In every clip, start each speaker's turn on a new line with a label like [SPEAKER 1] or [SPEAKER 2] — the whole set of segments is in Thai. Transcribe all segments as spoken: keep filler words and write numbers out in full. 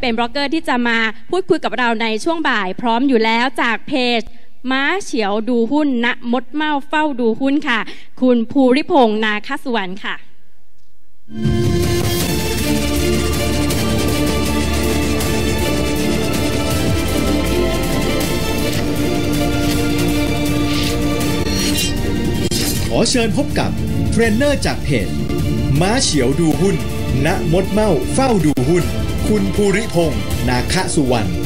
[SPEAKER 1] เป็นบล็อกเกอร์ที่จะมาพูดคุยกับเราในช่วงบ่ายพร้อมอยู่แล้วจากเพจม้าเฉียวดูหุ้นณมดเมาเฝ้าดูหุ้นค่ะคุณภูริพงษ์นาคสุวรรณค่ะ
[SPEAKER 2] ขอเชิญพบกับเทรนเนอร์จากเพจม้าเฉียวดูหุ้นณมดเมาเฝ้าดูหุ้นคุณภูริพงษ์นาคสุวรรณ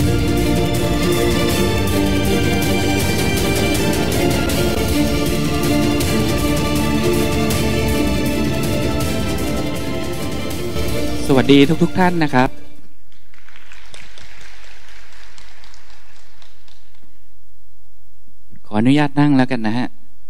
[SPEAKER 3] สวัสดีทุกๆท่านนะครับขออนุญาตนั่งแล้วกันนะฮะ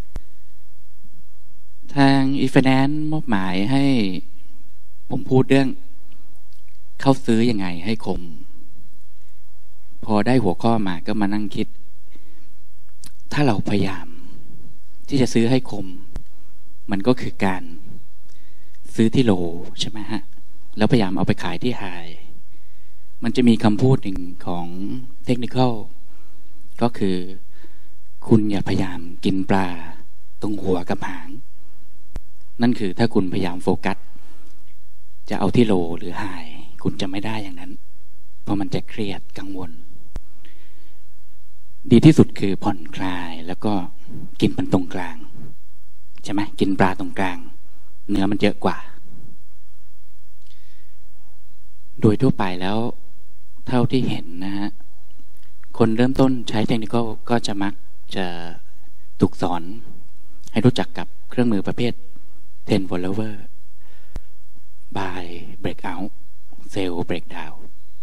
[SPEAKER 3] ทาง e-finance มอบหมายให้ผมพูดเรื่องเข้าซื้อยังไงให้คมพอได้หัวข้อมาก็มานั่งคิดถ้าเราพยายามที่จะซื้อให้คมมันก็คือการซื้อที่โลใช่ไหมฮะแล้วพยายามเอาไปขายที่ไฮมันจะมีคำพูดหนึ่งของเทคนิคอลก็คือคุณอย่าพยายามกินปลาตรงหัวกับหางนั่นคือถ้าคุณพยายามโฟกัสจะเอาที่โลหรือไฮคุณจะไม่ได้อย่างนั้นเพราะมันจะเครียดกังวลดีที่สุดคือผ่อนคลายแล้วก็กินมันตรงกลางใช่ไหมกินปลาตรงกลางเนื้อมันเยอะกว่าโดยทั่วไปแล้วเท่าที่เห็นนะฮะคนเริ่มต้นใช้เทคนิคก็จะมักจะถูกสอนให้รู้จักกับเครื่องมือประเภทten follower buy breakout sell breakdown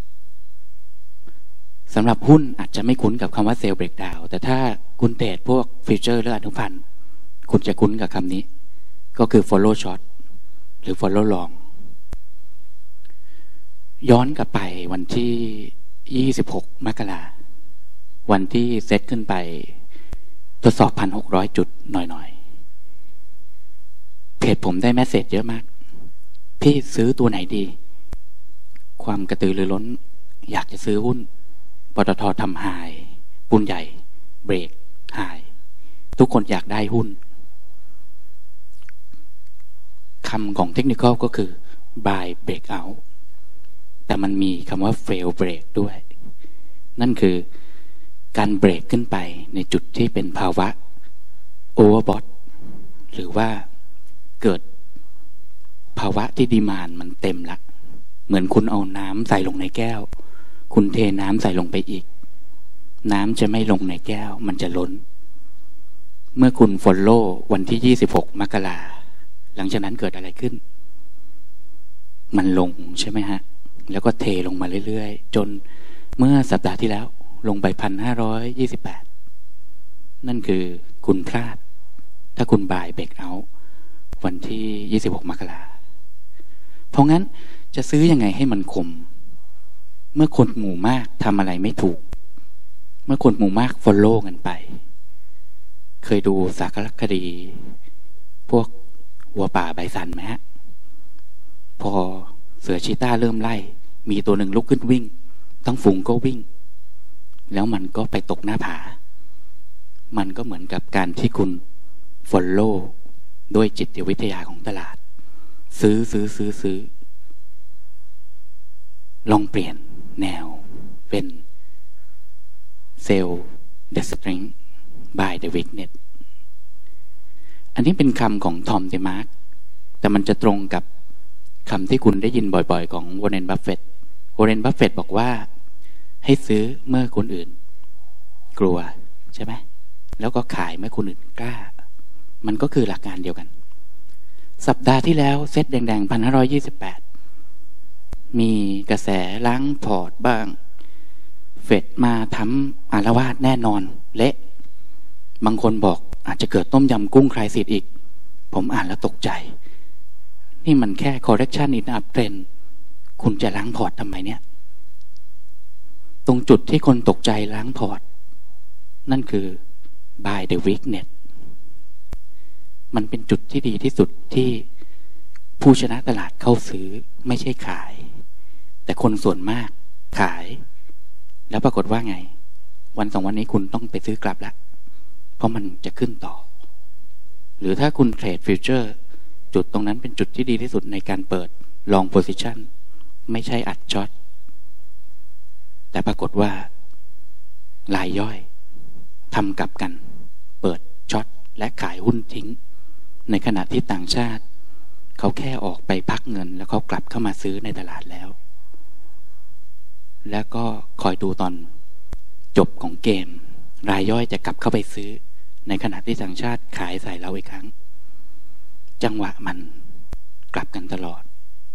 [SPEAKER 3] สำหรับหุ้นอาจจะไม่คุ้นกับคำว่า sell breakdown แต่ถ้าคุณเทรดพวกฟิวเจอร์หรืออนุพันธ์คุณจะคุ้นกับคำนี้ก็คือ follow short หรือ follow long ย้อนกลับไปวันที่ยี่สิบหกมกราวันที่เซตขึ้นไปทดสอบ หนึ่งพันหกร้อย จุดหน่อยๆเพจผมได้แมสเสจเยอะมากพี่ซื้อตัวไหนดีความกระตือรือร้นอยากจะซื้อหุ้นปตท.ทำไฮปุ้นใหญ่เบรกไฮทุกคนอยากได้หุ้นคำของเทคนิคอลก็คือ buy break out แต่มันมีคำว่า fail break ด้วยนั่นคือการเบรกขึ้นไปในจุดที่เป็นภาวะ overbought หรือว่าเกิดภาวะที่ดีมานด์มันเต็มละเหมือนคุณเอาน้ำใส่ลงในแก้วคุณเทน้ำใส่ลงไปอีกน้ำจะไม่ลงในแก้วมันจะล้นเมื่อคุณฟอลโล่วันที่ยี่สิบหกมกราหลังจากนั้นเกิดอะไรขึ้นมันลงใช่ไหมฮะแล้วก็เทลงมาเรื่อยๆจนเมื่อสัปดาห์ที่แล้วลงไป หนึ่งพันห้าร้อยยี่สิบแปด นั่นคือคุณพลาดถ้าคุณบายเบรกเอาท์วันที่ยี่สิบหกมกราเพราะงั้นจะซื้อยังไงให้มันคมเมื่อคนหมู่มากทำอะไรไม่ถูกเมื่อคนหมู่มากฟอลโล่กันไปเคยดูสารคดีพวกวัวป่าไบซันไหมฮะพอเสือชีต้าเริ่มไล่มีตัวหนึ่งลุกขึ้นวิ่งทั้งฝูงก็วิ่งแล้วมันก็ไปตกหน้าผามันก็เหมือนกับการที่คุณฟอลโล่ด้วยจิตวิทยาของตลาดซื้อซื้อซื้อซื้อลองเปลี่ยนแนวเป็นเซลล์ the strength by the weakness อันนี้เป็นคำของทอม เดมาร์กแต่มันจะตรงกับคำที่คุณได้ยินบ่อยๆของวอร์เรน บัฟเฟตต์วอร์เรน บัฟเฟตต์บอกว่าให้ซื้อเมื่อคนอื่นกลัวใช่ไหมแล้วก็ขายเมื่อคนอื่นกล้ามันก็คือหลักการเดียวกันสัปดาห์ที่แล้วเซ็ตแดงๆ หนึ่งพันห้าร้อยยี่สิบแปด มีกระแสล้างพอร์ตบ้างเฟดมาทำอาละวาดแน่นอนเละบางคนบอกอาจจะเกิดต้มยำกุ้งไครซิสอีกผมอ่านแล้วตกใจนี่มันแค่ correction in uptrend คุณจะล้างพอร์ตทำไมเนี่ยตรงจุดที่คนตกใจล้างพอร์ตนั่นคือ buy the weakness มันเป็นจุดที่ดีที่สุดที่ผู้ชนะตลาดเข้าซื้อไม่ใช่ขายแต่คนส่วนมากขายแล้วปรากฏว่าไงวันสองวันนี้คุณต้องไปซื้อกลับแล้วเพราะมันจะขึ้นต่อหรือถ้าคุณเทรดฟิวเจอร์จุดตรงนั้นเป็นจุดที่ดีที่สุดในการเปิดลองโพซิชันไม่ใช่อัดช็อตแต่ปรากฏว่ารายย่อยทำกลับกันเปิดช็อตและขายหุ้นทิ้งในขณะที่ต่างชาติเขาแค่ออกไปพักเงินแล้วเขากลับเข้ามาซื้อในตลาดแล้วแล้วก็คอยดูตอนจบของเกมรายย่อยจะกลับเข้าไปซื้อในขณะที่ต่างชาติขายใส่เราอีกครั้งจังหวะมันกลับกันตลอด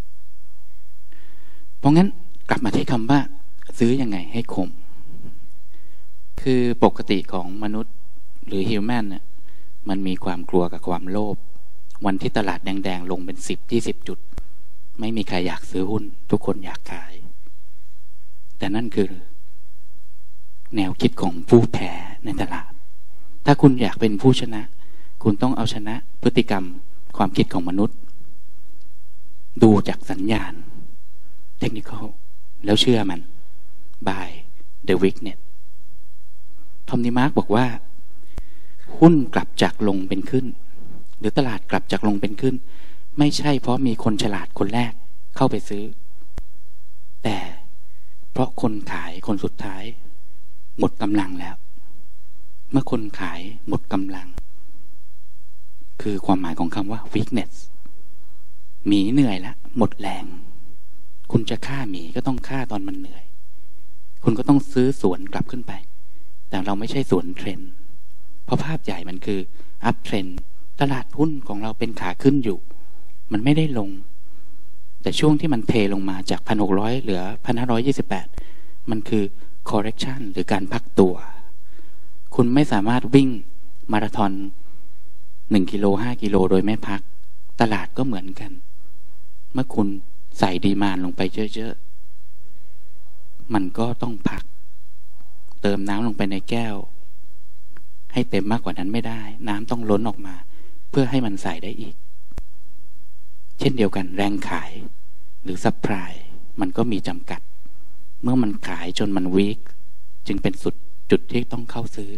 [SPEAKER 3] เพราะงั้นกลับมาที่คำว่าซื้อยังไงให้คมคือปกติของมนุษย์หรือฮิวแมนเนี่ยมันมีความกลัวกับความโลภวันที่ตลาดแดงๆลงเป็นสิบยี่สิบจุดไม่มีใครอยากซื้อหุ้นทุกคนอยากขายแต่นั่นคือแนวคิดของผู้แพ้ในตลาดถ้าคุณอยากเป็นผู้ชนะคุณต้องเอาชนะพฤติกรรมความคิดของมนุษย์ดูจากสัญญาณเทคนิคอลแล้วเชื่อมัน by the weakness ทอมนีมาร์กบอกว่าหุ้นกลับจากลงเป็นขึ้นหรือตลาดกลับจากลงเป็นขึ้นไม่ใช่เพราะมีคนฉลาดคนแรกเข้าไปซื้อแต่เพราะคนขายคนสุดท้ายหมดกำลังแล้วเมื่อคนขายหมดกำลังคือความหมายของคำว่า weakness หมีเหนื่อยแล้วหมดแรงคุณจะฆ่าหมีก็ต้องฆ่าตอนมันเหนื่อยคุณก็ต้องซื้อสวนกลับขึ้นไปแต่เราไม่ใช่สวนเทรนด์เพราะภาพใหญ่มันคือ up trend ตลาดหุ้นของเราเป็นขาขึ้นอยู่มันไม่ได้ลงแต่ช่วงที่มันเทลงมาจาก หนึ่งพันหกร้อย เหลือ หนึ่งพันห้าร้อยยี่สิบแปด มันคือ correction หรือการพักตัวคุณไม่สามารถวิ่งมาราธอนหนึ่งกิโลห้ากิโลโดยไม่พักตลาดก็เหมือนกันเมื่อคุณใส่ดีมานด์ลงไปเยอะๆมันก็ต้องพักเติมน้ำลงไปในแก้วให้เต็มมากกว่านั้นไม่ได้น้ำต้องล้นออกมาเพื่อให้มันใส่ได้อีกเช่นเดียวกันแรงขายหรือซัพพลายมันก็มีจำกัดเมื่อมันขายจนมันวีคจึงเป็นสุดจุดที่ต้องเข้าซื้อ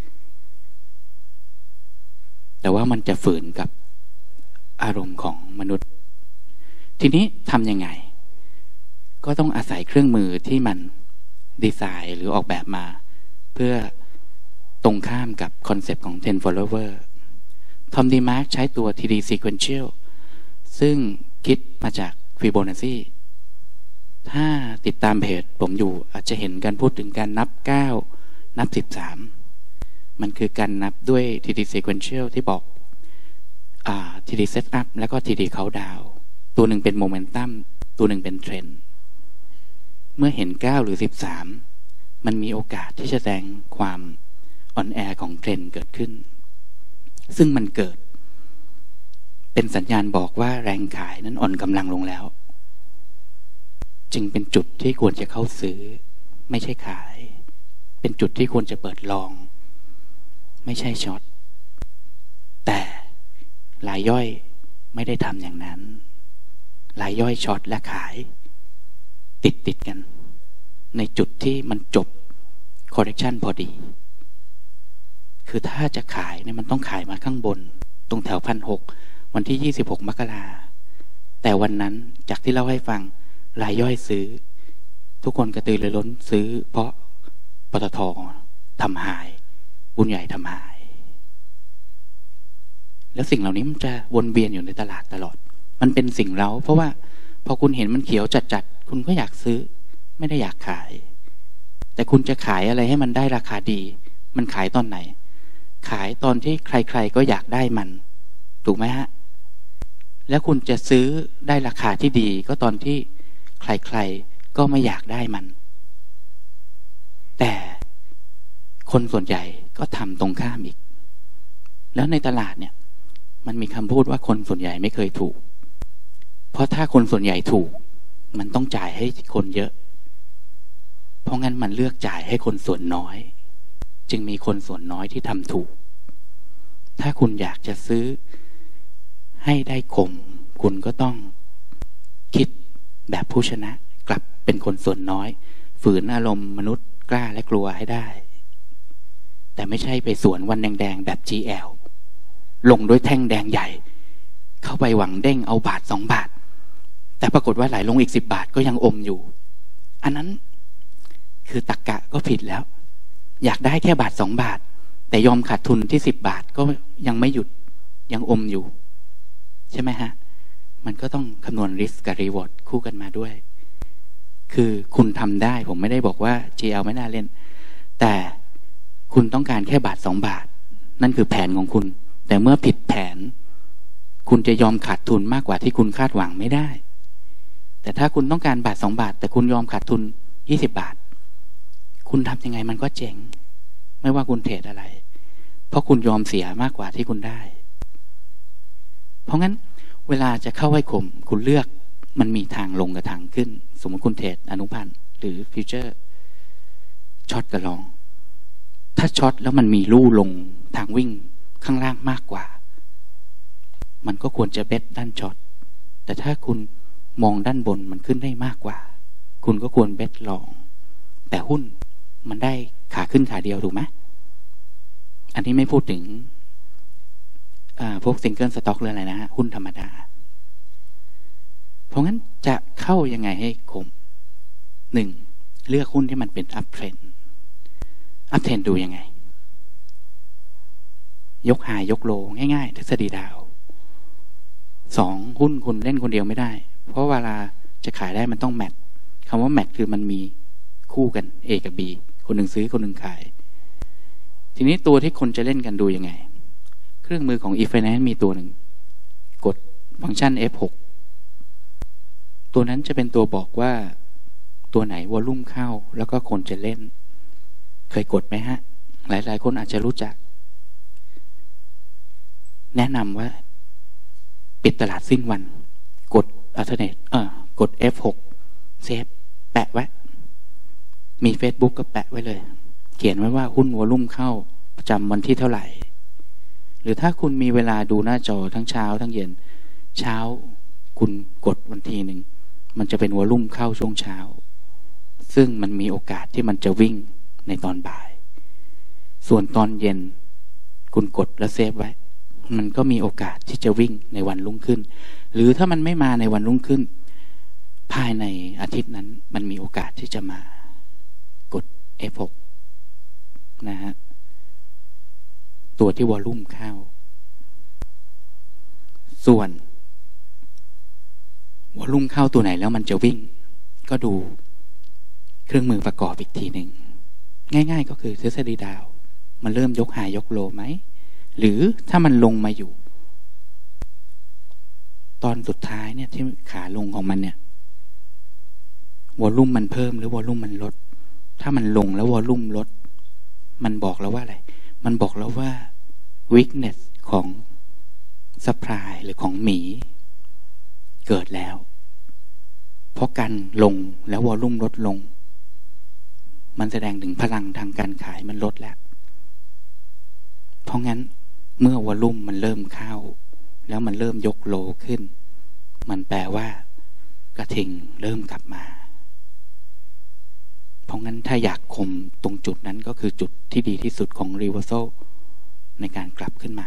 [SPEAKER 3] แต่ว่ามันจะฝืนกับอารมณ์ของมนุษย์ทีนี้ทำยังไงก็ต้องอาศัยเครื่องมือที่มันดีไซน์หรือออกแบบมาเพื่อตรงข้ามกับคอนเซปต์ของ ten follower ทอมดีมาร์กใช้ตัว ที ดี sequential ซึ่งคิดมาจาก Fibonacci ถ้าติดตามเพจผมอยู่อาจจะเห็นการพูดถึงการนับเก้านับสิบสามมันคือการนับด้วย ที ดี sequential ที่บอกอ่า ที ดี setup แล้วก็ ที ดี countdown ตัวหนึ่งเป็นโมเมนตัมตัวหนึ่งเป็นเทรนด์เมื่อเห็นเก้าหรือสิบสามมันมีโอกาสที่จะแสดงความอ่อนแอของเทรนด์เกิดขึ้นซึ่งมันเกิดเป็นสัญญาณบอกว่าแรงขายนั้นอ่อนกำลังลงแล้วจึงเป็นจุดที่ควรจะเข้าซื้อไม่ใช่ขายเป็นจุดที่ควรจะเปิดลองไม่ใช่ช็อตแต่รายย่อยไม่ได้ทำอย่างนั้นรายย่อยช็อตและขายติดติดกันในจุดที่มันจบ correction พอดีคือถ้าจะขายเนี่ยมันต้องขายมาข้างบนตรงแถวพันหกวันที่ยี่สิบหกมกราแต่วันนั้นจากที่เล่าให้ฟังรายย่อยซื้อทุกคนกระตือรือร้นซื้อเพราะปตท.ทำหายบุญใหญ่ทำหายแล้วสิ่งเหล่านี้มันจะวนเวียนอยู่ในตลาดตลอดมันเป็นสิ่งเร้าเพราะว่าพอคุณเห็นมันเขียวจัดๆคุณก็อยากซื้อไม่ได้อยากขายแต่คุณจะขายอะไรให้มันได้ราคาดีมันขายตอนไหนขายตอนที่ใครๆก็อยากได้มันถูกไหมฮะแล้วคุณจะซื้อได้ราคาที่ดีก็ตอนที่ใครๆก็ไม่อยากได้มันแต่คนส่วนใหญ่ก็ทำตรงข้ามอีกแล้วในตลาดเนี่ยมันมีคำพูดว่าคนส่วนใหญ่ไม่เคยถูกเพราะถ้าคนส่วนใหญ่ถูกมันต้องจ่ายให้คนเยอะเพราะงั้นมันเลือกจ่ายให้คนส่วนน้อยจึงมีคนส่วนน้อยที่ทำถูกถ้าคุณอยากจะซื้อให้ได้คมคุณก็ต้องคิดแบบผู้ชนะกลับเป็นคนส่วนน้อยฝืนอารมณ์มนุษย์กล้าและกลัวให้ได้แต่ไม่ใช่ไปสวนวันแดงๆแบบ จี แอล ลงด้วยแท่งแดงใหญ่เข้าไปหวังเด้งเอาบาทสองบาทแต่ปรากฏว่าไหลลงอีกสิบบาทก็ยังอมอยู่อันนั้นคือตรรกะก็ผิดแล้วอยากได้แค่บาทสองบาทแต่ยอมขาดทุนที่สิบบาทก็ยังไม่หยุดยังอมอยู่ใช่ไหมฮะมันก็ต้องคำนวณ risk กับ reward คู่กันมาด้วยคือคุณทำได้ผมไม่ได้บอกว่า จี แอล ไม่น่าเล่นแต่คุณต้องการแค่บาทสองบาทนั่นคือแผนของคุณแต่เมื่อผิดแผนคุณจะยอมขาดทุนมากกว่าที่คุณคาดหวังไม่ได้แต่ถ้าคุณต้องการบาทสองบาทแต่คุณยอมขาดทุนยี่สิบบาทคุณทำยังไงมันก็เจ๋งไม่ว่าคุณเทรดอะไรเพราะคุณยอมเสียมากกว่าที่คุณได้เพราะงั้นเวลาจะเข้าให้ข่มคุณเลือกมันมีทางลงกับทางขึ้นสมมติคุณเทรดอนุพันธ์หรือฟิวเจอร์ช็อตกับลองถ้าช็อตแล้วมันมีลู่ลงทางวิ่งข้างล่างมากกว่ามันก็ควรจะเบ็ดด้านช็อตแต่ถ้าคุณมองด้านบนมันขึ้นได้มากกว่าคุณก็ควรเบ็ดลองแต่หุ้นมันได้ขาขึ้นขาเดียวถูกไหมอันนี้ไม่พูดถึงพวกซิงเกิลสต็อกเลยอะไรนะฮะหุ้นธรรมดาเพราะงั้นจะเข้ายังไงให้คมหนึ่งเลือกหุ้นที่มันเป็นอัพเทรนด์อัพเทรนด์ดูยังไงยกไฮยกโลง่ายๆทฤษฎีดาวสองหุ้นคุณเล่นคนเดียวไม่ได้เพราะเวลาจะขายได้มันต้องแมทคำว่าแมทคือมันมีคู่กัน A กับ B คนหนึ่งซื้อคนหนึ่งขายทีนี้ตัวที่คนจะเล่นกันดูยังไงเครื่องมือของ e-finance มีตัวหนึ่งกดฟังก์ชัน เอฟ หก ตัวนั้นจะเป็นตัวบอกว่าตัวไหนวอลลุ่มเข้าแล้วก็คนจะเล่นเคยกดไหมฮะหลายๆคนอาจจะรู้จักแนะนำว่าปิดตลาดสิ้นวันกด alternate เออกด เอฟ หก เซฟแปะไว้มี Facebook ก็แปะไว้เลยเขียนไว้ว่าหุ้นวอลลุ่มเข้าประจำวันที่เท่าไหร่หรือถ้าคุณมีเวลาดูหน้าจอทั้งเช้าทั้งเย็นเช้าคุณกดวันทีหนึ่งมันจะเป็นวอลลุ่มเข้าช่วงเช้าซึ่งมันมีโอกาสที่มันจะวิ่งในตอนบ่ายส่วนตอนเย็นคุณกดแล้วเซฟไว้มันก็มีโอกาสที่จะวิ่งในวันรุ่งขึ้นหรือถ้ามันไม่มาในวันรุ่งขึ้นภายในอาทิตย์นั้นมันมีโอกาสที่จะมากด เอฟ หก นะฮะตัวที่วอลลุ่มเข้าส่วนวอลลุ่มเข้าตัวไหนแล้วมันจะวิ่งก็ดูเครื่องมือประกอบอีกทีหนึ่งง่ายๆก็คือทฤษฎีดาวมันเริ่มยกไฮยกโลไหมหรือถ้ามันลงมาอยู่ตอนสุดท้ายเนี่ยที่ขาลงของมันเนี่ยวอลลุ่มมันเพิ่มหรือวอลลุ่มมันลดถ้ามันลงแล้ววอลลุ่มลดมันบอกแล้วว่าอะไรมันบอกแล้วว่า weakness ของ supply หรือของหมีเกิดแล้วเพราะการลงแล้ววอลลุ่มลดลงมันแสดงถึงพลังทางการขายมันลดแล้วเพราะงั้นเมื่อวอลลุ่มมันเริ่มเข้าแล้วมันเริ่มยกโลขึ้นมันแปลว่ากระทิงเริ่มกลับมาเพราะงั้นถ้าอยากคมตรงจุดนั้นก็คือจุดที่ดีที่สุดของ reversal ในการกลับขึ้นมา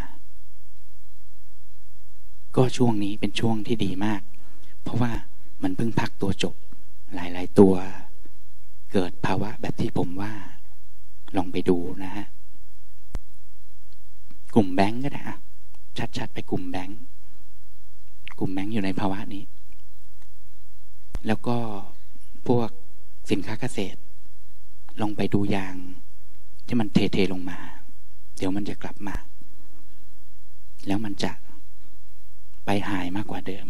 [SPEAKER 3] ก็ช่วงนี้เป็นช่วงที่ดีมากเพราะว่ามันเพิ่งพักตัวจบหลายๆตัวเกิดภาวะแบบที่ผมว่าลองไปดูนะฮะกลุ่มแบงก์ก็ได้อะชัดๆไปกลุ่มแบงก์กลุ่มแบงก์อยู่ในภาวะนี้แล้วก็พวกสินค้าเกษตรลองไปดูยางที่มันเทๆลงมาเดี๋ยวมันจะกลับมาแล้วมันจะไปหายมากกว่าเดิม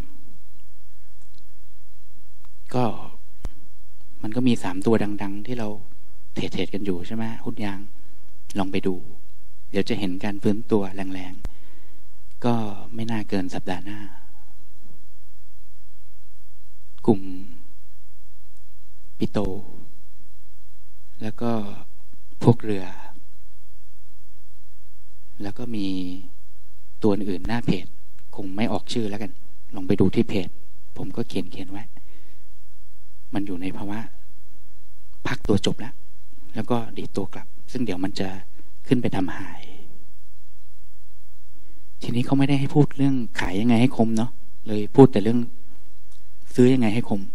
[SPEAKER 3] ก็มันก็มีสามตัวดังๆที่เราเทรดๆกันอยู่ใช่ไหมหุ้นยางลองไปดูเดี๋ยวจะเห็นการฟื้นตัวแรงๆก็ไม่น่าเกินสัปดาห์หน้ากลุ่มปิโตแล้วก็พวกเรือแล้วก็มีตัวอื่นหน้าเพจคงไม่ออกชื่อแล้วกันลองไปดูที่เพจผมก็เขียนเขียนไว้มันอยู่ในภาวะพักตัวจบแล้วแล้วก็ดีดตัวกลับซึ่งเดี๋ยวมันจะขึ้นไปทำหายทีนี้เขาไม่ได้ให้พูดเรื่องขายยังไงให้คมเนาะเลยพูดแต่เรื่องซื้อยังไงให้คม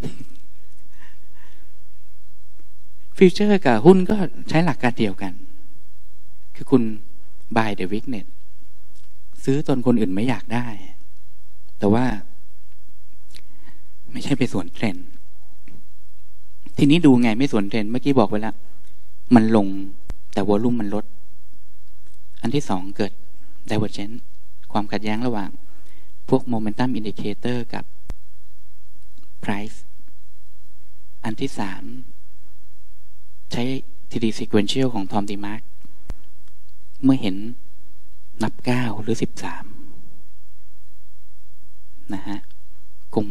[SPEAKER 3] ฟิวเจอร์กับหุ้นก็ใช้หลักการเดียวกันคือคุณ buy the weakness ซื้อตนคนอื่นไม่อยากได้แต่ว่าไม่ใช่ไปสวนเทรนด์ทีนี้ดูไงไม่สวนเทรนด์เมื่อกี้บอกไปแล้วมันลงแต่วอลลุ่มมันลดอันที่สองเกิด divergence ความขัดแย้งระหว่างพวก momentum indicator กับ price อันที่สามใช้ ที ดี sequential ของ Tom DeMark เมื่อเห็นนับเก้าหรือสิบสามนะฮะคง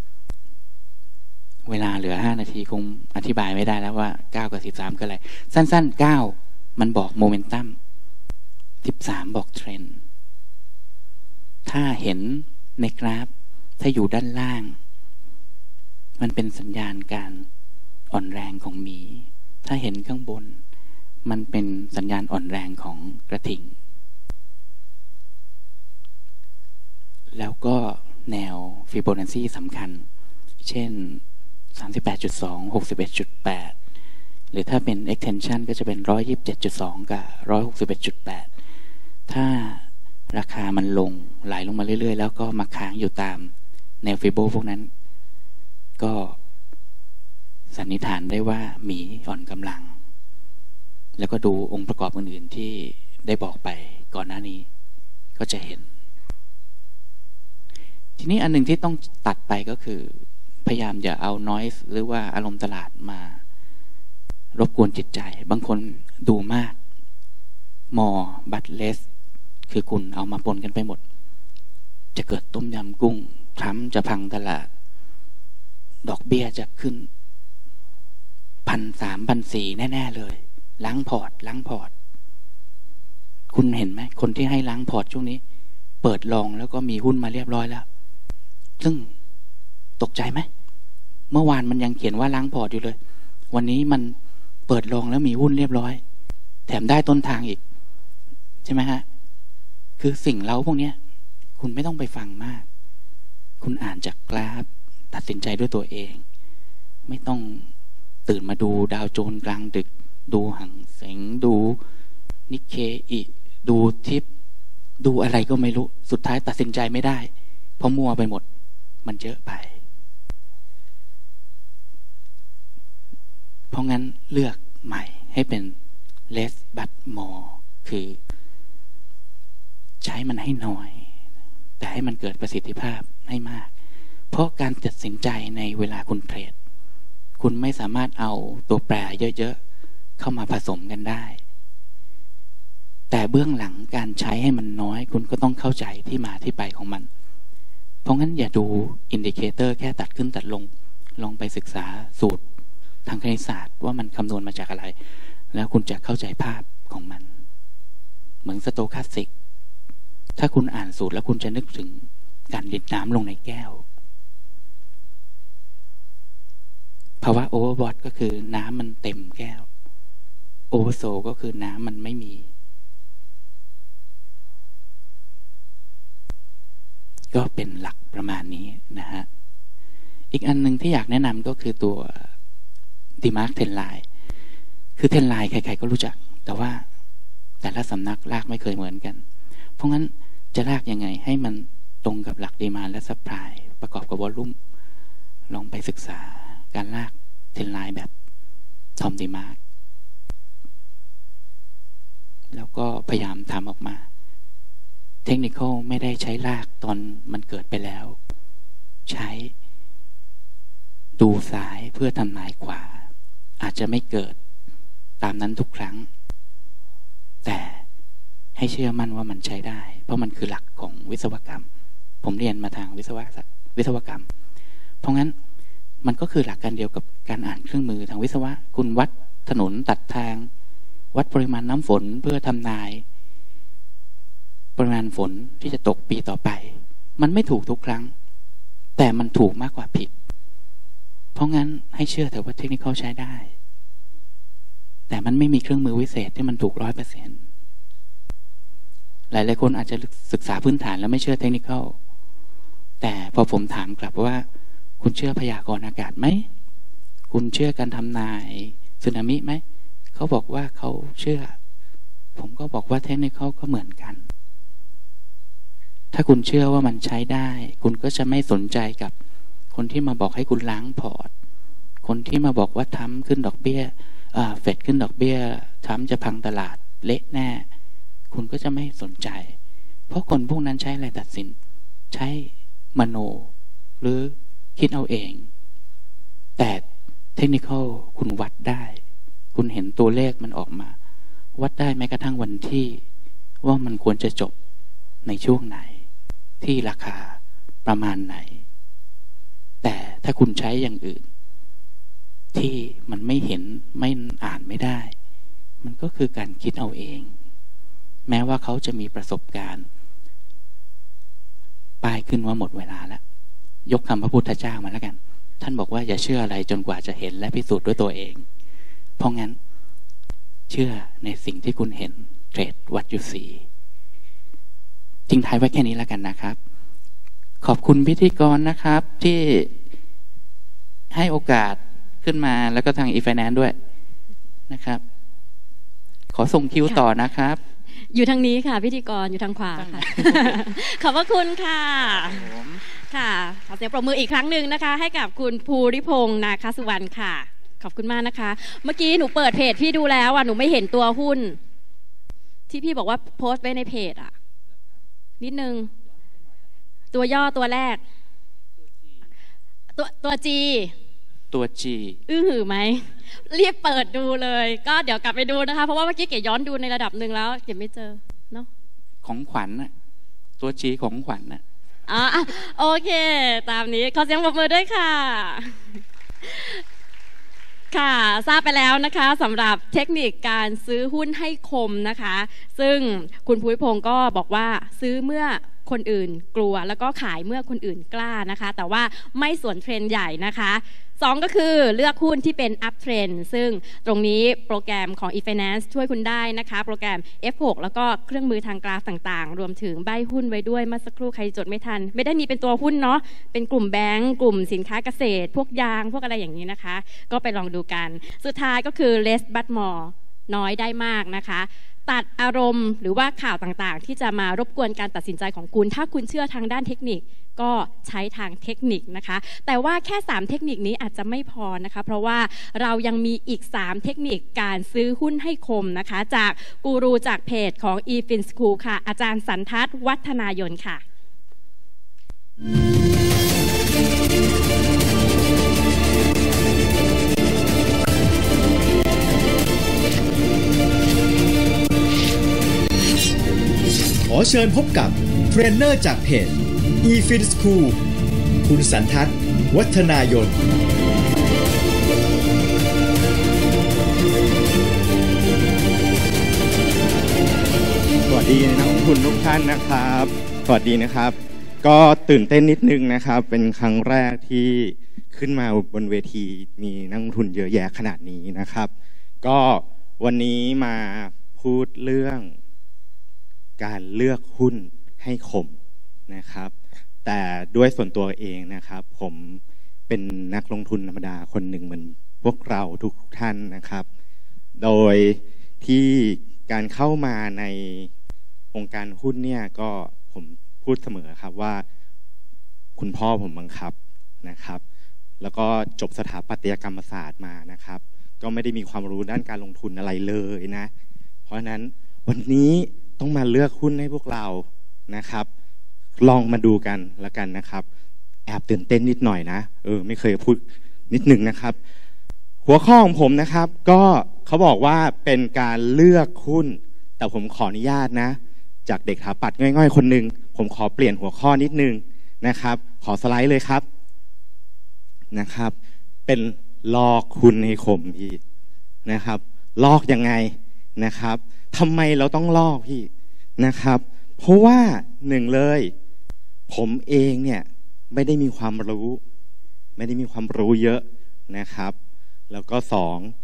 [SPEAKER 3] เวลาเหลือห้านาทีคงอธิบายไม่ได้แล้วว่าเก้ากับสิบสามคืออะไรสั้นๆเก้ามันบอกโมเมนตัมสิบสามบอกเทรนด์ถ้าเห็นในกราฟถ้าอยู่ด้านล่างมันเป็นสัญญาณการอ่อนแรงของหมีถ้าเห็นข้างบนมันเป็นสัญญาณอ่อนแรงของกระทิงแล้วก็แนวฟิโบนัชชีสำคัญเช่น สามสิบแปดจุดสอง หกสิบเอ็ดจุดแปด หรือถ้าเป็น extension ก็จะเป็น หนึ่งร้อยยี่สิบเจ็ดจุดสอง กับ หนึ่งร้อยหกสิบเอ็ดจุดแปด ถ้าราคามันลงไหลลงมาเรื่อยๆแล้วก็มาค้างอยู่ตามแนวฟิโบพวกนั้นก็สันนิษฐานได้ว่ามีอ่อนกำลังแล้วก็ดูองค์ประกอบอื่นๆที่ได้บอกไปก่อนหน้านี้ก็จะเห็นทีนี้อันหนึ่งที่ต้องตัดไปก็คือพยายามอย่าเอา noise หรือว่าอารมณ์ตลาดมารบกวนจิตใจบางคนดูมาก more but less คือคุณเอามาปนกันไปหมดจะเกิดต้มยำกุ้งทรัมป์จะพังตลาดดอกเบี้ยจะขึ้นพันสามพันสี่แน่ๆเลยล้างพอร์ตล้างพอร์ตคุณเห็นไหมคนที่ให้ล้างพอร์ตช่วงนี้เปิดลองแล้วก็มีหุ้นมาเรียบร้อยแล้วซึ่งตกใจไหมเมื่อวานมันยังเขียนว่าล้างพอร์ตอยู่เลยวันนี้มันเปิดลองแล้วมีหุ้นเรียบร้อยแถมได้ต้นทางอีกใช่ไหมฮะคือสิ่งเล้าพวกนี้คุณไม่ต้องไปฟังมากคุณอ่านจากกราฟตัดสินใจด้วยตัวเองไม่ต้องตื่นมาดูดาวโจนส์กลางดึกดูหังเส็งดูนิเคอิดูทิปดูอะไรก็ไม่รู้สุดท้ายตัดสินใจไม่ได้เพราะมัวไปหมดมันเยอะไปเพราะงั้นเลือกใหม่ให้เป็น less but more คือใช้มันให้น้อยแต่ให้มันเกิดประสิทธิภาพให้มากเพราะการตัดสินใจในเวลาคุณเทรดคุณไม่สามารถเอาตัวแปรเยอะๆเข้ามาผสมกันได้แต่เบื้องหลังการใช้ให้มันน้อยคุณก็ต้องเข้าใจที่มาที่ไปของมันเพราะงั้นอย่าดูอินดิเคเตอร์แค่ตัดขึ้นตัดลงลองไปศึกษาสูตรทางคณิตศาสตร์ว่ามันคำนวณมาจากอะไรแล้วคุณจะเข้าใจภาพของมันเหมือนสโตคาสติกถ้าคุณอ่านสูตรแล้วคุณจะนึกถึงการดิดน้ำลงในแก้วภาวะโอเวอร์บอทก็คือน้ำมันเต็มแก้วโอเวอร์โซก็คือน้ำมันไม่มีก็เป็นหลักประมาณนี้นะฮะอีกอันหนึ่งที่อยากแนะนำก็คือตัว DeMark Trendline คือTrendlineใครๆก็รู้จักแต่ว่าแต่ละสำนักลากไม่เคยเหมือนกันเพราะงั้นจะลากยังไงให้มันตรงกับหลัก Demand และ Supply ประกอบกับ Volume ลองไปศึกษาการลากTrendlineแบบ Tom DeMark แล้วก็พยายามทำออกมาเทคนิคไม่ได้ใช้ลากตอนมันเกิดไปแล้วใช้ดูซ้ายเพื่อทำนายขวาอาจจะไม่เกิดตามนั้นทุกครั้งแต่ให้เชื่อมั่นว่ามันใช้ได้เพราะมันคือหลักของวิศวกรรมผมเรียนมาทางวิศวะวิศวกรรมเพราะงั้นมันก็คือหลักการเดียวกับการอ่านเครื่องมือทางวิศวะคุณวัดถนนตัดทางวัดปริมาณน้ำฝนเพื่อทำนายปริมาณฝนที่จะตกปีต่อไปมันไม่ถูกทุกครั้งแต่มันถูกมากกว่าผิดเพราะงั้นให้เชื่อเถอะว่าเทคนิคใช้ได้แต่มันไม่มีเครื่องมือวิเศษที่มันถูกร้อยเปอร์เซ็นต์หลายหลายคนอาจจะศึกษาพื้นฐานแล้วไม่เชื่อเทคนิคแต่พอผมถามกลับว่าคุณเชื่อพยากรณ์อากาศไหมคุณเชื่อการทำนายสึนามิไหมเขาบอกว่าเขาเชื่อผมก็บอกว่าเทคนิคก็เหมือนกันถ้าคุณเชื่อว่ามันใช้ได้คุณก็จะไม่สนใจกับคนที่มาบอกให้คุณล้างพอร์ตคนที่มาบอกว่าทำขึ้นดอกเบี้ยเฟดขึ้นดอกเบี้ยทำจะพังตลาดเละแน่คุณก็จะไม่สนใจเพราะคนพวกนั้นใช้อะไรตัดสินใช้มโนหรือคิดเอาเองแต่เทคนิคคุณวัดได้คุณเห็นตัวเลขมันออกมาวัดได้แม้กระทั่งวันที่ว่ามันควรจะจบในช่วงไหนที่ราคาประมาณไหนแต่ถ้าคุณใช้อย่างอื่นที่มันไม่เห็นไม่อ่านไม่ได้มันก็คือการคิดเอาเองแม้ว่าเขาจะมีประสบการณ์ป้ายขึ้นว่าหมดเวลาแล้วยกคำพระพุทธเจ้ามาแล้วกันท่านบอกว่าอย่าเชื่ออะไรจนกว่าจะเห็นและพิสูจน์ด้วยตัวเองเพราะงั้นเชื่อในสิ่งที่คุณเห็นเทรดวัดยูซีทิ้งท้ายไว้แค่นี้แล้วกันนะครับขอบคุณพิธีกรนะครับที่ให้โอกาสขึ้นมาแล้วก็ทาง e-finance ด้วยนะครับขอส่งคิวต่อนะครับ
[SPEAKER 1] อยู่ทางนี้ค่ะพิธีกรอยู่ทางขวาค่ะ ขอบพระคุณค่ะค่ะขอเสียงปรบมืออีกครั้งหนึ่งนะคะให้กับคุณภูริพงษ์นาคสุวรรณค่ะขอบคุณมากนะคะเมื่อกี้หนูเปิดเพจพี่ดูแล้วอ่ะหนูไม่เห็นตัวหุ้นที่พี่บอกว่าโพสต์ไว้ในเพจอ่ะนิดนึงตัวย่อตัวแรกตัวตัว G
[SPEAKER 3] ตัว G
[SPEAKER 1] อื้อหือไหมรีบเปิดดูเลยก็เดี๋ยวกลับไปดูนะคะเพราะว่าเมื่อกี้เก๋ย้อนดูในระดับหนึ่งแล้วเก๋ไม่เจอเนาะ
[SPEAKER 3] ของขวัญน่ะตัว G ของขวัญน่ะ
[SPEAKER 1] อ่าโอเคตามนี้ขอเสียงปรบมือด้วยค่ะค่ะทราบไปแล้วนะคะสำหรับเทคนิคการซื้อหุ้นให้คมนะคะซึ่งคุณภูริพงศ์ก็บอกว่าซื้อเมื่อคนอื่นกลัวแล้วก็ขายเมื่อคนอื่นกล้านะคะแต่ว่าไม่สวนเทรนด์ใหญ่นะคะสองก็คือเลือกหุ้นที่เป็นอัพเทรนด์ซึ่งตรงนี้โปรแกรมของ e-finance ช่วยคุณได้นะคะโปรแกรม เอฟ หก แล้วก็เครื่องมือทางกราฟต่างๆรวมถึงใบหุ้นไว้ด้วยเมื่อสักครู่ใครจดไม่ทันไม่ได้มีเป็นตัวหุ้นเนาะเป็นกลุ่มแบงก์กลุ่มสินค้าเกษตรพวกยางพวกอะไรอย่างนี้นะคะก็ไปลองดูกันสุดท้ายก็คือ less but more น้อยได้มากนะคะตัดอารมณ์หรือว่าข่าวต่างๆที่จะมารบกวนการตัดสินใจของคุณถ้าคุณเชื่อทางด้านเทคนิคก็ใช้ทางเทคนิคนะคะแต่ว่าแค่สามเทคนิคนี้อาจจะไม่พอนะคะเพราะว่าเรายังมีอีกสามเทคนิคการซื้อหุ้นให้คมนะคะจากกูรูจากเพจของ e-fin School ค่ะอาจารย์สันทัศน์วัฒนายนค่ะ
[SPEAKER 2] ขอเชิญพบกับเทรนเนอร์จากเพจ e-fin School คุณสันทัศน์วัฒนายน
[SPEAKER 4] สวัสดีนักลงทุนทุกท่านนะครับสวัสดีนะครับก็ตื่นเต้นนิดนึงนะครับเป็นครั้งแรกที่ขึ้นมาบนเวทีมีนักลงทุนเยอะแยะขนาดนี้นะครับก็วันนี้มาพูดเรื่องการเลือกหุ้นให้คมนะครับแต่ด้วยส่วนตัวเองนะครับผมเป็นนักลงทุนธรรมดาคนหนึ่งเหมือนพวกเราทุกท่านนะครับโดยที่การเข้ามาในวงการหุ้นเนี่ยก็ผมพูดเสมอครับว่าคุณพ่อผมบังคับนะครับแล้วก็จบสถาปัตยกรรมศาสตร์มานะครับก็ไม่ได้มีความรู้ด้านการลงทุนอะไรเลยนะเพราะฉะนั้นวันนี้ต้องมาเลือกหุ้นให้พวกเรานะครับลองมาดูกันแล้วกันนะครับแอบตื่นเต้นนิดหน่อยนะเออไม่เคยพูดนิดหนึ่งนะครับหัวข้อของผมนะครับก็เขาบอกว่าเป็นการเลือกหุ้นแต่ผมขออนุญาตนะจากเด็กถาปัดง่อยๆคนหนึ่งผมขอเปลี่ยนหัวข้อนิดนึงนะครับขอสไลด์เลยครับนะครับเป็นลอกหุ้นให้คมพี่นะครับลอกยังไงนะครับทำไมเราต้องลอกพี่นะครับเพราะว่าหนึ่งเลยผมเองเนี่ยไม่ได้มีความรู้ไม่ได้มีความรู้เยอะนะครับแล้วก็สอง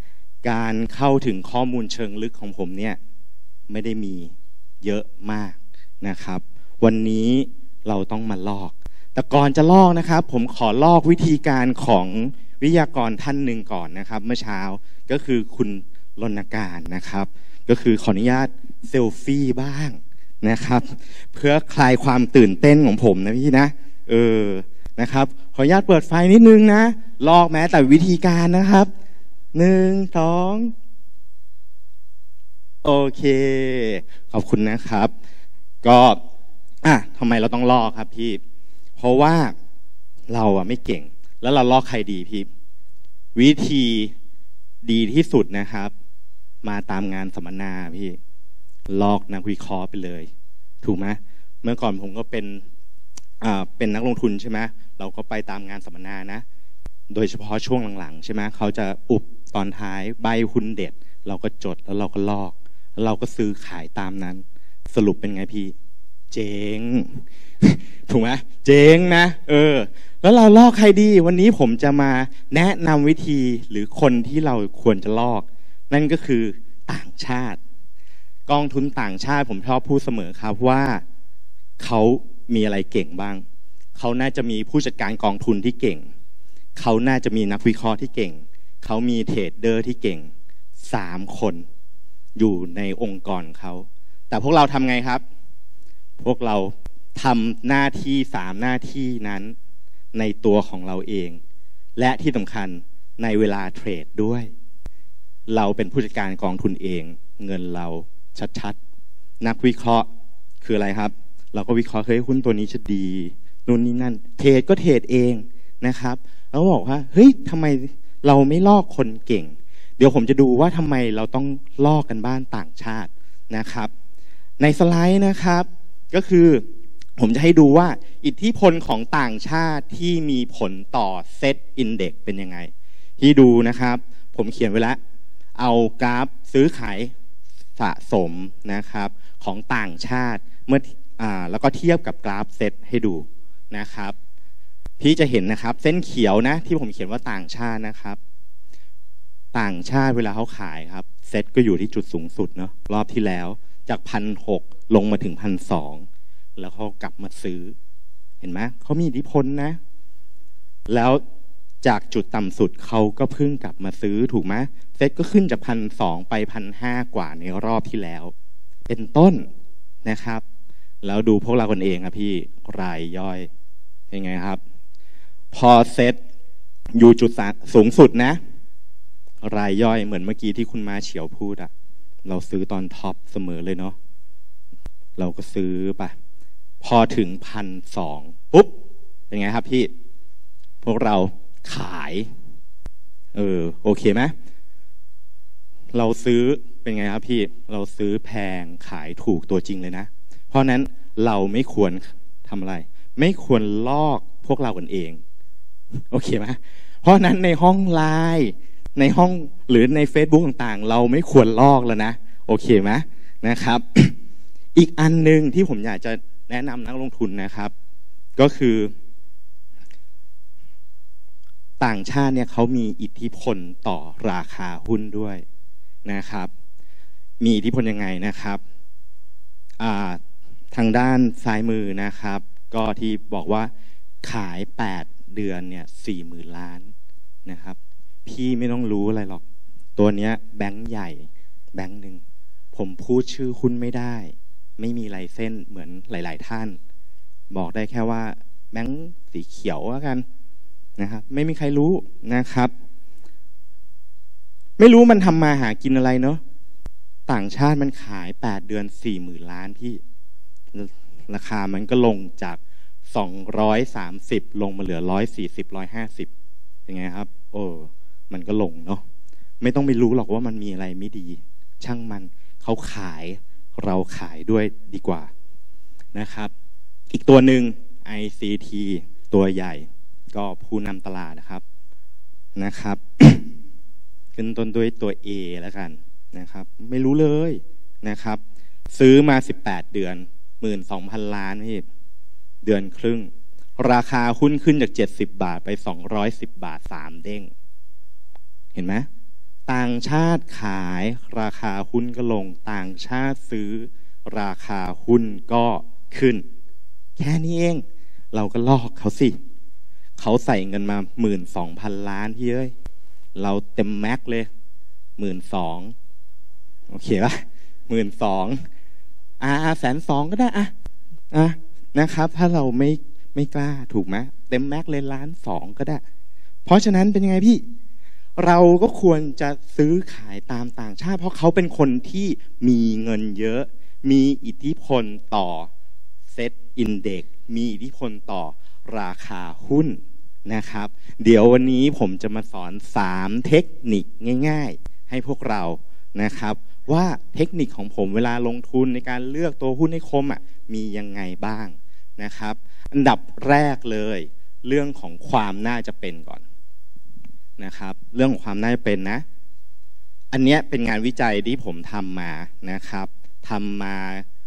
[SPEAKER 4] การเข้าถึงข้อมูลเชิงลึกของผมเนี่ยไม่ได้มีเยอะมากนะครับวันนี้เราต้องมาลอกแต่ก่อนจะลอกนะครับผมขอลอกวิธีการของวิทยากรท่านหนึ่งก่อนนะครับเมื่อเช้าก็คือคุณรณการนะครับก็คือขออนุญาตเซลฟี่บ้างนะครับเพื่อคลายความตื่นเต้นของผมนะพี่นะเออนะครับขออนุญาตเปิดไฟนิดนึงนะลอกแม้แต่วิธีการนะครับหนึ่งสองโอเคขอบคุณนะครับก็อ่ะทำไมเราต้องลอกครับพี่เพราะว่าเราอ่ะไม่เก่งแล้วเราลอกใครดีพี่วิธีดีที่สุดนะครับมาตามงานสัมมนาพี่ลอกนักวิเคราะห์ไปเลยถูกไหมเมื่อก่อนผมก็เป็นอ่าเป็นนักลงทุนใช่ไหมเราก็ไปตามงานสัมมนานะโดยเฉพาะช่วงหลังๆใช่ไหมเขาจะอุบตอนท้ายใบหุ้นเด็ดเราก็จดแล้วเราก็ลอกแล้วเราก็ซื้อขายตามนั้นสรุปเป็นไงพี่เจ๊ง ถูกไหมเจ๊งนะเออแล้วเราลอกใครดีวันนี้ผมจะมาแนะนำวิธีหรือคนที่เราควรจะลอกนั่นก็คือต่างชาติกองทุนต่างชาติผมชอบพูดเสมอครับว่าเขามีอะไรเก่งบ้างเขาน่าจะมีผู้จัดการกองทุนที่เก่งเขาน่าจะมีนักวิเคราะห์ที่เก่งเขามีเทรดเดอร์ที่เก่งสามคนอยู่ในองค์กรเขาแต่พวกเราทำไงครับพวกเราทำหน้าที่สามหน้าที่นั้นในตัวของเราเองและที่สำคัญในเวลาเทรดด้วยเราเป็นผู้จัดการกองทุนเองเงินเราชัดๆนักวิเคราะห์คืออะไรครับเราก็วิเคราะห์เฮ้ยหุ้นตัวนี้จะดีนู่นนี่นั่นเทรดก็เทรดเองนะครับแล้วบอกว่าเฮ้ยทำไมเราไม่ลอกคนเก่งเดี๋ยวผมจะดูว่าทำไมเราต้องลอกกันบ้านต่างชาตินะครับในสไลด์นะครับก็คือผมจะให้ดูว่าอิทธิพลของต่างชาติที่มีผลต่อเซตอินเด็กซ์เป็นยังไงที่ดูนะครับผมเขียนไว้แล้วเอากราฟซื้อขายสะสมนะครับของต่างชาติเมื่ออ่าแล้วก็เทียบกับกราฟเซตให้ดูนะครับพี่จะเห็นนะครับเส้นเขียวนะที่ผมเขียนว่าต่างชาตินะครับต่างชาติเวลาเขาขายครับเซตก็อยู่ที่จุดสูงสุดเนาะรอบที่แล้วจากพันหกลงมาถึงพันสองแล้วเขากลับมาซื้อเห็นไหมเขามีอิทธิพลนะแล้วจากจุดต่ำสุดเขาก็เพิ่งกลับมาซื้อถูกไหมเซตก็ขึ้นจากพันสองไปพันห้ากว่าในรอบที่แล้วเป็นต้นนะครับแล้วดูพวกเราคนเองครับพี่รายย่อยเป็นไงครับพอเซตอยู่จุดสูงสุดนะรายย่อยเหมือนเมื่อกี้ที่คุณมาเฉียวพูดอะเราซื้อตอนท็อปเสมอเลยเนาะเราก็ซื้อไปพอถึงพันสองปุ๊บเป็นไงครับพี่พวกเราขายเออโอเคไหมเราซื้อเป็นไงครับพี่เราซื้อแพงขายถูกตัวจริงเลยนะเพราะนั้นเราไม่ควรทำอะไรไม่ควรลอกพวกเรากันเองโอเคไหมเพราะนั้นในห้องไลน์ในห้องหรือใน Facebook ต่างๆเราไม่ควรลอกแล้วนะโอเคไหมนะครับ อีกอันหนึ่งที่ผมอยากจะแนะนำนักลงทุนนะครับก็คือต่างชาติเนี่ยเขามีอิทธิพลต่อราคาหุ้นด้วยนะครับมีอิทธิพลยังไงนะครับทางด้านซ้ายมือนะครับก็ที่บอกว่าขายแปดเดือนเนี่ยสี่หมื่นล้านนะครับพี่ไม่ต้องรู้อะไรหรอกตัวเนี้ยแบงค์ใหญ่แบงค์หนึ่งผมพูดชื่อหุ้นไม่ได้ไม่มีลายเส้นเหมือนหลายๆท่านบอกได้แค่ว่าแบงค์สีเขียวแล้วกันนะครับไม่มีใครรู้นะครับไม่รู้มันทำมาหากินอะไรเนาะต่างชาติมันขายแปดเดือนสี่หมื่นล้านพี่ราคามันก็ลงจากสองร้อยสามสิบลงมาเหลือร้อยสี่สิบร้อยห้าสิบเป็นไงครับโอ้มันก็ลงเนาะไม่ต้องไปรู้หรอกว่ามันมีอะไรไม่ดีช่างมันเขาขายเราขายด้วยดีกว่านะครับอีกตัวหนึ่ง ไอ ซี ที ตัวใหญ่ก็ผู้นำตลาดนะครับนะครับ ขึ้นต้นด้วยตัว A แล้วกันนะครับไม่รู้เลยนะครับซื้อมาสิบแปดเดือน หนึ่งหมื่นสองพัน ล้านนี่เดือนครึ่งราคาหุ้นขึ้นจากเจ็ดสิบบาทไปสองร้อยสิบบาทสามเด้งเห็นไหมต่างชาติขายราคาหุ้นก็ลงต่างชาติซื้อราคาหุ้นก็ขึ้นแค่นี้เองเราก็ลอกเขาสิเขาใส่เงินมาหมื่นสองพันล้านพี่เอ้ยเราเต็มแม็กเลยหมื่นสองโอเคป่ะหมื่นสองอ่าแสนสองก็ได้อ่ะอ่ะนะครับถ้าเราไม่ไม่กล้าถูกไหมเต็มแม็กเลยล้านสองก็ได้เพราะฉะนั้นเป็นยังไงพี่เราก็ควรจะซื้อขายตามต่างชาติเพราะเขาเป็นคนที่มีเงินเยอะมีอิทธิพลต่อเซ็ตอินเด็กซ์มีอิทธิพลต่อราคาหุ้นนะครับเดี๋ยววันนี้ผมจะมาสอนสามเทคนิคง่ายๆให้พวกเรานะครับว่าเทคนิคของผมเวลาลงทุนในการเลือกตัวหุ้นให้คมอ่ะมียังไงบ้างนะครับอันดับแรกเลยเรื่องของความน่าจะเป็นก่อนนะครับเรื่องของความน่าจะเป็นนะอันนี้เป็นงานวิจัยที่ผมทำมานะครับทำมา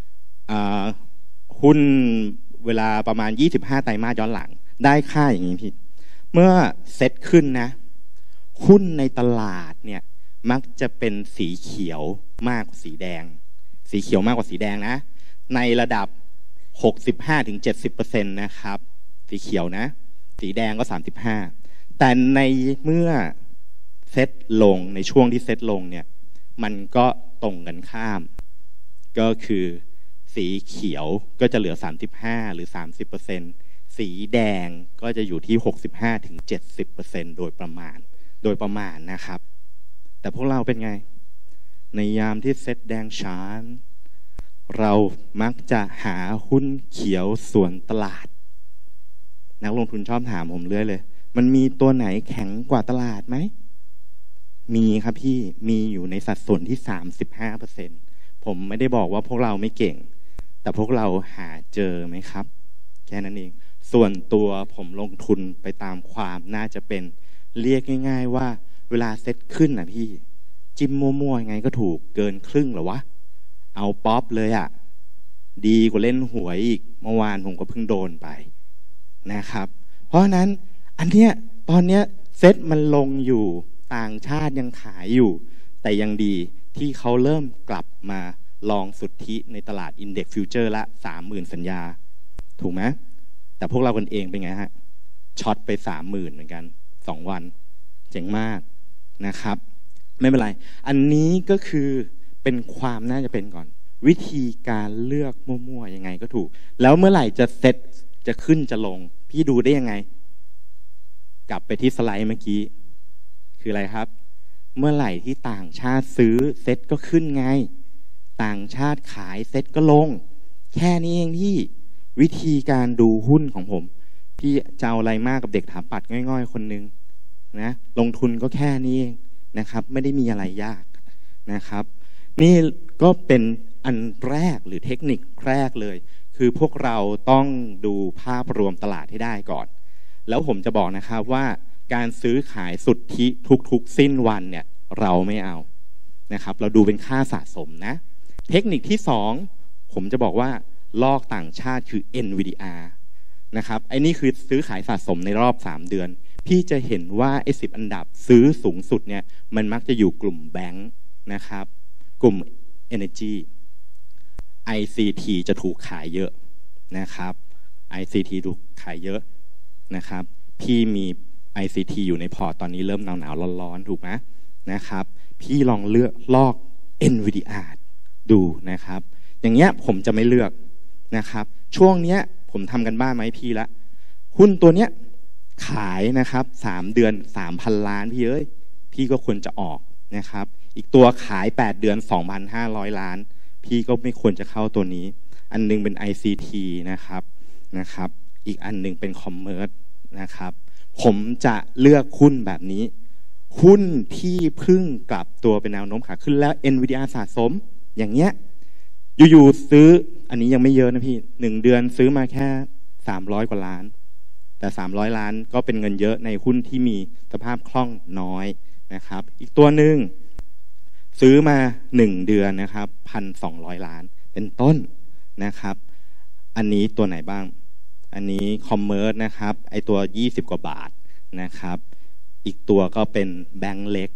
[SPEAKER 4] หุ้นเวลาประมาณยี่สิบห้าไตรมาสย้อนหลังได้ค่าอย่างนี้พี่เมื่อเซตขึ้นนะหุ้นในตลาดเนี่ยมักจะเป็นสีเขียวมากกว่าสีแดงสีเขียวมากกว่าสีแดงนะในระดับ หกสิบห้าถึงเจ็ดสิบเปอร์เซ็นต์ นะครับสีเขียวนะสีแดงก็สามสิบห้าแต่ในเมื่อเซตลงในช่วงที่เซตลงเนี่ยมันก็ตรงกันข้ามก็คือสีเขียวก็จะเหลือสามสิบห้าหรือ สามสิบเปอร์เซ็นต์ สีแดงก็จะอยู่ที่ หกสิบห้าถึงเจ็ดสิบเปอร์เซ็นต์ โดยประมาณโดยประมาณนะครับแต่พวกเราเป็นไงในยามที่เซ็ตแดงฉานเรามักจะหาหุ้นเขียวส่วนตลาดนักลงทุนชอบถามผมเรื่อยเลยมันมีตัวไหนแข็งกว่าตลาดไหมมีครับพี่มีอยู่ในสัดส่วนที่ สามสิบห้าเปอร์เซ็นต์ ผมไม่ได้บอกว่าพวกเราไม่เก่งแต่พวกเราหาเจอไหมครับแค่นั้นเองส่วนตัวผมลงทุนไปตามความน่าจะเป็นเรียกง่ายๆว่าเวลาเซ็ตขึ้นนะพี่จิ้มมั่วๆยังไงก็ถูกเกินครึ่งเหรอวะเอาป๊อปเลยอ่ะดีกว่าเล่นหวยอีกเมื่อวานผมก็เพิ่งโดนไปนะครับเพราะฉะนั้นอันเนี้ยตอนเนี้ยเซ็ตมันลงอยู่ต่างชาติยังขายอยู่แต่ยังดีที่เขาเริ่มกลับมาลองสุทธิในตลาด Index Future ละ สามหมื่น สัญญาถูกไหมแต่พวกเรากันเองเป็นไงฮะช็อตไป สามหมื่น เหมือนกันสองวันเจ๋งมากนะครับไม่เป็นไรอันนี้ก็คือเป็นความน่าจะเป็นก่อนวิธีการเลือกมั่วๆยังไงก็ถูกแล้วเมื่อไหร่จะเซ็ตจะขึ้นจะลงพี่ดูได้ยังไงกลับไปที่สไลด์เมื่อกี้คืออะไรครับเมื่อไหร่ที่ต่างชาติซื้อเซ็ตก็ขึ้นไงต่างชาติขายเซ็ตก็ลงแค่นี้เองที่วิธีการดูหุ้นของผมพี่จะเอาอะไรมากกับเด็กถามปัดง่อยๆคนนึงนะลงทุนก็แค่นี้เองนะครับไม่ได้มีอะไรยากนะครับนี่ก็เป็นอันแรกหรือเทคนิคแรกเลยคือพวกเราต้องดูภาพรวมตลาดให้ได้ก่อนแล้วผมจะบอกนะครับว่าการซื้อขายสุทธิทุกๆสิ้นวันเนี่ยเราไม่เอานะครับเราดูเป็นค่าสะสมนะเทคนิคที่สองผมจะบอกว่าลอกต่างชาติคือ เอ็น วี ดี อาร์ นะครับไอ้นี่คือซื้อขายสะสมในรอบสามเดือนพี่จะเห็นว่าไอ้สิบอันดับซื้อสูงสุดเนี่ยมันมักจะอยู่กลุ่มแบงค์นะครับกลุ่ม Energy ไอ ซี ที จะถูกขายเยอะนะครับ ไอ ซี ที ถูกขายเยอะนะครับพี่มี ไอ ซี ที อยู่ในพอร์ตตอนนี้เริ่มหนาวๆร้อนๆถูกไหมนะครับพี่ลองเลือกลอก เอ็น วี ดี อาร์ ดูนะครับอย่างเงี้ยผมจะไม่เลือกนะครับช่วงเนี้ยผมทำกันบ้านไหมพี่ละหุ้นตัวเนี้ยขายนะครับสามเดือน สามพัน ล้านพี่เอ้ยพี่ก็ควรจะออกนะครับอีกตัวขายแปดเดือน สองพันห้าร้อย ล้านพี่ก็ไม่ควรจะเข้าตัวนี้อันนึงเป็น ไอ ซี ที นะครับนะครับอีกอันนึงเป็นคอมเมอร์สนะครับผมจะเลือกหุ้นแบบนี้หุ้นที่เพิ่งกลับตัวเป็นแนวโน้มขาขึ้นแล้ว เอ็น วี ดี อาร์ สะสมอย่างเงี้ยอยู่ๆซื้ออันนี้ยังไม่เยอะนะพี่หนึ่งเดือนซื้อมาแค่สามร้อยกว่าล้านแต่สามร้อยล้านก็เป็นเงินเยอะในหุ้นที่มีสภาพคล่องน้อยนะครับอีกตัวหนึ่งซื้อมาหนึ่งเดือนนะครับ หนึ่งพันสองร้อย ล้านเป็นต้นนะครับอันนี้ตัวไหนบ้างอันนี้คอมเมอร์สนะครับไอตัวยี่สิบกว่าบาทนะครับอีกตัวก็เป็นแบงก์เล็ก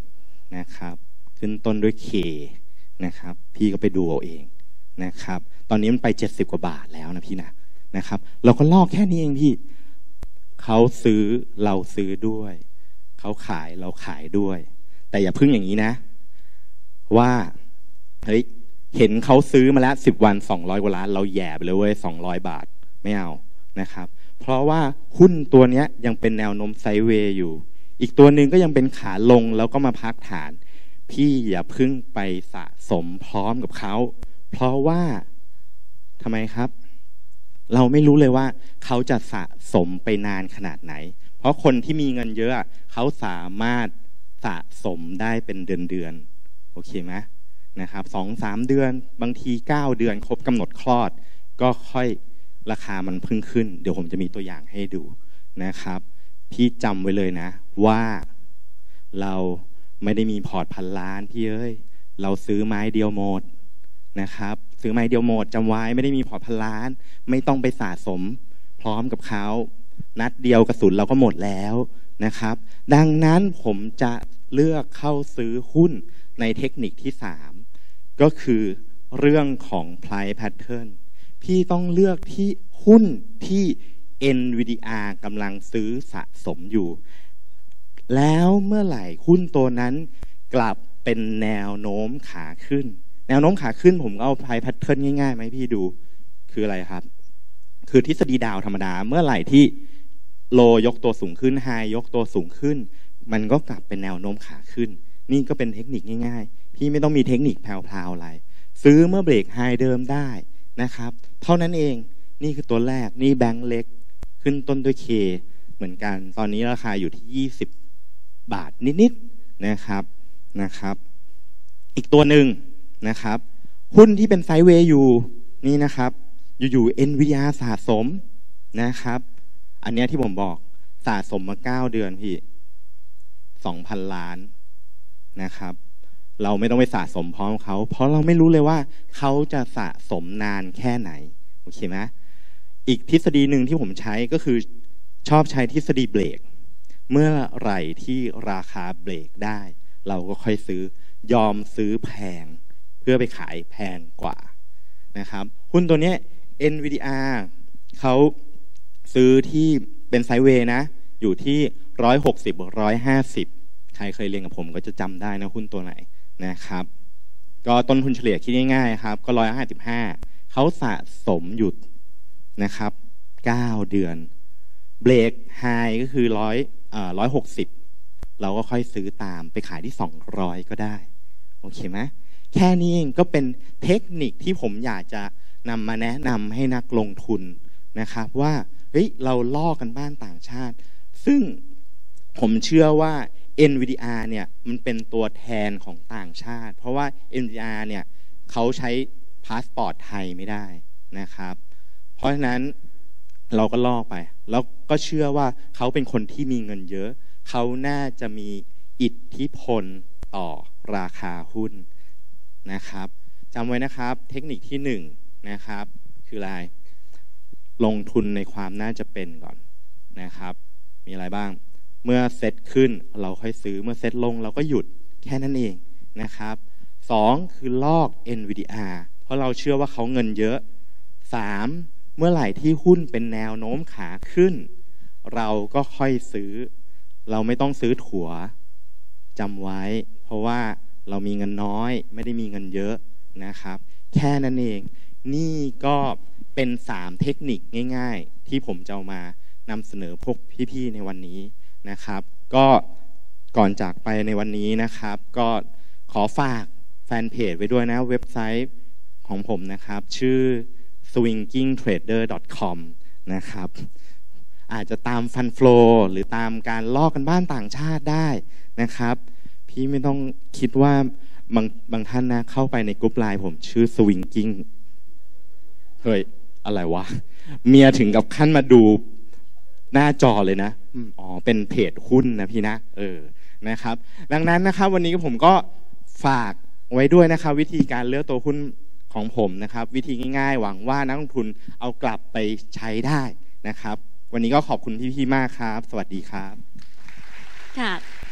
[SPEAKER 4] นะครับขึ้นต้นด้วย K นะครับพี่ก็ไปดูเอาเองนะครับตอนนี้มันไปเจ็ดสิบกว่าบาทแล้วนะพี่นะนะครับเราก็ลอกแค่นี้เองพี่เขาซื้อเราซื้อด้วยเขาขายเราขายด้วยแต่อย่าพึ่งอย่างนี้นะว่าเฮ้ยเห็นเขาซื้อมาแล้วสิบวันสองร้อยกว่าล้านเราแย่ไปเลยเว้ยสองร้อยบาทไม่เอานะครับเพราะว่าหุ้นตัวนี้ยังเป็นแนวโน้มไซด์เวย์อยู่อีกตัวหนึ่งก็ยังเป็นขาลงแล้วก็มาพักฐานพี่อย่าพึ่งไปสะสมพร้อมกับเขาเพราะว่าทำไมครับเราไม่รู้เลยว่าเขาจะสะสมไปนานขนาดไหนเพราะคนที่มีเงินเยอะเขาสามารถสะสมได้เป็นเดือนเดือนโอเคไหมนะครับสองสามเดือนบางทีเก้าเดือนครบกำหนดคลอดก็ค่อยราคามันพึ่งขึ้นเดี๋ยวผมจะมีตัวอย่างให้ดูนะครับพี่จำไว้เลยนะว่าเราไม่ได้มีพอร์ตพันล้านพี่เอ้ยเราซื้อไม้เดียวหมดนะครับซื้อไม้เดียวหมดจำไว้ไม่ได้มีพอร์ตพันล้านไม่ต้องไปสะสมพร้อมกับเขานัดเดียวกระสุนเราก็หมดแล้วนะครับดังนั้นผมจะเลือกเข้าซื้อหุ้นในเทคนิคที่สามก็คือเรื่องของ price pattern พี่ต้องเลือกที่หุ้นที่ เอ็น วี ดี อาร์ กำลังซื้อสะสมอยู่แล้วเมื่อไหร่หุ้นตัวนั้นกลับเป็นแนวโน้มขาขึ้นแนวโน้มขาขึ้นผมเอา price pattern ง่ายๆไหมพี่ดูคืออะไรครับคือทฤษฎีดาวธรรมดาเมื่อไหร่ที่โลยกตัวสูงขึ้นไฮยกตัวสูงขึ้นมันก็กลับเป็นแนวโน้มขาขึ้นนี่ก็เป็นเทคนิคง่ายๆพี่ไม่ต้องมีเทคนิคแพรวๆอะไรซื้อเมื่อเบรกไฮเดิมได้นะครับเท่านั้นเองนี่คือตัวแรกนี่แบงค์เล็กขึ้นต้นด้วย K เหมือนกันตอนนี้ราคาอยู่ที่ยี่สิบบาทนิดๆนะครับนะครับอีกตัวหนึ่งนะครับหุ้นที่เป็นไซด์เวย์อยู่นี่นะครับอยู่ๆ เอ็น วี ดี อาร์ สะสมนะครับอันนี้ที่ผมบอกสะสมมาเก้าเดือนพี่ สองพัน ล้านนะครับเราไม่ต้องไปสะสมพร้อมเขาเพราะเราไม่รู้เลยว่าเขาจะสะสมนานแค่ไหนโอเคไหมอีกทฤษฎีหนึ่งที่ผมใช้ก็คือชอบใช้ทฤษฎีเบรกเมื่อไหร่ที่ราคาเบรกได้เราก็ค่อยซื้อยอมซื้อแพงเพื่อไปขายแพงกว่านะครับหุ้นตัวนี้ เอ็น วี ดี อาร์ เขาซื้อที่เป็นไซด์เวย์นะอยู่ที่หนึ่งร้อยหกสิบ หนึ่งร้อยห้าสิบใครเคยเรียนกับผมก็จะจำได้นะหุ้นตัวไหนนะครับก็ต้นทุนเฉลี่ยคิดง่ายๆครับก็หนึ่งร้อยห้าสิบห้าเขาสะสมหยุดนะครับเก้าเดือนเบรกไฮก็คือร้อยเอ่อร้อยหกสิบเราก็ค่อยซื้อตามไปขายที่สองร้อยก็ได้โอเคไหมแค่นี้เองก็เป็นเทคนิคที่ผมอยากจะนำมาแนะนำให้นักลงทุนนะครับว่าเฮ้ยเราล่อกันบ้านต่างชาติซึ่งผมเชื่อว่า เอ็น วี ดี อาร์ เนี่ยมันเป็นตัวแทนของต่างชาติเพราะว่า เอ็น วี ดี อาร์ เนี่ยเขาใช้พาสปอร์ตไทยไม่ได้นะครับเพราะฉะนั้นเราก็ล่อไปแล้วก็เชื่อว่าเขาเป็นคนที่มีเงินเยอะเขาน่าจะมีอิทธิพลต่อราคาหุ้นนะครับจำไว้นะครับเทคนิคที่หนึ่งนะครับคืออะไรลงทุนในความน่าจะเป็นก่อนนะครับมีอะไรบ้างเมื่อเซ็ตขึ้นเราค่อยซื้อเมื่อเซ็ตลงเราก็หยุดแค่นั้นเองนะครับสองคือลอก เอ็น วี ดี อาร์ เพราะเราเชื่อว่าเขาเงินเยอะสามเมื่อไหร่ที่หุ้นเป็นแนวโน้มขาขึ้นเราก็ค่อยซื้อเราไม่ต้องซื้อถั่วจำไว้เพราะว่าเรามีเงินน้อยไม่ได้มีเงินเยอะนะครับแค่นั้นเองนี่ก็เป็นสามเทคนิคง่ายๆที่ผมจะเอามานำเสนอพวกพี่ๆในวันนี้นะครับก็ก่อนจากไปในวันนี้นะครับก็ขอฝากแฟนเพจไว้ด้วยนะเว็บไซต์ของผมนะครับชื่อ สวิงกิ้งเทรดเดอร์ ดอท คอม นะครับอาจจะตามฟันโฟลหรือตามการลอกกันบ้านต่างชาติได้นะครับพี่ไม่ต้องคิดว่าบางบางท่านนะเข้าไปในกลุ่มไลน์ผมชื่อ สวิงกิ้ง เฮ้ยอะไรวะเมียถึงกับขั้นมาดูหน้าจอเลยนะอ๋อเป็นเพจหุ้นนะพี่นะเออนะครับดังนั้นนะครับวันนี้ผมก็ฝากไว้ด้วยนะครับวิธีการเลือกตัวหุ้นของผมนะครับวิธีง่ายๆหวังว่านักลงทุนเอากลับไปใช้ได้นะครับวันนี้ก็ขอบคุณพี่ๆมากครับสวัสดีครับ
[SPEAKER 1] ค่ะ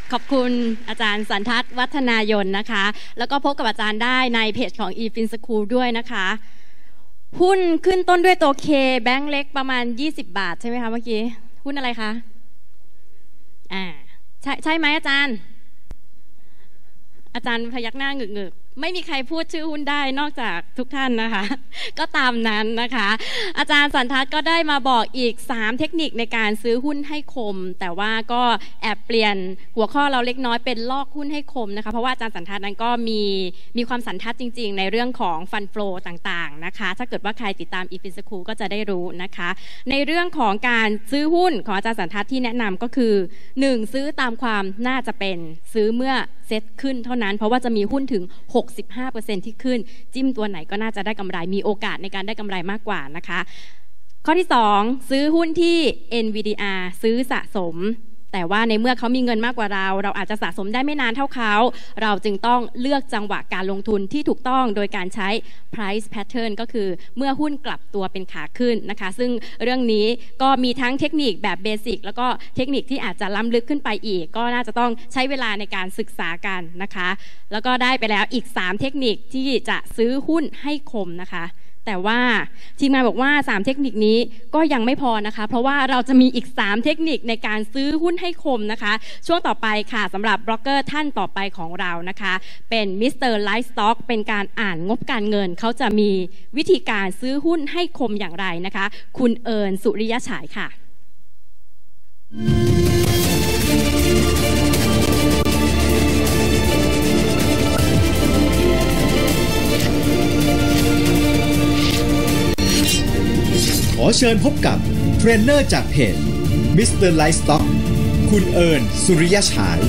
[SPEAKER 1] ขอบคุณอาจารย์สันทัศน์วัฒนายนนะคะแล้วก็พบกับอาจารย์ได้ในเพจของ eFin School ด้วยนะคะหุ้นขึ้นต้นด้วยตัว K แบงค์เล็กประมาณยี่สิบบาทใช่ไหมคะเมื่อกี้หุ้นอะไรคะอ่าใช่ใช่ไหมอาจารย์อาจารย์พยักหน้าหงึกๆไม่มีใครพูดชื่อหุ้นได้นอกจากทุกท่านนะคะก็ตามนั้นนะคะอาจารย์สันทัศน์ก็ได้มาบอกอีกสามเทคนิคในการซื้อหุ้นให้คมแต่ว่าก็แอบเปลี่ยนหัวข้อเราเล็กน้อยเป็นลอกหุ้นให้คมนะคะเพราะว่าอาจารย์สันทัศน์นั้นก็มีมีความสันทัดจริงๆในเรื่องของฟันโฟลต่างๆนะคะถ้าเกิดว่าใครติดตาม eFin School ก็จะได้รู้นะคะในเรื่องของการซื้อหุ้นของอาจารย์สันทัศน์ที่แนะนำก็คือหนึ่งซื้อตามความน่าจะเป็นซื้อเมื่อเซ็ตขึ้นเท่านั้นเพราะว่าจะมีหุ้นถึง หกสิบห้าเปอร์เซ็นต์ ที่ขึ้นจิ้มตัวไหนก็น่าจะได้กำไรมีโอกาสในการได้กำไรมากกว่านะคะข้อที่สองซื้อหุ้นที่ เอ็น วี ดี อาร์ ซื้อสะสมแต่ว่าในเมื่อเขามีเงินมากกว่าเราเราอาจจะสะสมได้ไม่นานเท่าเขาเราจึงต้องเลือกจังหวะการลงทุนที่ถูกต้องโดยการใช้ price pattern ก็คือเมื่อหุ้นกลับตัวเป็นขาขึ้นนะคะซึ่งเรื่องนี้ก็มีทั้งเทคนิคแบบเบสิกแล้วก็เทคนิคที่อาจจะล้ำลึกขึ้นไปอีกก็น่าจะต้องใช้เวลาในการศึกษากันนะคะแล้วก็ได้ไปแล้วอีกสามเทคนิคที่จะซื้อหุ้นให้คมนะคะแต่ว่าทีมงานบอกว่าสามเทคนิคนี้ก็ยังไม่พอนะคะเพราะว่าเราจะมีอีกสามเทคนิคในการซื้อหุ้นให้คมนะคะช่วงต่อไปค่ะสำหรับบล็อกเกอร์ท่านต่อไปของเรานะคะเป็นมิสเตอร์ไลฟ์สต็อกเป็นการอ่านงบการเงินเขาจะมีวิธีการซื้อหุ้นให้คมอย่างไรนะคะคุณเอิญสุริยฉายค่ะ
[SPEAKER 2] ขอเชิญพบกับเทรนเนอร์จากเพจ มิสเตอร์ Livestock คุณเอิญสุริยฉาย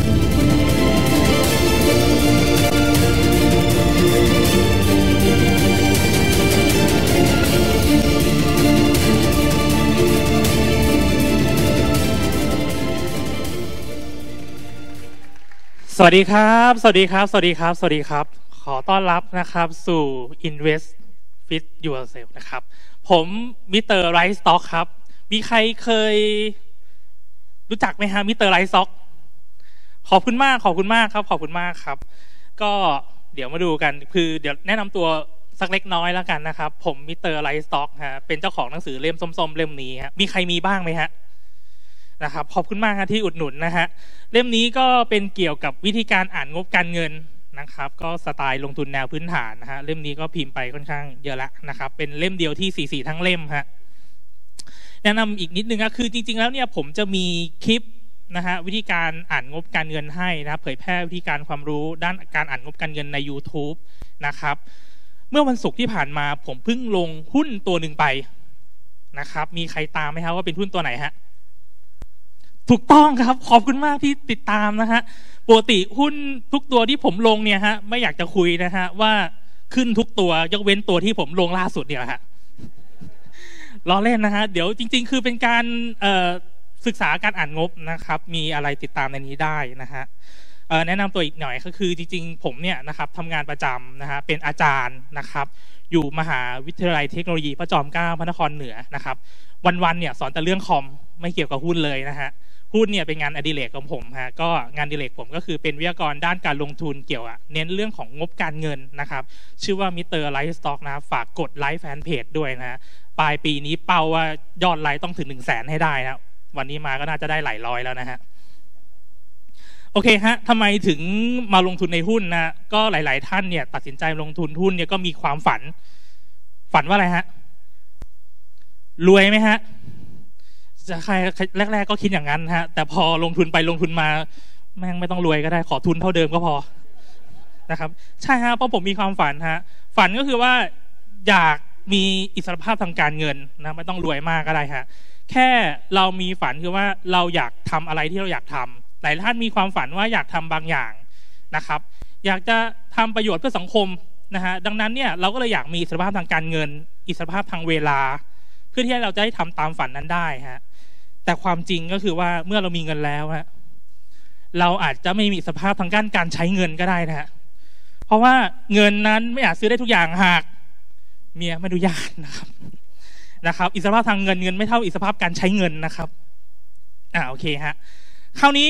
[SPEAKER 5] สวัสดีครับสวัสดีครับสวัสดีครับสวัสดีครับขอต้อนรับนะครับสู่ Invest Fit Yourself นะครับผมมิสเตอร์ไรส์สต็อกครับมีใครเคยรู้จักไหมฮะมิสเตอร์ไรส์สต็อกขอบคุณมากขอบคุณมากครับขอบคุณมากครับก็เดี๋ยวมาดูกันคือเดี๋ยวแนะนำตัวสักเล็กน้อยแล้วกันนะครับผมมิสเตอร์ไรส์สต็อกฮะเป็นเจ้าของหนังสือเล่มส้มๆเล่มนี้ฮะมีใครมีบ้างไหมฮะนะครับขอบคุณมากครับที่อุดหนุนนะฮะเล่มนี้ก็เป็นเกี่ยวกับวิธีการอ่านงบการเงินนะครับก็สไตล์ลงทุนแนวพื้นฐานนะฮะเล่มนี้ก็พิมพ์ไปค่อนข้างเยอะละนะครับเป็นเล่มเดียวที่สี่สี่ทั้งเล่มฮะแนะนำอีกนิดนึงก็คือจริงๆแล้วเนี่ยผมจะมีคลิปนะฮะวิธีการอ่านงบการเงินให้นะเผยแพร่วิธีการความรู้ด้านการอ่านงบการเงินใน YouTube นะครับเมื่อวันศุกร์ที่ผ่านมาผมเพิ่งลงหุ้นตัวหนึ่งไปนะครับมีใครตามไหมครับว่าเป็นหุ้นตัวไหนฮะถูกต้องครับขอบคุณมากที่ติดตามนะฮะปกติหุ้นทุกตัวที่ผมลงเนี่ยฮะไม่อยากจะคุยนะฮะว่าขึ้นทุกตัวยกเว้นตัวที่ผมลงล่าสุดเนี่ยฮะล้อเล่นนะฮะเดี๋ยวจริงๆคือเป็นการศึกษาการอ่านงบนะครับมีอะไรติดตามในนี้ได้นะฮะแนะนำตัวอีกหน่อยก็คือจริงๆผมเนี่ยนะครับทำงานประจำนะฮะเป็นอาจารย์นะครับอยู่มหาวิทยาลัยเทคโนโลยีพระจอมเกล้าพระนครเหนือนะครับวันๆเนี่ยสอนแต่เรื่องคอมไม่เกี่ยวกับหุ้นเลยนะฮะหุ้นเนี่ยเป็นงานอดิเรกของผมฮะก็งานอดิเรกผมก็คือเป็นวิทยากรด้านการลงทุนเกี่ยวกับเน้นเรื่องของงบการเงินนะครับชื่อว่ามิสเตอร์ไลฟ์สต็อกนะฝากกดไลค์แฟนเพจด้วยนะปลายปีนี้เป้าว่ายอดไลค์ต้องถึงหนึ่งแสนให้ได้นะวันนี้มาก็น่าจะได้หลายร้อยแล้วนะฮะโอเคฮะทำไมถึงมาลงทุนในหุ้นนะก็หลายๆท่านเนี่ยตัดสินใจลงทุนหุ้นเนี่ยก็มีความฝันฝันว่าอะไรฮะรวยไหมฮะจะใครแรกๆก็คิดอย่างนั้นฮะแต่พอลงทุนไปลงทุนมาแม่งไม่ต้องรวยก็ได้ขอทุนเท่าเดิมก็พอนะครับใช่ฮะเพราะผมมีความฝันฮะฝันก็คือว่าอยากมีอิสรภาพทางการเงินนะไม่ต้องรวยมากก็ได้ฮะแค่เรามีฝันคือว่าเราอยากทำอะไรที่เราอยากทำหลายท่านมีความฝันว่าอยากทำบางอย่างนะครับอยากจะทำประโยชน์เพื่อสังคมนะฮะดังนั้นเนี่ยเราก็เลยอยากมีอิสรภาพทางการเงินอิสรภาพทางเวลาเพื่อที่เราจะได้ทำตามฝันนั้นได้ฮะแต่ความจริงก็คือว่าเมื่อเรามีเงินแล้วฮะเราอาจจะไม่มีอิสรภาพทางด้านการใช้เงินก็ได้นะฮะเพราะว่าเงินนั้นไม่อาจซื้อได้ทุกอย่างหากเมียไม่อนุญาตนะครับนะครับอิสรภาพทางเงินเงินไม่เท่าอิสรภาพการใช้เงินนะครับอ่าโอเคฮะคราวนี้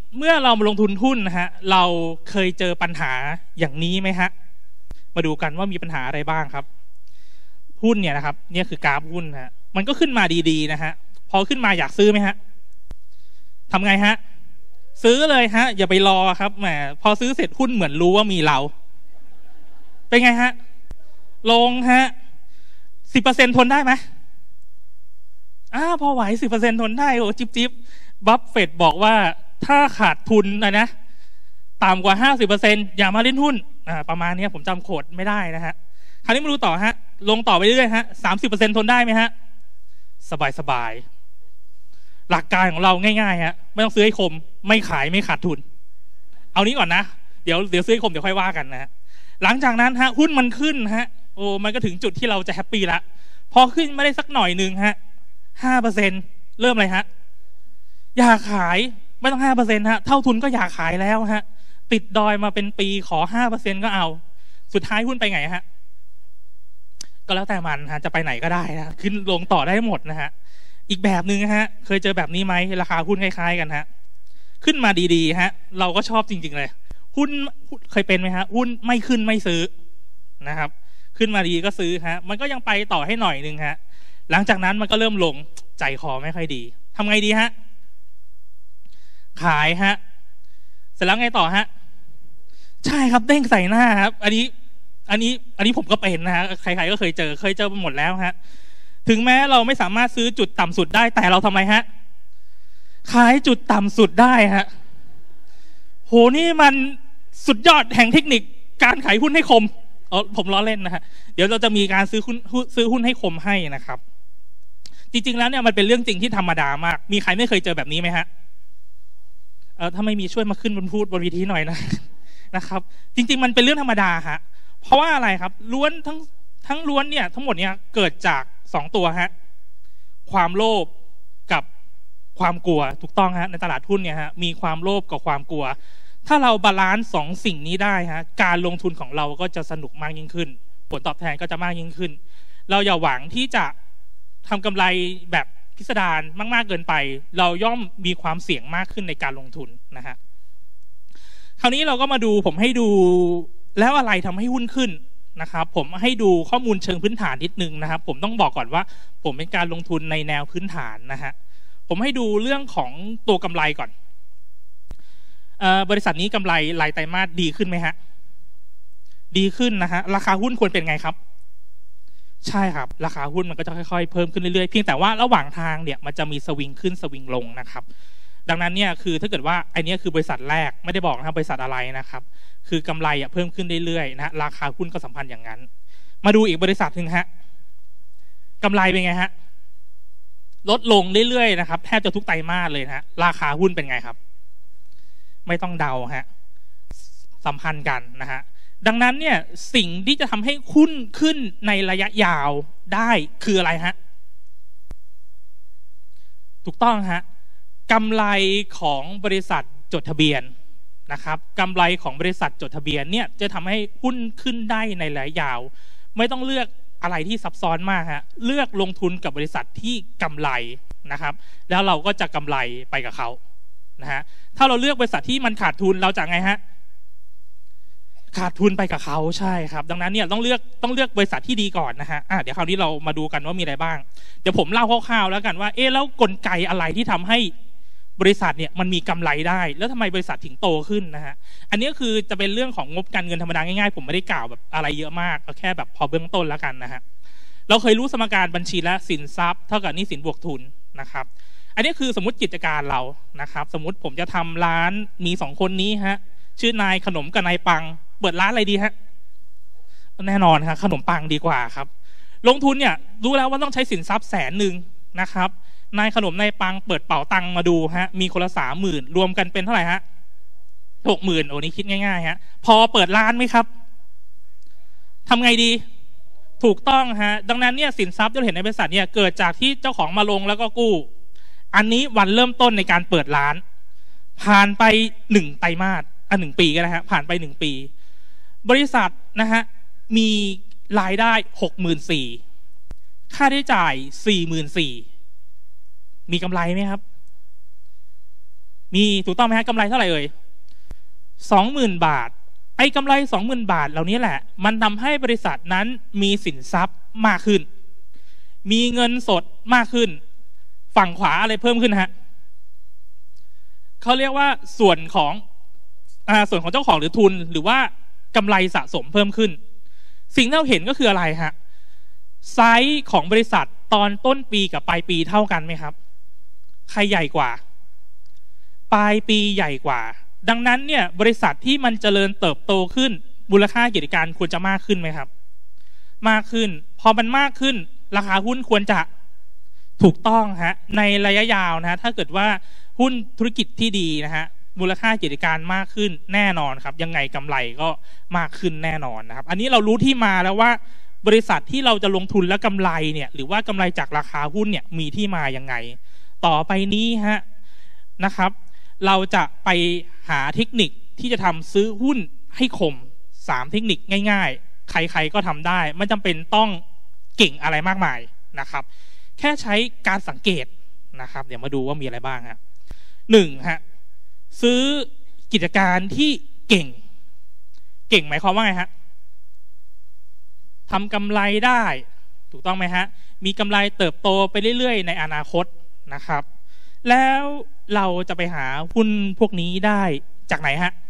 [SPEAKER 5] เมื่อเรามาลงทุนหุ้นนะฮะเราเคยเจอปัญหาอย่างนี้ไหมฮะมาดูกันว่ามีปัญหาอะไรบ้างครับหุ้นเนี่ยนะครับเนี่ยคือกราฟหุ้นฮะมันก็ขึ้นมาดีๆนะฮะพอขึ้นมาอยากซื้อไหมฮะทำไงฮะซื้อเลยฮะอย่าไปรอครับแหมพอซื้อเสร็จหุ้นเหมือนรู้ว่ามีเราเป็นไงฮะลงฮะสิบเปอร์เซ็นต์ทนได้ไหมอ้าพอไหวสิบเปอร์เซ็นต์ทนได้โอ้จิ๊บจิ๊บบัฟเฟตบอกว่าถ้าขาดทุนนะนะต่ำกว่าห้าสิบเปอร์เซ็นต์อย่ามาเล่นหุ้นอ่าประมาณนี้ผมจำโคดไม่ได้นะฮะคราวนี้มาดูต่อฮะลงต่อไปเรื่อยๆฮะสามสิบเปอร์เซ็นต์ทนได้ไหมฮะสบายสบายหลักการของเราง่ายๆฮะไม่ต้องซื้อให้คมไม่ขายไม่ขาดทุนเอานี้ก่อนนะเดี๋ยวเดี๋ยวซื้อให้คมเดี๋ยวค่อยว่ากันนะฮะหลังจากนั้นฮะหุ้นมันขึ้นฮะโอ้มันก็ถึงจุดที่เราจะแฮปปี้ละพอขึ้นไม่ได้สักหน่อยหนึ่งฮะห้าเปอร์เซ็นต์เริ่มอะไรฮะอยากขายไม่ต้องห้าเปอร์เซ็นต์ฮะเท่าทุนก็อยากขายแล้วฮะติดดอยมาเป็นปีขอห้าเปอร์เซ็นต์ก็เอาสุดท้ายหุ้นไปไงฮะก็แล้วแต่มันฮะจะไปไหนก็ได้นะขึ้นลงต่อได้หมดนะฮะอีกแบบหนึ่งฮะเคยเจอแบบนี้ไหมราคาหุ้นคล้ายๆกันฮะขึ้นมาดีๆฮะเราก็ชอบจริงๆเลยหุ้นเคยเป็นไหมฮะหุ้นไม่ขึ้นไม่ซื้อนะครับขึ้นมาดีก็ซื้อฮะมันก็ยังไปต่อให้หน่อยนึงฮะหลังจากนั้นมันก็เริ่มลงใจคอไม่ค่อยดีทำไงดีฮะขายฮะเสร็จแล้วไงต่อฮะใช่ครับเด้งใส่หน้าครับอันนี้อันนี้อันนี้ผมก็เป็นนะฮะใครๆก็เคยเจอเคยเจอไปหมดแล้วฮะถึงแม้เราไม่สามารถซื้อจุดต่ำสุดได้แต่เราทำไมฮะขายจุดต่ำสุดได้ฮะโหนี่มันสุดยอดแห่งเทคนิคการขายหุ้นให้คมเออผมล้อเล่นนะฮะเดี๋ยวเราจะมีการซื้อหุ้นซื้อหุ้นให้คมให้นะครับจริงๆแล้วเนี่ยมันเป็นเรื่องจริงที่ธรรมดามากมีใครไม่เคยเจอแบบนี้ไหมฮะเออถ้าไม่มีช่วยมาขึ้นบนพูดบนวิธีหน่อยนะนะครับจริงๆมันเป็นเรื่องธรรมดาฮะเพราะว่าอะไรครับล้วนทั้งทั้งล้วนเนี่ยทั้งหมดเนี่ยเกิดจากสองตัวฮะความโลภกับความกลัวถูกต้องฮะในตลาดหุ้นเนี่ยฮะมีความโลภกับความกลัวถ้าเราบาลานซ์สองสิ่งนี้ได้ฮะการลงทุนของเราก็จะสนุกมากยิ่งขึ้นผลตอบแทนก็จะมากยิ่งขึ้นเราอย่าหวังที่จะทำกำไรแบบพิสดารมากๆเกินไปเราย่อมมีความเสี่ยงมากขึ้นในการลงทุนนะฮะคราวนี้เราก็มาดูผมให้ดูแล้วอะไรทำให้หุ้นขึ้นนะครับผมให้ดูข้อมูลเชิงพื้นฐานนิดนึงนะครับผมต้องบอกก่อนว่าผมเป็นการลงทุนในแนวพื้นฐานนะฮะผมให้ดูเรื่องของตัวกำไรก่อนบริษัทนี้กำไรรายไตรมาสดีขึ้นไหมฮะดีขึ้นนะฮะราคาหุ้นควรเป็นไงครับใช่ครับราคาหุ้นมันก็จะค่อยๆเพิ่มขึ้นเรื่อยๆเพียงแต่ว่าระหว่างทางเนี่ยมันจะมีสวิงขึ้นสวิงลงนะครับดังนั้นเนี่ยคือถ้าเกิดว่าไอ้นี้คือบริษัทแรกไม่ได้บอกนะครับบริษัทอะไรนะครับคือกำไรอ่ะเพิ่มขึ้นเรื่อยๆนะราคาหุ้นก็สัมพันธ์อย่างนั้นมาดูอีกบริษัทหนึ่งฮะกำไรเป็นไงฮะลดลงเรื่อยๆนะครับแทบจะทุกไตรมาสเลยนะฮะราคาหุ้นเป็นไงครับไม่ต้องเดาฮะสัมพันธ์กันนะฮะดังนั้นเนี่ยสิ่งที่จะทำให้หุ้นขึ้นในระยะยาวได้คืออะไรฮะถูกต้องฮะกำไรของบริษัทจดทะเบียนนะครับกำไรของบริษัทจดทะเบียนเนี่ยจะทำให้หุ้นขึ้นได้ในระยะยาวไม่ต้องเลือกอะไรที่ซับซ้อนมากฮะเลือกลงทุนกับบริษัทที่กำไรนะครับแล้วเราก็จะกำไรไปกับเขานะฮะถ้าเราเลือกบริษัทที่มันขาดทุนเราจะไงฮะขาดทุนไปกับเขาใช่ครับดังนั้นเนี่ยต้องเลือกต้องเลือกบริษัทที่ดีก่อนนะฮะอ่ะเดี๋ยวคราวนี้เรามาดูกันว่ามีอะไรบ้างเดี๋ยวผมเล่าคร่าวๆแล้วกันว่าเอ๊ะแล้วกลไกอะไรที่ทำให้บริษัทเนี่ยมันมีกำไรได้แล้วทำไมบริษัทถึงโตขึ้นนะฮะอันนี้คือจะเป็นเรื่องของงบการเงินธรรมดาง่ายๆผมไม่ได้กล่าวแบบอะไรเยอะมากเอาแค่แบบพอเบื้องต้นแล้วกันนะฮะเราเคยรู้สมการบัญชีและสินทรัพย์เท่ากับหนี้สินบวกทุนนะครับอันนี้คือสมมติกิจการเรานะครับสมมติผมจะทำร้านมีสองคนนี้ฮะชื่อนายขนมกับนายปังเปิดร้านอะไรดีฮะแน่นอนครับขนมปังดีกว่าครับลงทุนเนี่ยรู้แล้วว่าต้องใช้สินทรัพย์แสนหนึ่งนะครับนายขนมนายปังเปิดเป๋าตังมาดูฮะมีคนละสามหมื่นรวมกันเป็นเท่าไหร่ฮะหกหมื่นโอ้นี่คิดง่ายๆฮะพอเปิดร้านไหมครับทำไงดีถูกต้องฮะดังนั้นเนี่ยสินทรัพย์ที่เราเห็นในบริษัทเนี่ยเกิดจากที่เจ้าของมาลงแล้วก็กู้อันนี้วันเริ่มต้นในการเปิดร้านผ่านไปหนึ่งไตรมาสอ่ะหนึ่งปีก็ได้ฮะผ่านไปหนึ่งปีบริษัทนะฮะมีรายได้หกหมื่นสี่ค่าใช้จ่ายสี่หมื่นสี่มีกำไรไหมครับมีถูกต้องไหมฮะกำไรเท่าไหร่เอ่ยสองหมื่นบาทไอ้กำไรสองหมื่นบาทเหล่านี้แหละมันทำให้บริษัทนั้นมีสินทรัพย์มากขึ้นมีเงินสดมากขึ้นฝั่งขวาอะไรเพิ่มขึ้นฮะเขาเรียกว่าส่วนของอ่าส่วนของเจ้าของหรือทุนหรือว่ากำไรสะสมเพิ่มขึ้นสิ่งที่เราเห็นก็คืออะไรฮะไซส์ของบริษัทตอนต้นปีกับปลายปีเท่ากันไหมครับใครใหญ่กว่าปลายปีใหญ่กว่าดังนั้นเนี่ยบริษัทที่มันเจริญเติบโตขึ้นมูลค่ากิจการควรจะมากขึ้นไหมครับมากขึ้นพอมันมากขึ้นราคาหุ้นควรจะถูกต้องฮะในระยะยาวนะฮะถ้าเกิดว่าหุ้นธุรกิจที่ดีนะฮะมูลค่ากิจการมากขึ้นแน่นอนครับยังไงกำไรก็มากขึ้นแน่นอนนะครับอันนี้เรารู้ที่มาแล้วว่าบริษัทที่เราจะลงทุนและกำไรเนี่ยหรือว่ากำไรจากราคาหุ้นเนี่ยมีที่มายังไงต่อไปนี้ฮะนะครับเราจะไปหาเทคนิคที่จะทำซื้อหุ้นให้คมสามเทคนิคง่ายๆใครๆก็ทำได้ไม่จำเป็นต้องเก่งอะไรมากมายนะครับแค่ใช้การสังเกตนะครับเดี๋ยวมาดูว่ามีอะไรบ้างฮะหนึ่งฮะซื้อกิจการที่เก่งเก่งหมายความว่าไงฮะทำกำไรได้ถูกต้องไหมฮะมีกำไรเติบโตไปเรื่อยๆในอนาคตนะครับแล้วเราจะไปหาหุ้นพวกนี้ได้จากไหนฮะ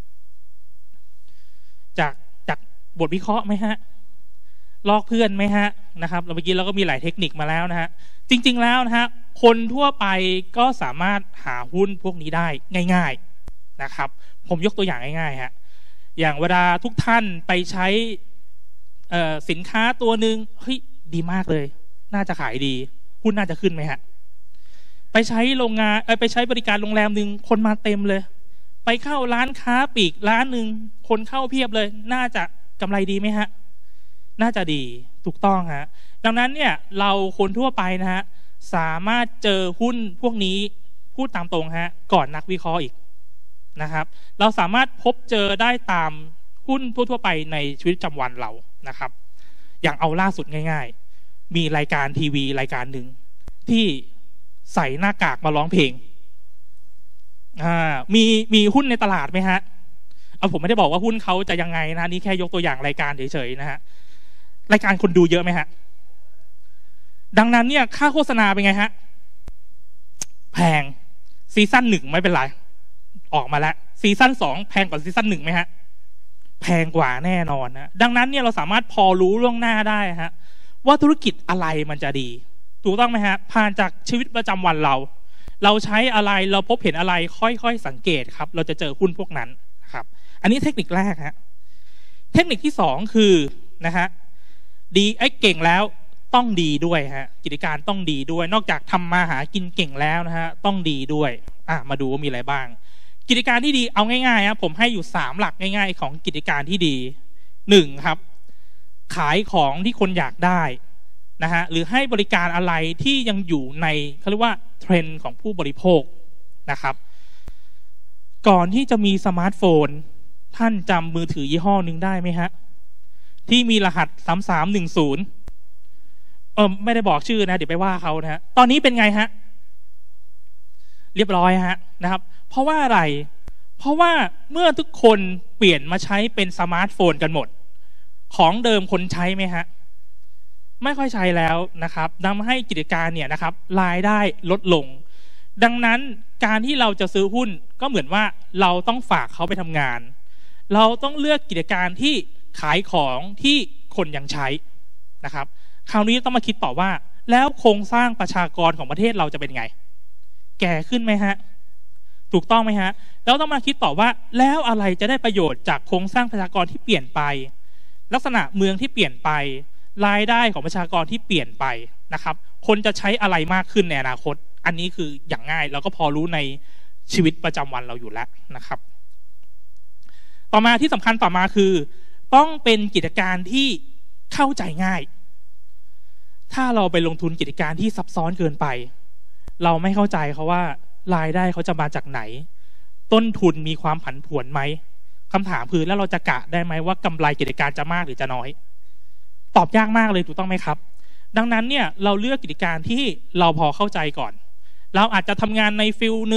[SPEAKER 5] จากจากบทวิเคราะห์ไหมฮะลอกเพื่อนไหมฮะนะครับเราเมื่อกี้เราก็มีหลายเทคนิคมาแล้วนะฮะจริงๆแล้วนะฮะคนทั่วไปก็สามารถหาหุ้นพวกนี้ได้ง่ายๆนะครับผมยกตัวอย่างง่ายๆฮะอย่างเวลาทุกท่านไปใช้สินค้าตัวหนึ่งเฮ้ยดีมากเลยน่าจะขายดีหุ้นน่าจะขึ้นไหมฮะไปใช้โรงงานไปใช้บริการโรงแรมหนึ่งคนมาเต็มเลยไปเข้าร้านค้าปลีกร้านหนึ่งคนเข้าเพียบเลยน่าจะกำไรดีไหมฮะน่าจะดีถูกต้องฮะดังนั้นเนี่ยเราคนทั่วไปนะฮะสามารถเจอหุ้นพวกนี้พูดตามตรงฮะก่อนนักวิเคราะห์อีกนะครับเราสามารถพบเจอได้ตามหุ้นทั่วๆไปในชีวิตประจำวันเรานะครับอย่างเอาล่าสุดง่ายๆมีรายการทีวีรายการหนึ่งที่ใส่หน้ากากมาร้องเพลงอ่ามีมีหุ้นในตลาดไหมฮะเอาผมไม่ได้บอกว่าหุ้นเขาจะยังไงนะนี่แค่ยกตัวอย่างรายการเฉยๆนะฮะรายการคนดูเยอะไหมฮะดังนั้นเนี่ยค่าโฆษณาเป็นไงฮะแพงซีซั่นหนึ่งไม่เป็นไรออกมาแล้วซีซั่นสองแพงกว่าซีซั่นหนึ่งไหมฮะแพงกว่าแน่นอนนะดังนั้นเนี่ยเราสามารถพอรู้ล่วงหน้าได้ฮะว่าธุรกิจอะไรมันจะดีถูกต้องไหมฮะผ่านจากชีวิตประจำวันเราเราใช้อะไรเราพบเห็นอะไรค่อยๆสังเกตครับเราจะเจอหุ้นพวกนั้นนะครับอันนี้เทคนิคแรกฮะเทคนิคที่สองคือนะฮะดีไอ้เก่งแล้วต้องดีด้วยฮะกิจการต้องดีด้วยนอกจากทำมาหากินเก่งแล้วนะฮะต้องดีด้วยอ่ะมาดูว่ามีอะไรบ้างกิจการที่ดีเอาง่ายๆครับผมให้อยู่สามหลักง่ายๆของกิจการที่ดีหนึ่งครับขายของที่คนอยากได้นะฮะหรือให้บริการอะไรที่ยังอยู่ในเขาเรียกว่าเทรนด์ของผู้บริโภคนะครับก่อนที่จะมีสมาร์ทโฟนท่านจำมือถือยี่ห้อหนึ่งได้ไหมฮะที่มีรหัสสามสามหนึ่งศูนย์เออไม่ได้บอกชื่อนะเดี๋ยวไปว่าเขานะฮะตอนนี้เป็นไงฮะเรียบร้อยฮะนะครับเพราะว่าอะไรเพราะว่าเมื่อทุกคนเปลี่ยนมาใช้เป็นสมาร์ทโฟนกันหมดของเดิมคนใช้ไหมฮะไม่ค่อยใช้แล้วนะครับทำให้กิจการเนี่ยนะครับรายได้ลดลงดังนั้นการที่เราจะซื้อหุ้นก็เหมือนว่าเราต้องฝากเขาไปทำงานเราต้องเลือกกิจการที่ขายของที่คนยังใช้นะครับคราวนี้ต้องมาคิดต่อว่าแล้วโครงสร้างประชากรของประเทศเราจะเป็นไงแก่ขึ้นไหมฮะถูกต้องไหมฮะแล้วต้องมาคิดต่อว่าแล้วอะไรจะได้ประโยชน์จากโครงสร้างประชากรที่เปลี่ยนไปลักษณะเมืองที่เปลี่ยนไปรายได้ของประชากรที่เปลี่ยนไปนะครับคนจะใช้อะไรมากขึ้นในอนาคตอันนี้คืออย่างง่ายเราก็พอรู้ในชีวิตประจำวันเราอยู่แล้วนะครับต่อมาที่สำคัญต่อมาคือต้องเป็นกิจการที่เข้าใจง่ายถ้าเราไปลงทุนกิจการที่ซับซ้อนเกินไปเราไม่เข้าใจเขาว่ารายได้เขาจะมาจากไหนต้นทุนมีความผันผวนไหมคำถามคือแล้วเราจะกะได้ไหมว่ากำไรกิจการจะมากหรือจะน้อยตอบยากมากเลยถูกต้องไหมครับดังนั้นเนี่ยเราเลือกกิจการที่เราพอเข้าใจก่อนเราอาจจะทำงานในฟิลหนึ่ง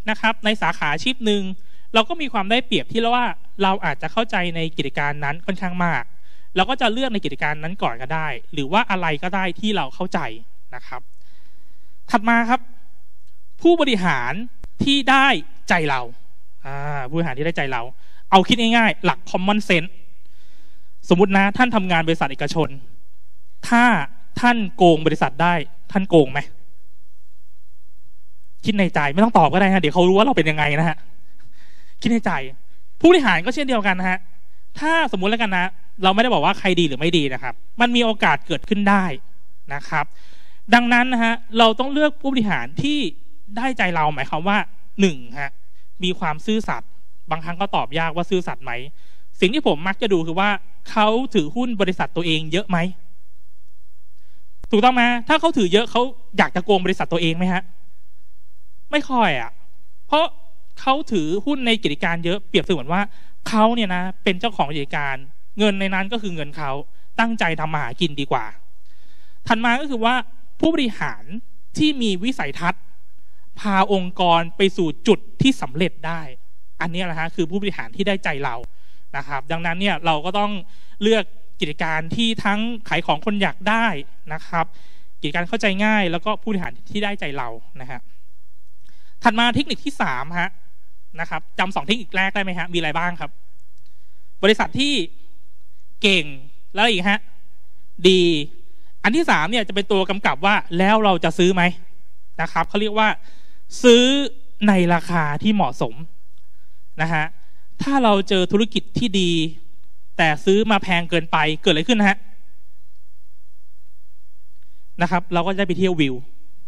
[SPEAKER 5] นะครับในสาขาอาชีพหนึ่งเราก็มีความได้เปรียบที่ว่าเราอาจจะเข้าใจในกิจการนั้นค่อนข้างมากเราก็จะเลือกในกิจการนั้นก่อนก็ได้หรือว่าอะไรก็ได้ที่เราเข้าใจนะครับถัดมาครับผู้บริหารที่ได้ใจเราผู้บริหารที่ได้ใจเราเอาคิดง่ายๆหลัก common sense สมมุตินะท่านทำงานบริษัทเอกชนถ้าท่านโกงบริษัทได้ท่านโกงไหมคิดในใจไม่ต้องตอบก็ได้ฮะเดี๋ยวเขารู้ว่าเราเป็นยังไงนะฮะคิดในใจผู้บริหารก็เช่นเดียวกันนะฮะถ้าสมมุติแล้วกันนะเราไม่ได้บอกว่าใครดีหรือไม่ดีนะครับมันมีโอกาสเกิดขึ้นได้นะครับดังนั้นนะฮะเราต้องเลือกผู้บริหารที่ได้ใจเราหมายความว่าหนึ่งฮะมีความซื่อสัตย์บางครั้งก็ตอบยากว่าซื่อสัตย์ไหมสิ่งที่ผมมักจะดูคือว่าเขาถือหุ้นบริษัทตัวเองเยอะไหมถูกต้องไหมถ้าเขาถือเยอะเขาอยากจะโกงบริษัทตัวเองไหมฮะไม่ค่อยอ่ะเพราะเขาถือหุ้นในกิจการเยอะเปรียบเสมือนว่าเขาเนี่ยนะเป็นเจ้าของกิจการเงินในนั้นก็คือเงินเขาตั้งใจทำมาหากินดีกว่าถัดมาก็คือว่าผู้บริหารที่มีวิสัยทัศน์พาองค์กรไปสู่จุดที่สำเร็จได้อันนี้นะฮะคือผู้บริหารที่ได้ใจเรานะครับดังนั้นเนี่ยเราก็ต้องเลือกกิจการที่ทั้งขายของคนอยากได้นะครับกิจการเข้าใจง่ายแล้วก็ผู้บริหารที่ได้ใจเรานะฮะถัดมาเทคนิคที่สามฮะนะครับจำสองเทคนิคแรกได้ไหมฮะมีอะไรบ้างครับบริษัทที่เก่งแล้วอีกฮะดีอันที่สามเนี่ยจะเป็นตัวกำกับว่าแล้วเราจะซื้อไหมนะครับเขาเรียกว่าซื้อในราคาที่เหมาะสมนะฮะถ้าเราเจอธุรกิจที่ดีแต่ซื้อมาแพงเกินไปเกิดอะไรขึ้นนะฮะนะครับเราก็จะไปเที่ยววิว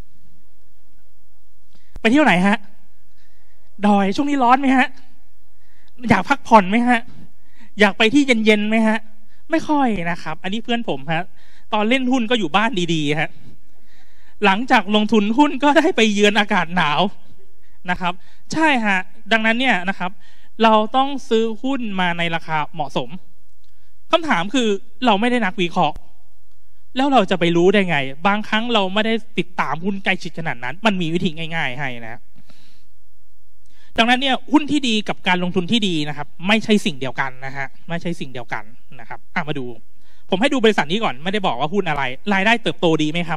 [SPEAKER 5] ไปเที่ยวไหนฮะดอยช่วงนี้ร้อนไหมฮะอยากพักผ่อนไหมฮะอยากไปที่เย็นๆไหมฮะไม่ค่อยนะครับอันนี้เพื่อนผมฮะตอนเล่นหุ้นก็อยู่บ้านดีๆฮะหลังจากลงทุนหุ้นก็ได้ไปเยือนอากาศหนาวนะครับใช่ฮะดังนั้นเนี่ยนะครับเราต้องซื้อหุ้นมาในราคาเหมาะสมคำถามคือเราไม่ได้นักวิเคราะห์แล้วเราจะไปรู้ได้ไงบางครั้งเราไม่ได้ติดตามหุ้นใกล้ชิดขนาดนั้นมันมีวิธีง่ายๆให้นะดังนั้นเนี่ยหุ้นที่ดีกับการลงทุนที่ดีนะครับไม่ใช่สิ่งเดียวกันนะฮะไม่ใช่สิ่งเดียวกันนะครับอ่ะมาดูผมให้ดูบริษัทนี้ก่อนไม่ได้บอกว่าหุ้นอะไรรายได้เติบโตดีไหมครับ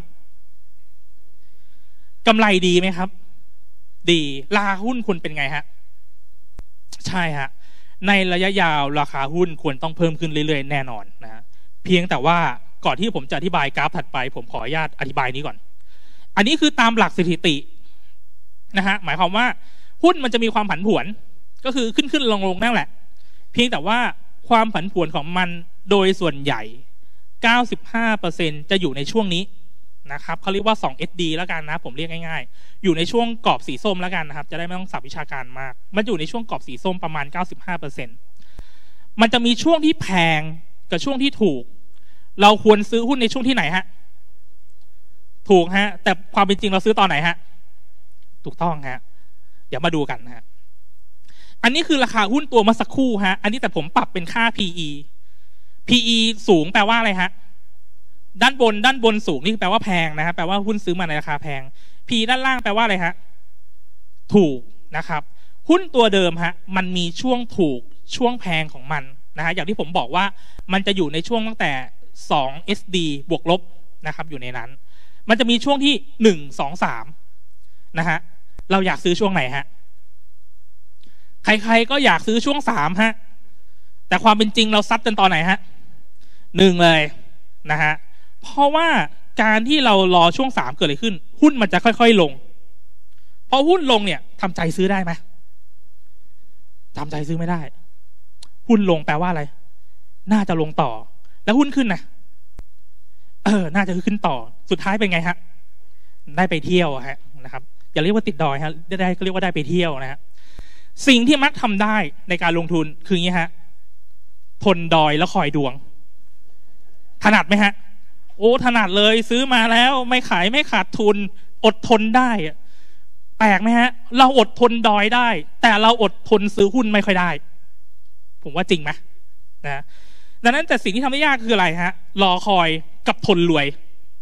[SPEAKER 5] กำไรดีไหมครับดีราคาหุ้นคุณเป็นไงฮะใช่ฮะในระยะยาวราคาหุ้นควรต้องเพิ่มขึ้นเรื่อยๆแน่นอนนะฮะเพียงแต่ว่าก่อนที่ผมจะอธิบายกราฟถัดไปผมขออนุญาตอธิบายนี้ก่อนอันนี้คือตามหลักสถิตินะฮะหมายความว่าหุ้นมันจะมีความผันผวนก็คือขึ้นขึ้นลงลงนั่นแหละเพียงแต่ว่าความผันผวนของมันโดยส่วนใหญ่ เก้าสิบห้าเปอร์เซ็นต์ จะอยู่ในช่วงนี้นะครับเขาเรียกว่า สอง เอส ดี แล้วกันนะผมเรียกง่ายๆอยู่ในช่วงกรอบสีส้มแล้วกันนะครับจะได้ไม่ต้องศัพท์วิชาการมากมันอยู่ในช่วงกรอบสีส้มประมาณ เก้าสิบห้าเปอร์เซ็นต์ มันจะมีช่วงที่แพงกับช่วงที่ถูกเราควรซื้อหุ้นในช่วงที่ไหนฮะถูกฮะแต่ความเป็นจริงเราซื้อตอนไหนฮะถูกต้องฮะเดี๋ยวมาดูกันนะฮะอันนี้คือราคาหุ้นตัวเมื่อสักครู่ฮะอันนี้แต่ผมปรับเป็นค่า พี อี พี อี สูงแปลว่าอะไรฮะด้านบนด้านบนสูงนี่แปลว่าแพงนะครับแปลว่าหุ้นซื้อมาในราคาแพง P ด้านล่างแปลว่าอะไรฮะถูกนะครับหุ้นตัวเดิมฮะมันมีช่วงถูกช่วงแพงของมันนะฮะอย่างที่ผมบอกว่ามันจะอยู่ในช่วงตั้งแต่สอง เอส ดี บวกลบนะครับอยู่ในนั้นมันจะมีช่วงที่หนึ่ง สอง สามนะฮะเราอยากซื้อช่วงไหนฮะใครๆก็อยากซื้อช่วงสามฮะแต่ความเป็นจริงเราซัดกันตอนไหนฮะหนึ่งเลยนะฮะเพราะว่าการที่เรารอช่วงสามเกิดอะไรขึ้นหุ้นมันจะค่อยๆลงพอหุ้นลงเนี่ยทำใจซื้อได้ไหมทำใจซื้อไม่ได้หุ้นลงแปลว่าอะไรน่าจะลงต่อแล้วหุ้นขึ้นนะเออน่าจะขึ้นต่อสุดท้ายเป็นไงฮะได้ไปเที่ยวฮะนะครับอย่าเรียกว่าติดดอยฮะได้ก็เรียกว่าได้ไปเที่ยวนะฮะสิ่งที่มักทำได้ในการลงทุนคืออย่างนี้ฮะทนดอยแล้วคอยดวงถนัดไหมฮะโอ้ถนัดเลยซื้อมาแล้วไม่ขายไม่ขาดทุนอดทนได้แปลกไหมฮะเราอดทนดอยได้แต่เราอดทนซื้อหุ้นไม่ค่อยได้ผมว่าจริงไหมนะดังนั้นแต่สิ่งที่ทำได้ยากคืออะไรฮะรอคอยกับทนรวย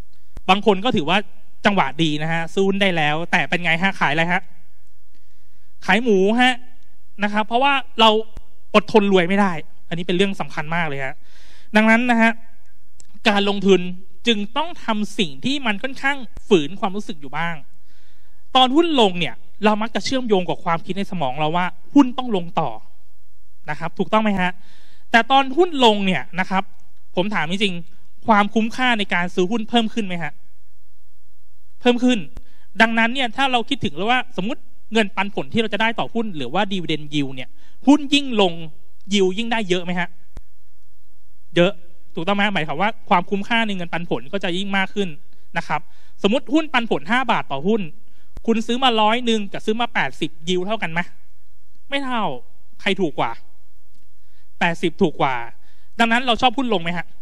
[SPEAKER 5] บางคนก็ถือว่าจังหวะดีนะฮะซื้อหุ้นได้แล้วแต่เป็นไงฮะขายอะไรฮะขายหมูฮะนะครับเพราะว่าเราอดทนรวยไม่ได้อันนี้เป็นเรื่องสำคัญมากเลยฮะดังนั้นนะฮะการลงทุนจึงต้องทำสิ่งที่มันค่อนข้างฝืนความรู้สึกอยู่บ้างตอนหุ้นลงเนี่ยเรามักจะเชื่อมโยงกับความคิดในสมองเราว่าหุ้นต้องลงต่อนะครับถูกต้องไหมฮะแต่ตอนหุ้นลงเนี่ยนะครับผมถามจริงๆความคุ้มค่าในการซื้อหุ้นเพิ่มขึ้นไหมฮะเพิ่มขึ้นดังนั้นเนี่ยถ้าเราคิดถึงแล้วว่าสมมติเงินปันผลที่เราจะได้ต่อหุ้นหรือว่า dividend yield เนี่ยหุ้นยิ่งลง yield ยิ่งได้เยอะไหมฮะเยอะถูกต้องไหมหมายความว่าความคุ้มค่าในเงินปันผลก็จะยิ่งมากขึ้นนะครับสมมติหุ้นปันผลห้าบาทต่อหุ้นคุณซื้อมาร้อยหนึ่งกับซื้อมาแปดสิบยิวเท่ากันไหมไม่เท่าใครถูกกว่าแปดสิบถูกกว่าดังนั้นเราชอบหุ้นลงไหมฮะ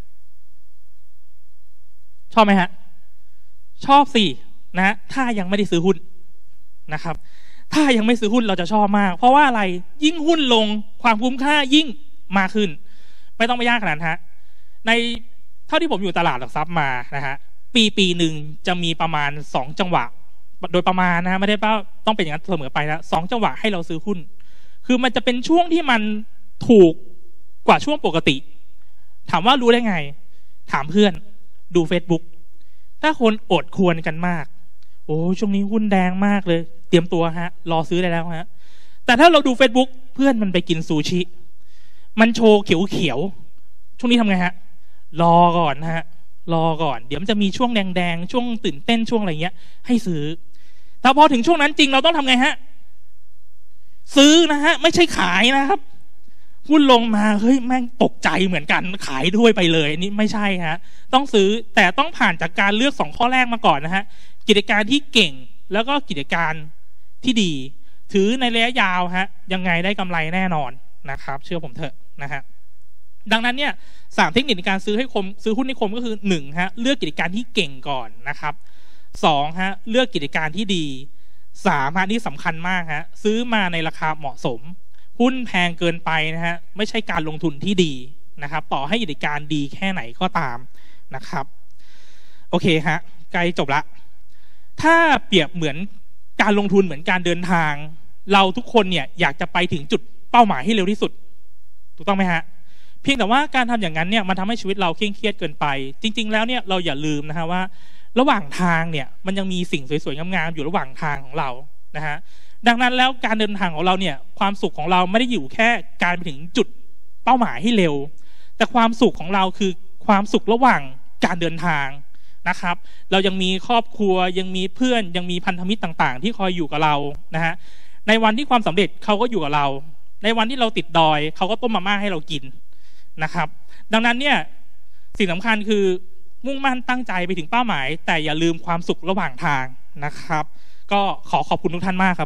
[SPEAKER 5] ชอบไหมฮะชอบสินะถ้ายังไม่ได้ซื้อหุ้นนะครับถ้ายังไม่ซื้อหุ้นเราจะชอบมากเพราะว่าอะไรยิ่งหุ้นลงความคุ้มค่ายิ่งมากขึ้นไม่ต้องไปยากขนาดนั้นฮะในเท่าที่ผมอยู่ตลาดหลักทรัพย์มานะฮะปีปีหนึ่งจะมีประมาณสองจังหวะโดยประมาณนะไม่ได้ว่าต้องเป็นอย่างนั้นเสมอไปนะสองจังหวะให้เราซื้อหุ้นคือมันจะเป็นช่วงที่มันถูกกว่าช่วงปกติถามว่ารู้ได้ไงถามเพื่อนดู Facebook ถ้าคนอดควรกันมากโอ้ช่วงนี้หุ้นแดงมากเลยเตรียมตัวฮะรอซื้อได้แล้วฮะแต่ถ้าเราดู Facebook เพื่อนมันไปกินซูชิมันโชว์เขียวๆช่วงนี้ทำไงฮะรอก่อนฮะรอก่อนเดี๋ยวมันจะมีช่วงแดงๆช่วงตื่นเต้นช่วงอะไรเงี้ยให้ซื้อแต่พอถึงช่วงนั้นจริงเราต้องทำไงฮะซื้อนะฮะไม่ใช่ขายนะครับหุ้นลงมาเฮ้ยแม่งตกใจเหมือนกันขายด้วยไปเลยนี่ไม่ใช่ฮะต้องซื้อแต่ต้องผ่านจากการเลือกสองข้อแรกมาก่อนนะฮะกิจการที่เก่งแล้วก็กิจการที่ดีถือในระยะยาวฮะยังไงได้กำไรแน่นอนนะครับเชื่อผมเถอะนะฮะดังนั้นเนี่ยสามเทคนิคในการซื้อให้คมซื้อหุ้นให้คมก็คือหนึ่งฮะเลือกกิจการที่เก่งก่อนนะครับสองฮะเลือกกิจการที่ดีสามฮะนี่สำคัญมากฮะซื้อมาในราคาเหมาะสมหุ้นแพงเกินไปนะฮะไม่ใช่การลงทุนที่ดีนะครับต่อให้กิจการดีแค่ไหนก็ตามนะครับโอเคฮะใกล้จบละถ้าเปรียบเหมือนการลงทุนเหมือนการเดินทางเราทุกคนเนี่ยอยากจะไปถึงจุดเป้าหมายให้เร็วที่สุดถูกต้องไหมฮะเพียงแต่ว่าการทำอย่างนั้นเนี่ยมันทำให้ชีวิตเราเคร่งเครียดเกินไปจริงๆแล้วเนี่ยเราอย่าลืมนะฮะว่าระหว่างทางเนี่ยมันยังมีสิ่งสวยๆงามๆอยู่ระหว่างทางของเรานะฮะดังนั้นแล้วการเดินทางของเราเนี่ยความสุขของเราไม่ได้อยู่แค่การไปถึงจุดเป้าหมายให้เร็วแต่ความสุขของเราคือความสุขระหว่างการเดินทางนะครับเรายังมีครอบครัวยังมีเพื่อนยังมีพันธมิตรต่างๆที่คอยอยู่กับเรานะฮะในวันที่ความสำเร็จเขาก็อยู่กับเราในวันที่เราติดดอยเขาก็ต้มมาม่าให้เรากินนะครับดังนั้นเนี่ยสิ่งสำคัญคือมุ่งมั่นตั้งใจไปถึงเป้าหมายแต่อย่าลืมความสุขระหว่างทางนะครับก็ขอขอบคุณทุกท่านมากครับ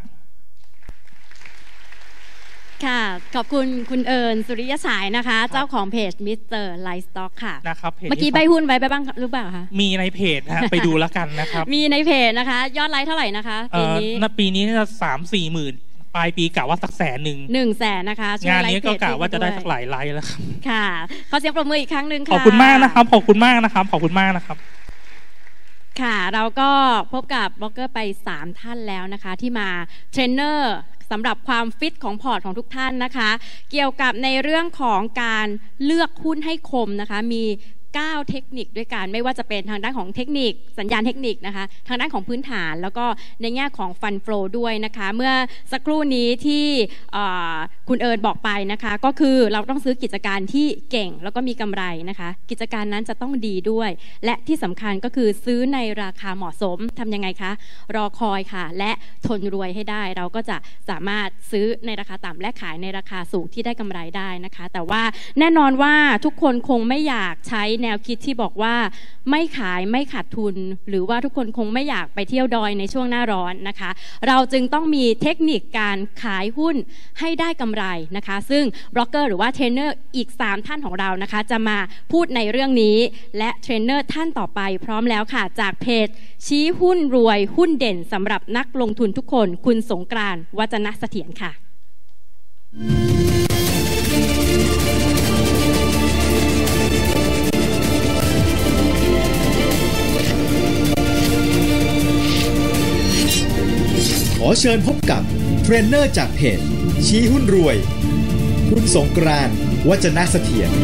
[SPEAKER 1] ค่ะขอบคุณคุณเอิญสุริยฉายนะคะเจ้าของเพจ มิสเตอร์ Lifestock ค่ะ
[SPEAKER 5] นะครับ
[SPEAKER 1] เมื่อกี้ใบหุ้นไว้ไปบ้างหรือเปล่าคะ
[SPEAKER 5] มีในเพจนะไปดูแล้วกันนะครับ
[SPEAKER 1] มีในเพจนะคะยอดไลค์เท่าไหร่นะคะปีนี้
[SPEAKER 5] ปีนี้จะสามสี่หมื่นปลายปีกะว่าสักแสนหนึ่ง
[SPEAKER 1] หนึ่งแสนนะคะ
[SPEAKER 5] งานนี้ก็กะว่าจะได้สักหลายไลค์แล้วครับ
[SPEAKER 1] ค่ะขอเสียงปรบมืออีกครั้งหนึ่งค่ะ
[SPEAKER 5] ขอบคุณมากนะครับขอบคุณมากนะครับขอบคุณมากนะครับ
[SPEAKER 1] ค่ะเราก็พบกับบล็อกเกอร์ไปสามท่านแล้วนะคะที่มาเทรนเนอร์สำหรับความฟิตของพอร์ตของทุกท่านนะคะเกี่ยวกับในเรื่องของการเลือกหุ้นให้คมนะคะมีเก้าเทคนิคด้วยกันไม่ว่าจะเป็นทางด้านของเทคนิคสัญญาณเทคนิคนะคะทางด้านของพื้นฐานแล้วก็ในแง่ของฟันโฟลด้วยนะคะเมื่อสักครู่นี้ที่คุณเอิญบอกไปนะคะก็คือเราต้องซื้อกิจการที่เก่งแล้วก็มีกำไรนะคะกิจการนั้นจะต้องดีด้วยและที่สำคัญก็คือซื้อในราคาเหมาะสมทำยังไงคะรอคอยค่ะและทนรวยให้ได้เราก็จะสามารถซื้อในราคาต่ำและขายในราคาสูงที่ได้กำไรได้นะคะแต่ว่าแน่นอนว่าทุกคนคงไม่อยากใช้แนวคิดที่บอกว่าไม่ขายไม่ขาดทุนหรือว่าทุกคนคงไม่อยากไปเที่ยวดอยในช่วงหน้าร้อนนะคะเราจึงต้องมีเทคนิคการขายหุ้นให้ได้กำไรนะคะซึ่งบล็อกเกอร์หรือว่าเทรนเนอร์อีกสามท่านของเรานะคะจะมาพูดในเรื่องนี้และเทรนเนอร์ท่านต่อไปพร้อมแล้วค่ะจากเพจชี้หุ้นรวยหุ้นเด่นสำหรับนักลงทุนทุกคนคุณสงกรานต์ วจนะเสถียรค่ะ
[SPEAKER 2] ขอเชิญพบกับเทรนเนอร์จากเพจชี้หุ้นรวยคุณสงกรานต์ วจนะเสถียร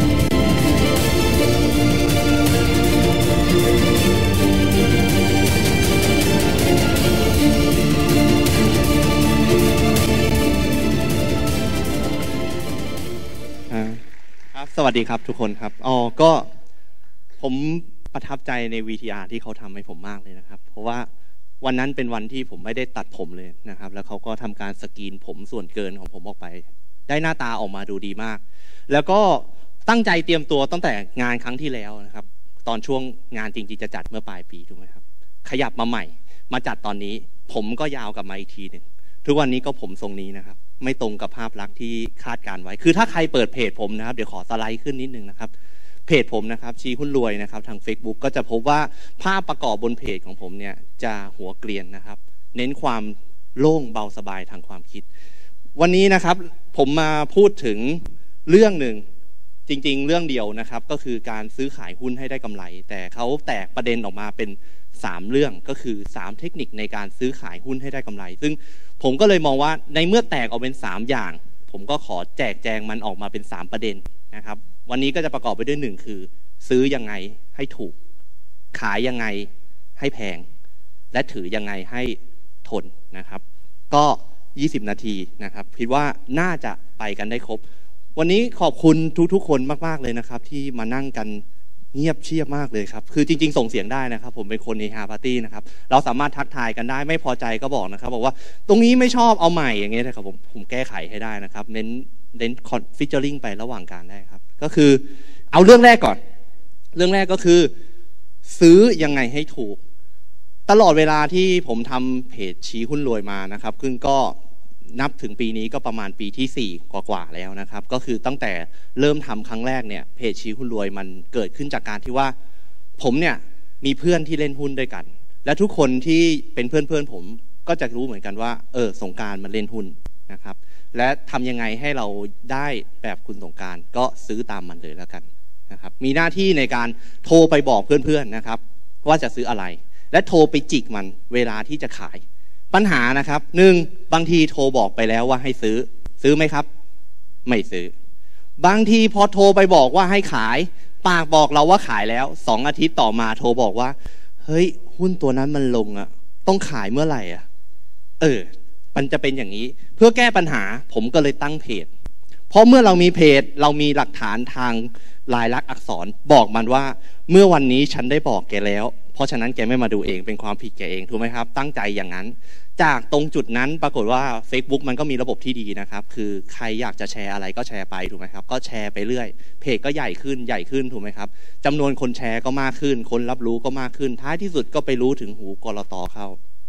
[SPEAKER 6] ครับสวัสดีครับทุกคนครับอ๋อก็ผมประทับใจใน วี ที อาร์ ที่เขาทำให้ผมมากเลยนะครับเพราะว่าวันนั้นเป็นวันที่ผมไม่ได้ตัดผมเลยนะครับแล้วเขาก็ทำการสกรีนผมส่วนเกินของผมออกไปได้หน้าตาออกมาดูดีมากแล้วก็ตั้งใจเตรียมตัวตั้งแต่งานครั้งที่แล้วนะครับตอนช่วงงานจริงๆจะจัดเมื่อปลายปีถูกไหมครับขยับมาใหม่มาจัดตอนนี้ผมก็ยาวกลับมาอีกทีหนึ่งทุกวันนี้ก็ผมทรงนี้นะครับไม่ตรงกับภาพลักษณ์ที่คาดการไว้คือถ้าใครเปิดเพจผมนะครับเดี๋ยวขอสไลด์ขึ้นนิดนึงนะครับเพจผมนะครับชี้หุ้นรวยนะครับทาง Facebook ก็จะพบว่าภาพประกอบบนเพจของผมเนี่ยจะหัวเกรียนนะครับเน้นความโล่งเบาสบายทางความคิดวันนี้นะครับผมมาพูดถึงเรื่องหนึ่งจริงๆเรื่องเดียวนะครับก็คือการซื้อขายหุ้นให้ได้กำไรแต่เขาแตกประเด็นออกมาเป็นสามเรื่องก็คือสามเทคนิคในการซื้อขายหุ้นให้ได้กำไรซึ่งผมก็เลยมองว่าในเมื่อแตกออกเป็นสามอย่างผมก็ขอแจกแจงมันออกมาเป็นสามประเด็นนะครับวันนี้ก็จะประกอบไปด้วยหนึ่งคือซื้อยังไงให้ถูกขายยังไงให้แพงและถือยังไงให้ทนนะครับก็ยี่สิบนาทีนะครับคิดว่าน่าจะไปกันได้ครบวันนี้ขอบคุณทุกๆคนมากๆเลยนะครับที่มานั่งกันเงียบเชียบมากเลยครับคือจริงๆส่งเสียงได้นะครับผมเป็นคนเฮฮาปาร์ตี้นะครับเราสามารถทักทายกันได้ไม่พอใจก็บอกนะครับบอกว่าตรงนี้ไม่ชอบเอาใหม่อย่างเงี้ยนะครับผมผมแก้ไขให้ได้นะครับเน้นเน้นคอนฟิชเจอริงไประหว่างการได้ครับก็คือเอาเรื่องแรกก่อนเรื่องแรกก็คือซื้อยังไงให้ถูกตลอดเวลาที่ผมทำเพจชี้หุ้นรวยมานะครับซึ่งก็นับถึงปีนี้ก็ประมาณปีที่สี่กว่าๆแล้วนะครับก็คือตั้งแต่เริ่มทำครั้งแรกเนี่ยเพจชี้หุ้นรวยมันเกิดขึ้นจากการที่ว่าผมเนี่ยมีเพื่อนที่เล่นหุ้นด้วยกันและทุกคนที่เป็นเพื่อนๆผมก็จะรู้เหมือนกันว่าเออสงกรานต์มันเล่นหุ้นนะครับและทำยังไงให้เราได้แบบคุณสงกรานต์ก็ซื้อตามมันเลยแล้วกันนะครับมีหน้าที่ในการโทรไปบอกเพื่อนๆนะครับว่าจะซื้ออะไรและโทรไปจิกมันเวลาที่จะขายปัญหานะครับหนึ่งบางทีโทรบอกไปแล้วว่าให้ซื้อซื้อไหมครับไม่ซื้อบางทีพอโทรไปบอกว่าให้ขายปากบอกเราว่าขายแล้วสองอาทิตย์ต่อมาโทรบอกว่าเฮ้ยหุ้นตัวนั้นมันลงอ่ะต้องขายเมื่อไหร่อ่ะเออมันจะเป็นอย่างนี้เพื่อแก้ปัญหาผมก็เลยตั้งเพจเพราะเมื่อเรามีเพจเรามีหลักฐานทางลายลักษณ์อักษรบอกมันว่าเมื่อวันนี้ฉันได้บอกแกแล้วเพราะฉะนั้นแกไม่มาดูเองเป็นความผิดแกเองถูกไหมครับตั้งใจอย่างนั้นจากตรงจุดนั้นปรากฏว่า Facebook มันก็มีระบบที่ดีนะครับคือใครอยากจะแชร์อะไรก็แชร์ไปถูกไหมครับก็แชร์ไปเรื่อยเพจก็ใหญ่ขึ้นใหญ่ขึ้นถูกไหมครับจำนวนคนแชร์ก็มากขึ้นคนรับรู้ก็มากขึ้นท้ายที่สุดก็ไปรู้ถึงหูกลต.เข้า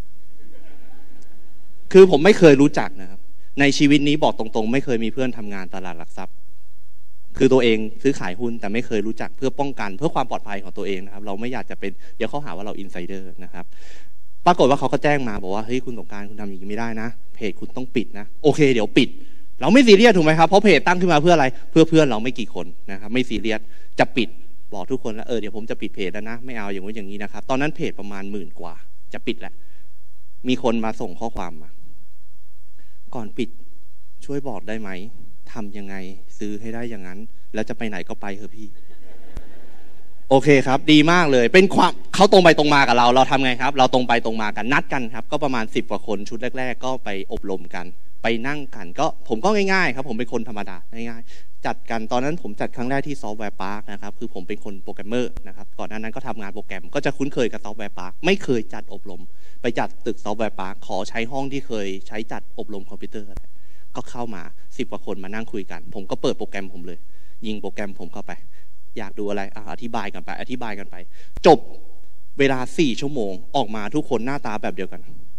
[SPEAKER 6] คือผมไม่เคยรู้จักนะครับในชีวิตนี้บอกตรงๆไม่เคยมีเพื่อนทำงานตลาดหลักทรัพย์คือตัวเองซื้อขายหุ้นแต่ไม่เคยรู้จักเพื่อป้องกันเพื่อความปลอดภัยของตัวเองนะครับเราไม่อยากจะเป็นเดี๋ยวเขาหาว่าเราอินไซเดอร์นะครับปรากฏว่าเขาก็แจ้งมาบอกว่าเฮ้ยคุณสงกรานต์คุณทำอย่างนี้ไม่ได้นะเพจคุณต้องปิดนะโอเคเดี๋ยวปิดเราไม่ซีเรียสถูกไหมครับเพราะเพจตั้งขึ้นมาเพื่ออะไรเพื่อเพื่อนเราไม่กี่คนนะครับไม่ซีเรียสจะปิดบอกทุกคนแล้วเออเดี๋ยวผมจะปิดเพจแล้วนะไม่เอาอย่างนี้อย่างนี้นะครับตอนนั้นเพจประมาณหมื่นกว่าจะปิดแล้วมีคนมาส่งข้อความมาก่อนปิดช่วยบอกได้ไหมทำยังไงซื้อให้ได้อย่างนั้นแล้วจะไปไหนก็ไปเถอะพี่โอเคครับดีมากเลยเป็นความเขาตรงไปตรงมากับเราเราทำไงครับเราตรงไปตรงมากันนัดกันครับก็ประมาณสิบกว่าคนชุดแรกๆก็ไปอบรมกันไปนั่งกันก็ผมก็ง่ายๆครับผมเป็นคนธรรมดาง่ายๆจัดกันตอนนั้นผมจัดครั้งแรกที่ซอฟต์แวร์พาร์คนะครับคือผมเป็นคนโปรแกรมเมอร์นะครับก่อนหน้านั้นก็ทำงานโปรแกรมก็จะคุ้นเคยกับซอฟต์แวร์พาร์คไม่เคยจัดอบรมไปจัดตึกซอฟต์แวร์พาร์คขอใช้ห้องที่เคยใช้จัดอบรมคอมพิวเตอร์ก็เข้ามาสิบกว่าคนมานั่งคุยกันผมก็เปิดโปรแกรมผมเลยยิงโปรแกรมผมเข้าไปอยากดูอะไรอธิบายกันไปอธิบายกันไปจบเวลาสี่ชั่วโมงออกมาทุกคนหน้าตาแบบเดียวกัน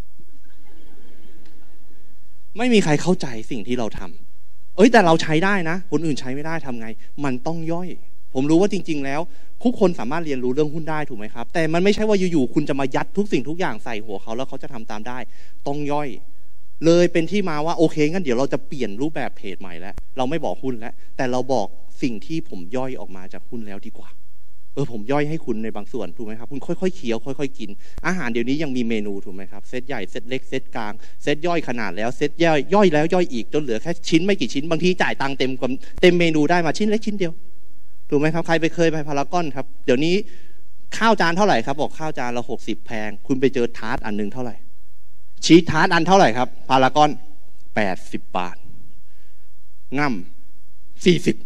[SPEAKER 6] ไม่มีใครเข้าใจสิ่งที่เราทำเอ้ยแต่เราใช้ได้นะคนอื่นใช้ไม่ได้ทำไงมันต้องย่อยผมรู้ว่าจริงๆแล้วทุกคนสามารถเรียนรู้เรื่องหุ้นได้ถูกไหมครับแต่มันไม่ใช่ว่าอยู่ๆคุณจะมายัดทุกสิ่งทุกอย่างใส่หัวเขาแล้วเขาจะทำตามได้ต้องย่อยเลยเป็นที่มาว่าโอเคงั้นเดี๋ยวเราจะเปลี่ยนรูปแบบเพจใหม่แล้วเราไม่บอกหุ้นแล้วแต่เราบอกสิ่งที่ผมย่อยออกมาจากหุ้นแล้วดีกว่าเออผมย่อยให้คุณในบางส่วนถูกไหมครับคุณค่อยๆเคี้ยวค่อยๆกินอาหารเดี๋ยวนี้ยังมีเมนูถูกไหมครับเซตใหญ่เซตเล็กเซตกลางเซตย่อยขนาดแล้วเซตย่อยย่อยแล้วย่อยอีกจนเหลือแค่ชิ้นไม่กี่ชิ้นบางทีจ่ายตังค์เต็มเต็มเมนูได้มาชิ้นเล็กชิ้นเดียวถูกไหมครับใครไปเคยไปพารากอนครับเดี๋ยวนี้ข้าวจานเท่าไหร่ครับบอกข้าวจานละหกสิบแพงคุณไปเจอทาร์ตอันหนึ่งเท่าไหร่ชีสทาร์ตอันเท่าไหร่ครับพารากอนแปดสิบบาทง่ำสี่สิบ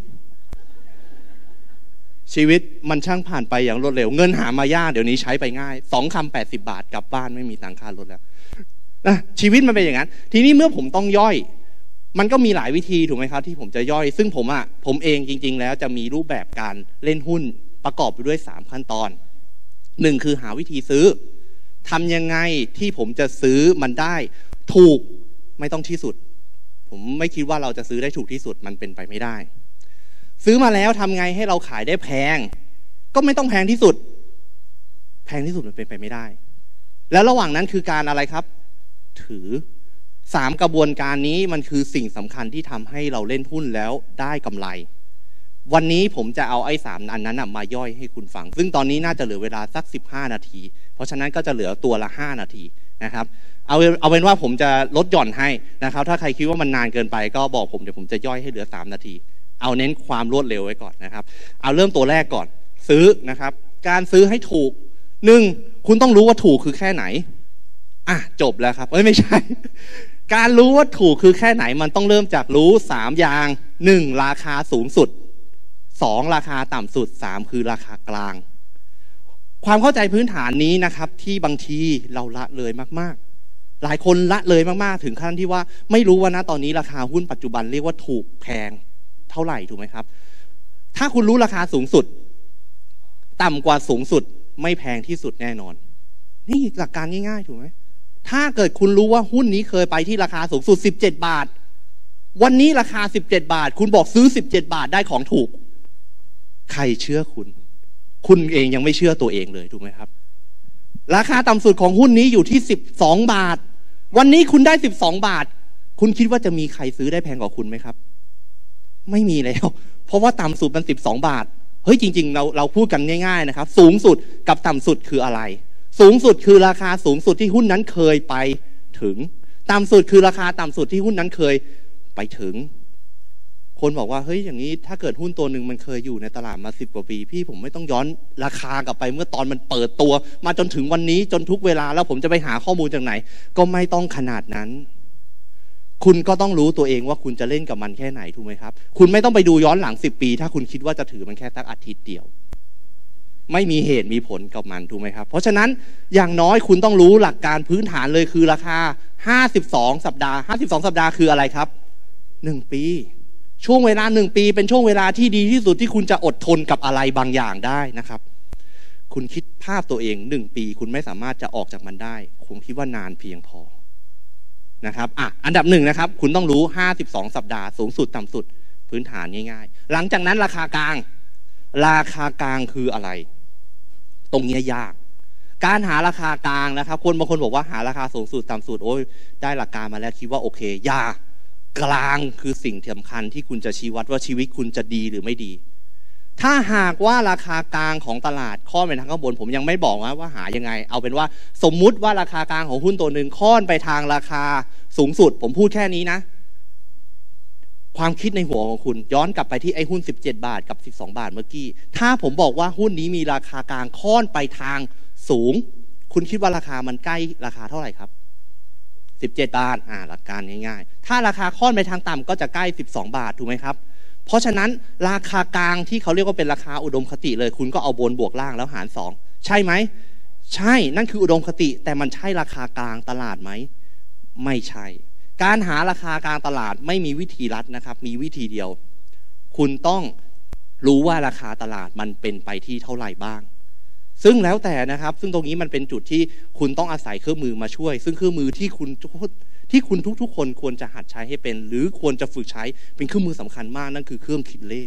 [SPEAKER 6] ชีวิตมันช่างผ่านไปอย่างรวดเร็วเงินหามายากเดี๋ยวนี้ใช้ไปง่ายสองคำแปดสิบบาทกลับบ้านไม่มีตังค่ารถแล้วนะชีวิตมันเป็นอย่างนั้นทีนี้เมื่อผมต้องย่อยมันก็มีหลายวิธีถูกไหมครับที่ผมจะย่อยซึ่งผมอ่ะผมเองจริงๆแล้วจะมีรูปแบบการเล่นหุ้นประกอบไปด้วยสามขั้นตอนหนึ่งคือหาวิธีซื้อทำยังไงที่ผมจะซื้อมันได้ถูกไม่ต้องที่สุดผมไม่คิดว่าเราจะซื้อได้ถูกที่สุดมันเป็นไปไม่ได้ซื้อมาแล้วทำไงให้เราขายได้แพงก็ไม่ต้องแพงที่สุดแพงที่สุดมันเป็นไปไม่ได้แล้วระหว่างนั้นคือการอะไรครับถือสามกระบวนการนี้มันคือสิ่งสำคัญที่ทำให้เราเล่นหุ้นแล้วได้กำไรวันนี้ผมจะเอาไอ้สามอันนั้นมาย่อยให้คุณฟังซึ่งตอนนี้น่าจะเหลือเวลาสักสิบห้านาทีเพราะฉะนั้นก็จะเหลือตัวละห้านาทีนะครับเอาเอาเป็นว่าผมจะลดหย่อนให้นะครับถ้าใครคิดว่ามันนานเกินไปก็บอกผมเดี๋ยวผมจะย่อยให้เหลือสามนาทีเอาเน้นความรวดเร็วไว้ก่อนนะครับเอาเริ่มตัวแรกก่อนซื้อนะครับการซื้อให้ถูกหนึ่งคุณต้องรู้ว่าถูกคือแค่ไหนอ่ะจบแล้วครับเอ้ยไม่ใช่การรู้ว่าถูกคือแค่ไหนมันต้องเริ่มจากรู้สามอย่างหนึ่งราคาสูงสุดสองราคาต่ำสุดสามคือราคากลางความเข้าใจพื้นฐานนี้นะครับที่บางทีเราละเลยมากๆหลายคนละเลยมากๆถึงขั้นที่ว่าไม่รู้ว่านะตอนนี้ราคาหุ้นปัจจุบันเรียกว่าถูกแพงเท่าไหร่ถูกไหมครับถ้าคุณรู้ราคาสูงสุดต่ำกว่าสูงสุดไม่แพงที่สุดแน่นอนนี่หลักการง่ายๆถูกไหมถ้าเกิดคุณรู้ว่าหุ้นนี้เคยไปที่ราคาสูงสุดสิบเจ็ดบาทวันนี้ราคาสิบเจ็ดบาทคุณบอกซื้อสิบเจ็ดบาทได้ของถูกใครเชื่อคุณคุณเองยังไม่เชื่อตัวเองเลยถูกไหมครับราคาต่ำสุดของหุ้นนี้อยู่ที่สิบสองบาทวันนี้คุณได้สิบสองบาทคุณคิดว่าจะมีใครซื้อได้แพงกว่าคุณไหมครับไม่มีแล้วเพราะว่าต่ำสุดมันสิบสองบาทเฮ้ยจริงๆเราเราพูดกันง่ายๆนะครับสูงสุดกับต่ำสุดคืออะไรสูงสุดคือราคาสูงสุดที่หุ้นนั้นเคยไปถึงต่ำสุดคือราคาต่ำสุดที่หุ้นนั้นเคยไปถึงคนบอกว่าเฮ้ยอย่างนี้ถ้าเกิดหุ้นตัวหนึ่งมันเคยอยู่ในตลาดมาสิบกว่าปีพี่ผมไม่ต้องย้อนราคากลับไปเมื่อตอนมันเปิดตัวมาจนถึงวันนี้จนทุกเวลาแล้วผมจะไปหาข้อมูลจากไหนก็ไม่ต้องขนาดนั้นคุณก็ต้องรู้ตัวเองว่าคุณจะเล่นกับมันแค่ไหนถูกไหมครับคุณไม่ต้องไปดูย้อนหลังสิบปีถ้าคุณคิดว่าจะถือมันแค่สักอาทิตย์เดียวไม่มีเหตุมีผลกับมันถูกไหมครับเพราะฉะนั้นอย่างน้อยคุณต้องรู้หลักการพื้นฐานเลยคือราคาห้าสิบสองสัปดาห์ห้าสิบสองสัปดาห์คืออะไรครับหนึ่งปีช่วงเวลาหนึ่งปีเป็นช่วงเวลาที่ดีที่สุดที่คุณจะอดทนกับอะไรบางอย่างได้นะครับคุณคิดภาพตัวเองหนึ่งปีคุณไม่สามารถจะออกจากมันได้ผมคิดว่านานเพียงพอนะครับอ่ะอันดับหนึ่งนะครับคุณต้องรู้ห้าสิบสองสัปดาห์สูงสุดต่ำสุดพื้นฐานง่ายๆหลังจากนั้นราคากลางราคากลางคืออะไรตรงนี้ยากการหาราคากลางนะครับคนบางคนบอกว่าหาราคาสูงสุดต่ำสุดโอ้ยได้หลักการมาแล้วคิดว่าโอเคยากกลางคือสิ่งสำคัญที่คุณจะชี้วัดว่าชีวิตคุณจะดีหรือไม่ดีถ้าหากว่าราคากลางของตลาดค่อนไปทางข้างบนผมยังไม่บอกนะว่าหายังไงเอาเป็นว่าสมมุติว่าราคากลางของหุ้นตัวหนึ่งค่อนไปทางราคาสูงสุดผมพูดแค่นี้นะความคิดในหัวของคุณย้อนกลับไปที่ไอ้หุ้นสิบเจ็ดบาทกับสิบสองบาทเมื่อกี้ถ้าผมบอกว่าหุ้นนี้มีราคากลางค่อนไปทางสูงคุณคิดว่าราคามันใกล้ราคาเท่าไหร่ครับสิบเจ็ดบาทอ่าหลักการง่ายๆถ้าราคาค่อนไปทางต่ำก็จะใกล้สิบสองบาทถูกไหมครับเพราะฉะนั้นราคากลางที่เขาเรียกว่าเป็นราคาอุดมคติเลยคุณก็เอาบนบวกล่างแล้วหารสองใช่ไหมใช่นั่นคืออุดมคติแต่มันใช่ราคากลางตลาดไหมไม่ใช่การหาราคากลางตลาดไม่มีวิธีลัดนะครับมีวิธีเดียวคุณต้องรู้ว่าราคาตลาดมันเป็นไปที่เท่าไหร่บ้างซึ่งแล้วแต่นะครับซึ่งตรงนี้มันเป็นจุดที่คุณต้องอาศัยเครื่องมือมาช่วยซึ่งเครื่องมือที่คุณที่คุณทุกๆคนควรจะหัดใช้ให้เป็นหรือควรจะฝึกใช้เป็นเครื่องมือสำคัญมากนั่นคือเครื่องคิดเลข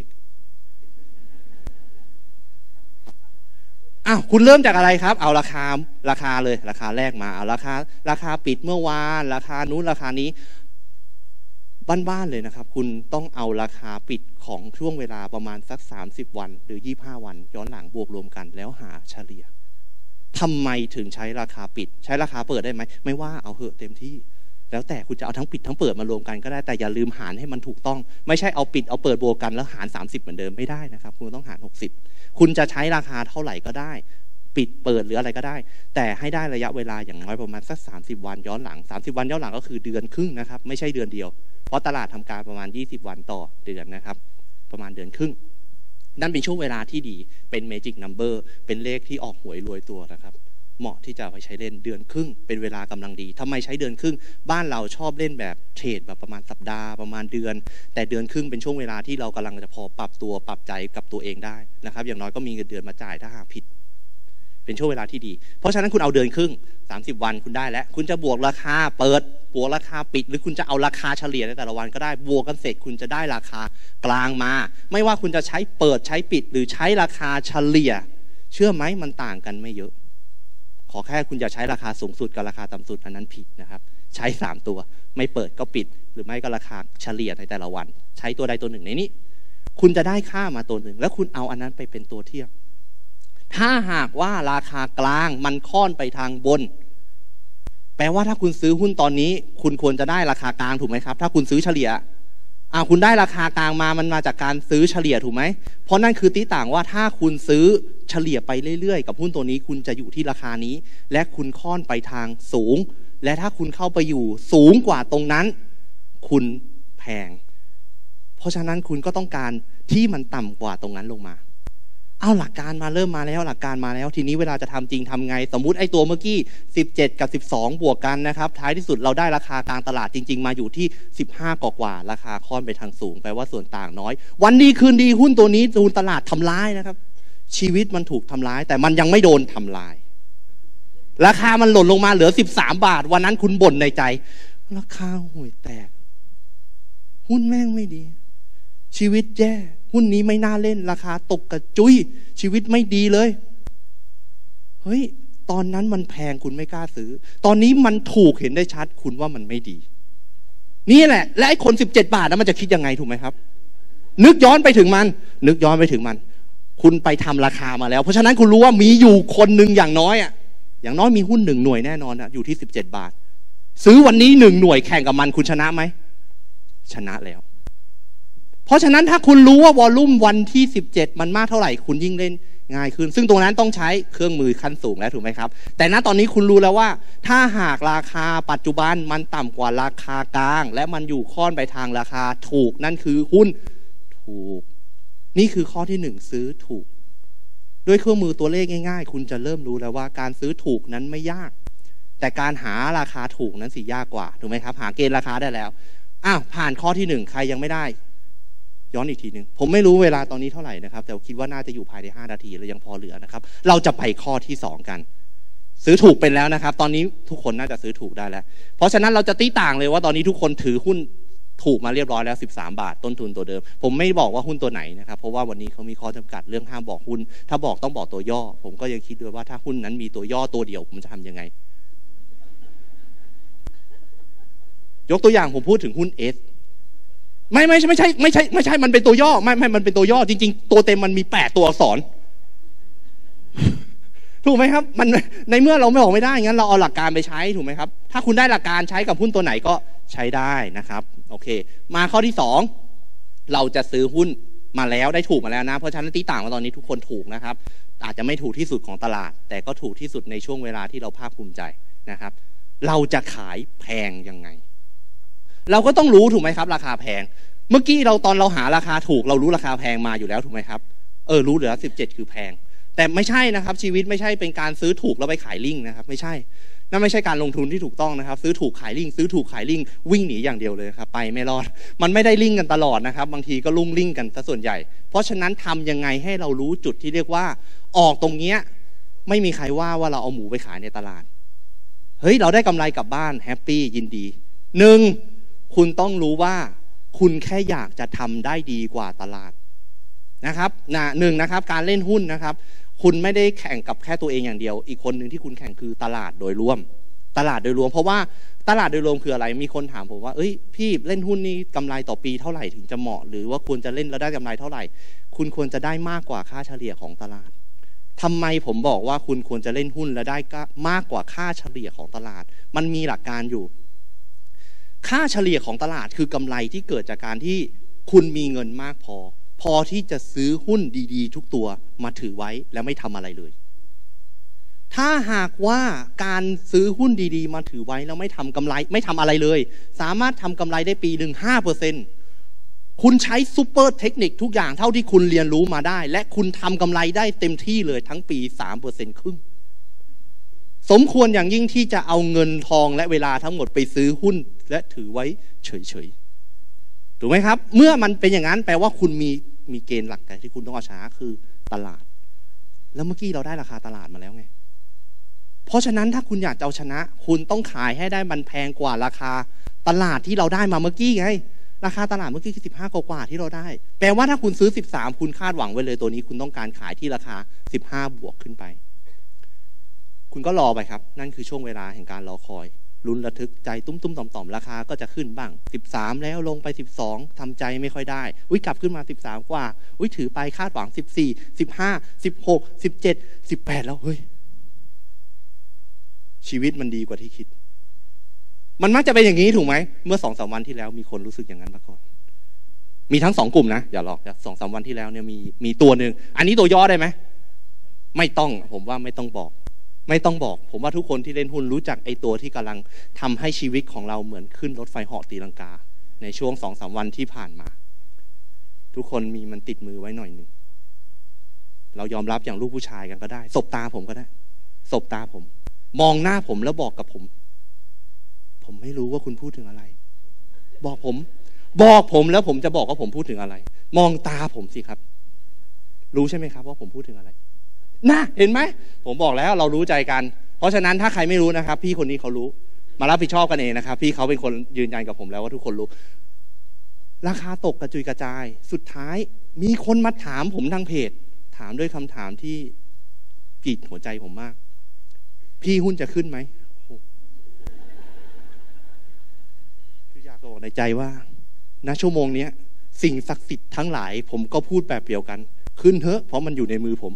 [SPEAKER 6] อ้าวคุณเริ่มจากอะไรครับเอาราคาราคาเลยราคาแรกมาเอาราคาราคาปิดเมื่อวานราคานู้นราคานี้บ้านๆเลยนะครับคุณต้องเอาราคาปิดของช่วงเวลาประมาณสักสามสิบวันหรือยี่สิบห้าวันย้อนหลังบวกรวมกันแล้วหาเฉลี่ยทำไมถึงใช้ราคาปิดใช้ราคาเปิดได้ไหมไม่ว่าเอาเหอะเต็มที่แล้วแต่คุณจะเอาทั้งปิดทั้งเปิดมารวมกันก็ได้แต่อย่าลืมหารให้มันถูกต้องไม่ใช่เอาปิดเอาเปิดบวกกันแล้วหารสามสิบเหมือนเดิมไม่ได้นะครับคุณต้องหารหกสิบคุณจะใช้ราคาเท่าไหร่ก็ได้ปิดเปิดหรืออะไรก็ได้แต่ให้ได้ระยะเวลาอย่างน้อยประมาณสักสามสิบวันย้อนหลังสามสิบวันย้อนหลังก็คือเดือนครึ่งนะครับไม่ใช่เดือนเดียวเพราะตลาดทำการประมาณยี่สิบวันต่อเดือนนะครับประมาณเดือนครึ่งนั่นเป็นช่วงเวลาที่ดีเป็นเมจิกนัมเบอร์เป็นเลขที่ออกหวยรวยตัวนะครับเหมาะที่จะไปใช้เล่นเดือนครึ่งเป็นเวลากำลังดีทำไมใช้เดือนครึ่งบ้านเราชอบเล่นแบบเทรดแบบประมาณสัปดาห์ประมาณเดือนแต่เดือนครึ่งเป็นช่วงเวลาที่เรากำลังจะพอปรับตัวปรับใจกับตัวเองได้นะครับอย่างน้อยก็มีเงินเดือนมาจ่ายถ้าหากผิดเป็นช่วงเวลาที่ดีเพราะฉะนั้นคุณเอาเดือนครึ่งสามสิบวันคุณได้แล้วคุณจะบวกราคาเปิดบวกราคาปิดหรือคุณจะเอาราคาเฉลี่ยในแต่ละวันก็ได้บวกกันเสร็จคุณจะได้ราคากลางมาไม่ว่าคุณจะใช้เปิดใช้ปิดหรือใช้ราคาเฉลี่ยเชื่อไหมมันต่างกันไม่เยอะขอแค่คุณจะใช้ราคาสูงสุดกับราคาต่ำสุดอันนั้นผิดนะครับใช้สามตัวไม่เปิดก็ปิดหรือไม่ก็ราคาเฉลี่ยในแต่ละวันใช้ตัวใดตัวหนึ่งในนี้คุณจะได้ค่ามาตัวหนึ่งแล้วคุณเอาอันนั้นไปเป็นตัวเทียบถ้าหากว่าราคากลางมันค่อนไปทางบนแปลว่าถ้าคุณซื้อหุ้นตอนนี้คุณควรจะได้ราคากลางถูกไหมครับถ้าคุณซื้อเฉลี่ยอ่าคุณได้ราคากลางมามันมาจากการซื้อเฉลี่ยถูกไหมเพราะนั่นคือตีต่างว่าถ้าคุณซื้อเฉลี่ยไปเรื่อยๆกับหุ้นตัวนี้คุณจะอยู่ที่ราคานี้และคุณค่อนไปทางสูงและถ้าคุณเข้าไปอยู่สูงกว่าตรงนั้นคุณแพงเพราะฉะนั้นคุณก็ต้องการที่มันต่ำกว่าตรงนั้นลงมาเอาหลักการมาเริ่มมาแล้วหลักการมาแล้วทีนี้เวลาจะทำจริงทำไงสมมุติไอ้ตัวเมื่อกี้สิบเจ็ดกับสิบสองบวกกันนะครับท้ายที่สุดเราได้ราคากลางตลาดจริงๆมาอยู่ที่สิบห้ากว่าราคาค่อนไปทางสูงแปลว่าส่วนต่างน้อยวันดีคืนดีหุ้นตัวนี้โดนตลาดทำร้ายนะครับชีวิตมันถูกทำร้ายแต่มันยังไม่โดนทำลายราคามันหล่นลงมาเหลือสิบสามบาทวันนั้นคุณบ่นในใจราคาห่วยแตกหุ้นแม่งไม่ดีชีวิตแย่หุ้นนี้ไม่น่าเล่นราคาตกกระจุยชีวิตไม่ดีเลยเฮ้ยตอนนั้นมันแพงคุณไม่กล้าซื้อตอนนี้มันถูกเห็นได้ชัดคุณว่ามันไม่ดีนี่แหละและไอ้คนสิบเจ็ดบาทนั้นมันจะคิดยังไงถูกไหมครับนึกย้อนไปถึงมันนึกย้อนไปถึงมันคุณไปทำราคามาแล้วเพราะฉะนั้นคุณรู้ว่ามีอยู่คนหนึ่งอย่างน้อยอ่ะอย่างน้อยมีหุ้นหนึ่งหน่วยแน่นอนอ่ะอยู่ที่สิบเจ็ดบาทซื้อวันนี้หนึ่งหน่วยแข่งกับมันคุณชนะไหมชนะแล้วเพราะฉะนั้นถ้าคุณรู้ว่าวอลลุ่มวันที่สิบเจ็ดมันมากเท่าไหร่คุณยิ่งเล่นง่ายขึ้นซึ่งตรงนั้นต้องใช้เครื่องมือขั้นสูงแล้วถูกไหมครับแต่ณตอนนี้คุณรู้แล้วว่าถ้าหากราคาปัจจุบันมันต่ำกว่าราคากลางและมันอยู่ค่อนไปทางราคาถูกนั่นคือหุ้นถูกนี่คือข้อที่หนึ่งซื้อถูกด้วยเครื่องมือตัวเลขง่ายๆคุณจะเริ่มรู้แล้วว่าการซื้อถูกนั้นไม่ยากแต่การหาราคาถูกนั้นสิยากกว่าถูกไหมครับหาเกณฑ์ราคาได้แล้วอ้าวผ่านข้อที่หนึ่งใครยังไม่ได้ย้อนอีกทีหนึ่งผมไม่รู้เวลาตอนนี้เท่าไหร่นะครับแต่คิดว่าน่าจะอยู่ภายในห้านาทีแล้วยังพอเหลือนะครับเราจะไปข้อที่สองกันซื้อถูกเป็นแล้วนะครับตอนนี้ทุกคนน่าจะซื้อถูกได้แล้วเพราะฉะนั้นเราจะตีต่างเลยว่าตอนนี้ทุกคนถือหุ้นถูกมาเรียบร้อยแล้วสิบสามบาทต้นทุนตัวเดิมผมไม่บอกว่าหุ้นตัวไหนนะครับเพราะว่าวันนี้เขามีข้อจำกัดเรื่องห้ามบอกหุ้นถ้าบอกต้องบอกตัวย่อผมก็ยังคิดด้วยว่าถ้าหุ้นนั้นมีตัวย่อตัวเดียวผมจะทำยังไงยกตัวอย่างผมพูดถึงหุ้น Sไม่ไม่ใช่ไม่ใช่ไม่ใช่ไม่ใช่มันเป็นตัวย่อไม่ไม่มันเป็นตัวย่อจริงๆตัวเต็มมันมีแปดตัวอักษรถูกไหมครับมันในเมื่อเราไม่บอกไม่ได้งั้นเราเอาหลักการไปใช้ถูกไหมครับถ้าคุณได้หลักการใช้กับหุ้นตัวไหนก็ใช้ได้นะครับโอเคมาข้อที่สองเราจะซื้อหุ้นมาแล้วได้ถูกมาแล้วนะเพราะฉะนั้นตีต่างมาตอนนี้ทุกคนถูกนะครับอาจจะไม่ถูกที่สุดของตลาดแต่ก็ถูกที่สุดในช่วงเวลาที่เราภาคภูมิใจนะครับเราจะขายแพงยังไงเราก็ต้องรู้ถูกไหมครับราคาแพงเมื่อกี้เราตอนเราหาราคาถูกเรารู้ราคาแพงมาอยู่แล้วถูกไหมครับเออรู้เหลือสิบเจ็ดคือแพงแต่ไม่ใช่นะครับชีวิตไม่ใช่เป็นการซื้อถูกแล้วไปขายลิงนะครับไม่ใช่นั่นไม่ใช่การลงทุนที่ถูกต้องนะครับซื้อถูกขายลิงซื้อถูกขายลิงวิ่งหนีอย่างเดียวเลยครับไปไม่รอดมันไม่ได้ลิงกันตลอดนะครับบางทีก็ลุ่งลิงกันซะส่วนใหญ่เพราะฉะนั้นทำยังไงให้เรารู้จุดที่เรียกว่าออกตรงเนี้ยไม่มีใครว่าว่าเราเอาหมูไปขายในตลาดเฮ้ยเราได้กำไรกลับบ้านแฮปปี้ยินดีหนึ่งคุณต้องรู้ว่าคุณแค่อยากจะทำได้ดีกว่าตลาดนะครับนะหนึ่งนะครับการเล่นหุ้นนะครับคุณไม่ได้แข่งกับแค่ตัวเองอย่างเดียวอีกคนหนึ่งที่คุณแข่งคือตลาดโดยรวมตลาดโดยรวมเพราะว่าตลาดโดยรวมคืออะไรมีคนถามผมว่าเอ้ยพี่เล่นหุ้นนี่กำไรต่อปีเท่าไหร่ถึงจะเหมาะหรือว่าควรจะเล่นแล้วได้กำไรเท่าไหร่คุณควรจะได้มากกว่าค่าเฉลี่ยของตลาดทำไมผมบอกว่าคุณควรจะเล่นหุ้นและได้มากกว่าค่าเฉลี่ยของตลาดมันมีหลักการอยู่ค่าเฉลี่ยของตลาดคือกำไรที่เกิดจากการที่คุณมีเงินมากพอพอที่จะซื้อหุ้นดีๆทุกตัวมาถือไว้แล้วไม่ทำอะไรเลยถ้าหากว่าการซื้อหุ้นดีๆมาถือไว้แล้วไม่ทำกำไรไม่ทำอะไรเลยสามารถทำกำไรได้ปีหนึ่ง ห้าเปอร์เซ็นต์ คุณใช้ซูเปอร์เทคนิคทุกอย่างเท่าที่คุณเรียนรู้มาได้และคุณทำกำไรได้เต็มที่เลยทั้งปี สามเปอร์เซ็นต์ ครึ่งสมควรอย่างยิ่งที่จะเอาเงินทองและเวลาทั้งหมดไปซื้อหุ้นและถือไว้เฉยๆถูกไหมครับเมื่อมันเป็นอย่างนั้นแปลว่าคุณมีมีเกณฑ์หลักการที่คุณต้องเอาชนะคือตลาดแล้วเมื่อกี้เราได้ราคาตลาดมาแล้วไงเพราะฉะนั้นถ้าคุณอยากจะเอาชนะคุณต้องขายให้ได้มันแพงกว่าราคาตลาดที่เราได้มาเมื่อกี้ไงราคาตลาดเมื่อกี้คือสิบห้ากว่าที่เราได้แปลว่าถ้าคุณซื้อสิบสามคุณคาดหวังไว้เลยตัวนี้คุณต้องการขายที่ราคาสิบห้าบวกขึ้นไปคุณก็รอไปครับนั่นคือช่วงเวลาแห่งการรอคอยลุ้นระทึกใจตุ้มๆต่อมๆราคาก็จะขึ้นบ้างสิบสามแล้วลงไปสิบสองทำใจไม่ค่อยได้อุ้ยกลับขึ้นมาสิบสามกว่าอุ้ยถือไปคาดหวังสิบสี่ สิบห้า สิบหก สิบเจ็ด สิบแปดแล้วเฮ้ยชีวิตมันดีกว่าที่คิดมันมักจะเป็นอย่างนี้ถูกไหมเมื่อสองสามวันที่แล้วมีคนรู้สึกอย่างนั้นมาก่อนมีทั้งสองกลุ่มนะอย่าหลอกนะสองสามวันที่แล้วเนี่ยมีมีตัวหนึ่งอันนี้ตัวย่อได้ไหมไม่ต้องผมว่าไม่ต้องบอกไม่ต้องบอกผมว่าทุกคนที่เล่นหุ้นรู้จักไอ้ตัวที่กำลังทำให้ชีวิตของเราเหมือนขึ้นรถไฟเหาะตีลังกาในช่วงสองสามวันที่ผ่านมาทุกคนมีมันติดมือไว้หน่อยหนึ่งเรายอมรับอย่างลูกผู้ชายกันก็ได้สบตาผมก็ได้สบตาผมมองหน้าผมแล้วบอกกับผมผมไม่รู้ว่าคุณพูดถึงอะไรบอกผมบอกผมแล้วผมจะบอกว่าผมพูดถึงอะไรมองตาผมสิครับรู้ใช่ไหมครับว่าผมพูดถึงอะไรน่ะเห็นไหมผมบอกแล้วเรารู้ใจกันเพราะฉะนั้นถ้าใครไม่รู้นะครับพี่คนนี้เขารู้มารับผิดชอบกันเองนะครับพี่เขาเป็นคนยืนยันกับผมแล้วว่าทุกคนรู้ราคาตกกระจุยกระจายสุดท้ายมีคนมาถามผมทางเพจถามด้วยคำถามที่กรีดหัวใจผมมากพี่หุ้นจะขึ้นไหมคืออยากจะบอกในใจว่าณชั่วโมงนี้สิ่งศักดิ์สิทธิ์ทั้งหลายผมก็พูดแบบเดียวกันขึ้นเถอะเพราะมันอยู่ในมือผม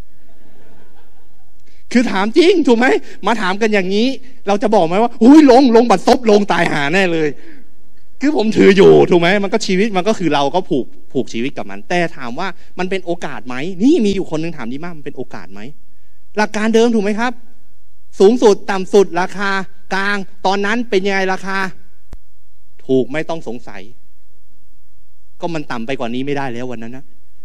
[SPEAKER 6] คือถามจริงถูกไหมมาถามกันอย่างนี้เราจะบอกไหมว่าอุ้ยลงลงบัดซบลงตายหาแน่เลยคือผมถืออยู่ถูกไหมมันก็ชีวิตมันก็คือเราก็ผูกผูกชีวิตกับมันแต่ถามว่ามันเป็นโอกาสไหมนี่มีอยู่คนนึงถามดีมากมันเป็นโอกาสไหมหลักการเดิมถูกไหมครับสูงสุดต่ำสุดราคากลางตอนนั้นเป็นยังไงราคาถูกไม่ต้องสงสัยก็มันต่ำไปกว่านี้ไม่ได้แล้ววันนั้นนะ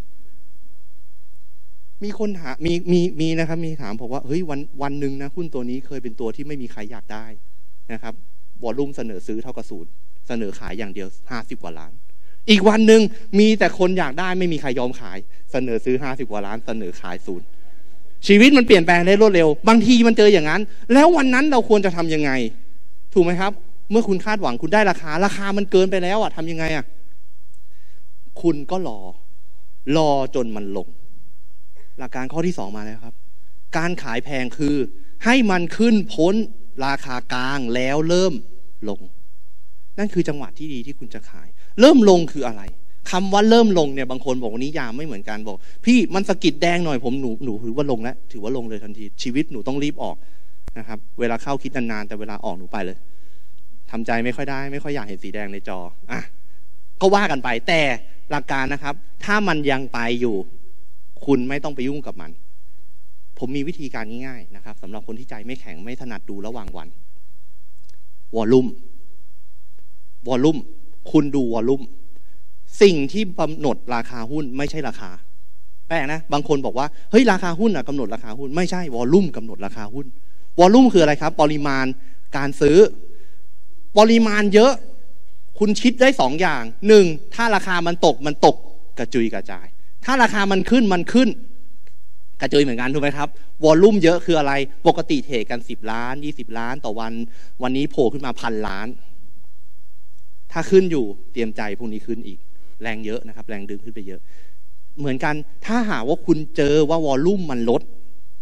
[SPEAKER 6] มีคนถามมีมีมีนะครับมีถามผมว่าเฮ้ยวันวันหนึ่งนะหุ้นตัวนี้เคยเป็นตัวที่ไม่มีใครอยากได้นะครับวอลลุ่มเสนอซื้อเท่ากับศูนย์เสนอขายอย่างเดียวห้าสิบกว่าล้านอีกวันหนึ่งมีแต่คนอยากได้ไม่มีใครยอมขายเสนอซื้อห้าสิบกว่าล้านเสนอขายศูนย์ชีวิตมันเปลี่ยนแปลงได้รวดเร็วบางทีมันเจออย่างนั้นแล้ววันนั้นเราควรจะทำยังไงถูกไหมครับเมื่อคุณคาดหวังคุณได้ราคาราคามันเกินไปแล้วอ่ะทำยังไงอ่ะคุณก็รอรอจนมันลงหลักการข้อที่สองมาแล้วครับการขายแพงคือให้มันขึ้นพ้นราคากลางแล้วเริ่มลงนั่นคือจังหวะที่ดีที่คุณจะขายเริ่มลงคืออะไรคำว่าเริ่มลงเนี่ยบางคนบอกว่านิยามไม่เหมือนกันบอกพี่มันสะกิดแดงหน่อยผมหนูหนูถือว่าลงแล้วถือว่าลงเลยทันทีชีวิตหนูต้องรีบออกนะครับเวลาเข้าคิดนานๆแต่เวลาออกหนูไปเลยทำใจไม่ค่อยได้ไม่ค่อยอยากเห็นสีแดงในจออ่ะก็ว่ากันไปแต่หลักการนะครับถ้ามันยังไปอยู่คุณไม่ต้องไปยุ่งกับมันผมมีวิธีการง่ายๆนะครับสำหรับคนที่ใจไม่แข็งไม่ถนัดดูระหว่างวันวอลลุ่มวอลลุ่มคุณดูวอลลุ่มสิ่งที่กำหนดราคาหุ้นไม่ใช่ราคาแปลกนะบางคนบอกว่าเฮ้ยราคาหุ้นอะกำหนดราคาหุ้นไม่ใช่วอลลุ่มกำหนดราคาหุ้นวอลลุ่มคืออะไรครับปริมาณการซื้อปริมาณเยอะคุณคิดได้สองอย่างหนึ่งถ้าราคามันตกมันตกกระจุยกระจายถ้าราคามันขึ้นมันขึ้นกระจุยเหมือนกันถูกไหมครับวอลลุ่มเยอะคืออะไรปกติเทรดกันสิบล้านยี่สิบล้านต่อวันวันนี้โผล่ขึ้นมาพันล้านถ้าขึ้นอยู่เตรียมใจพรุ่งนี้ขึ้นอีกแรงเยอะนะครับแรงดึงขึ้นไปเยอะเหมือนกันถ้าหากว่าคุณเจอว่าวอลลุ่มมันลด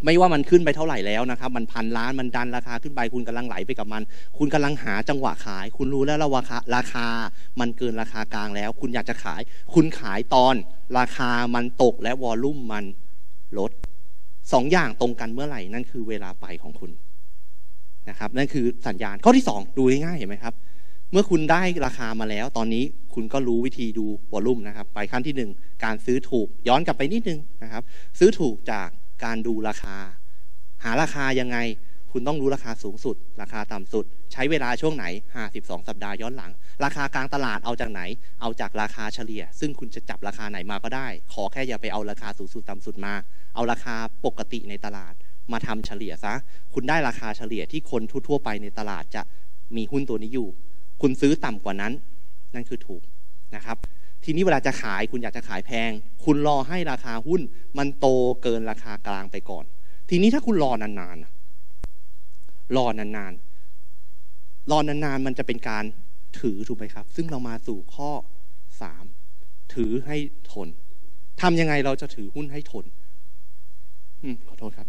[SPEAKER 6] ไม่ว่ามันขึ้นไปเท่าไหร่แล้วนะครับมันพันล้านมันดันราคาขึ้นไปคุณกำลังไหลไปกับมันคุณกำลังหาจังหวะขายคุณรู้แล้วราคาราคามันเกินราคากลางแล้วคุณอยากจะขายคุณขายตอนราคามันตกและวอลลุ่มมันลดสองอย่างตรงกันเมื่อไหร่นั่นคือเวลาไปของคุณนะครับนั่นคือสัญญาณข้อที่สองดูง่ายๆเห็นไหมครับเมื่อคุณได้ราคามาแล้วตอนนี้คุณก็รู้วิธีดูวอลลุ่มนะครับไปขั้นที่หนึ่งการซื้อถูกย้อนกลับไปนิดนึงนะครับซื้อถูกจากการดูราคาหาราคายังไงคุณต้องรู้ราคาสูงสุดราคาต่ำสุดใช้เวลาช่วงไหนห้าสิบสองสัปดาห์ย้อนหลังราคากลางตลาดเอาจากไหนเอาจากราคาเฉลี่ยซึ่งคุณจะจับราคาไหนมาก็ได้ขอแค่อย่าไปเอาราคาสูงสุดต่ำสุดมาเอาราคาปกติในตลาดมาทำเฉลี่ยซะคุณได้ราคาเฉลี่ยที่คนทั่วๆไปในตลาดจะมีหุ้นตัวนี้อยู่คุณซื้อต่ำกว่านั้นนั่นคือถูกนะครับทีนี้เวลาจะขายคุณอยากจะขายแพงคุณรอให้ราคาหุ้นมันโตเกินราคากลางไปก่อนทีนี้ถ้าคุณรอนานๆรอนานๆรอนานๆมันจะเป็นการถือถูกไหมครับซึ่งเรามาสู่ข้อสามถือให้ทนทำยังไงเราจะถือหุ้นให้ทนอืมขอโทษครับ